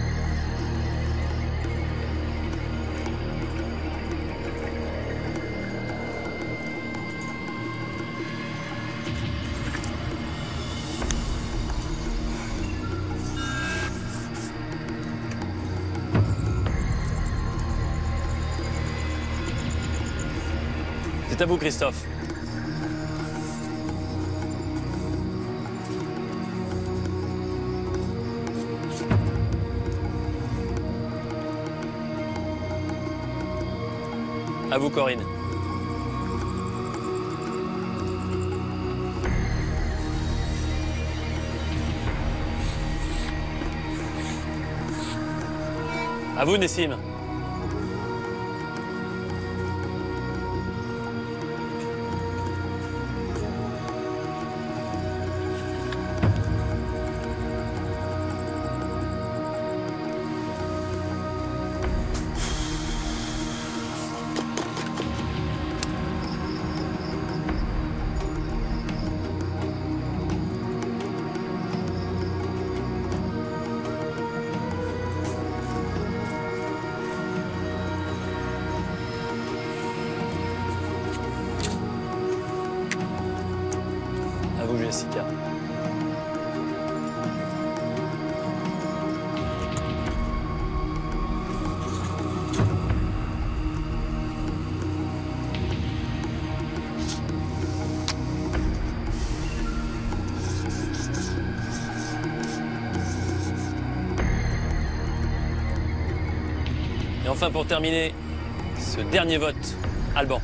Speaker 17: C'est à vous, Christophe. À vous, Corinne. À vous, Nessim. À vous, Jessica. enfin, pour terminer ce dernier vote, Alban.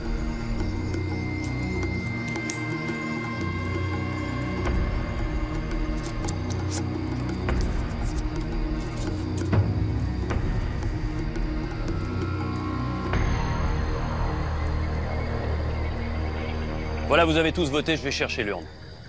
Speaker 17: Voilà, vous avez tous voté, je vais chercher l'urne.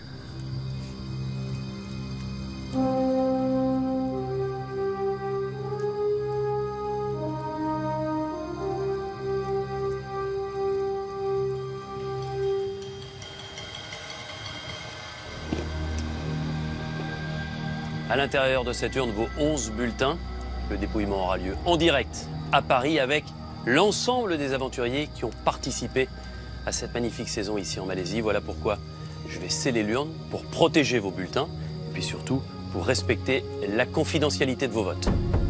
Speaker 17: À l'intérieur de cette urne, vos 11 bulletins. Le dépouillement aura lieu en direct à Paris avec l'ensemble des aventuriers qui ont participé à cette magnifique saison ici en Malaisie. Voilà pourquoi je vais sceller l'urne pour protéger vos bulletins et puis surtout pour respecter la confidentialité de vos votes.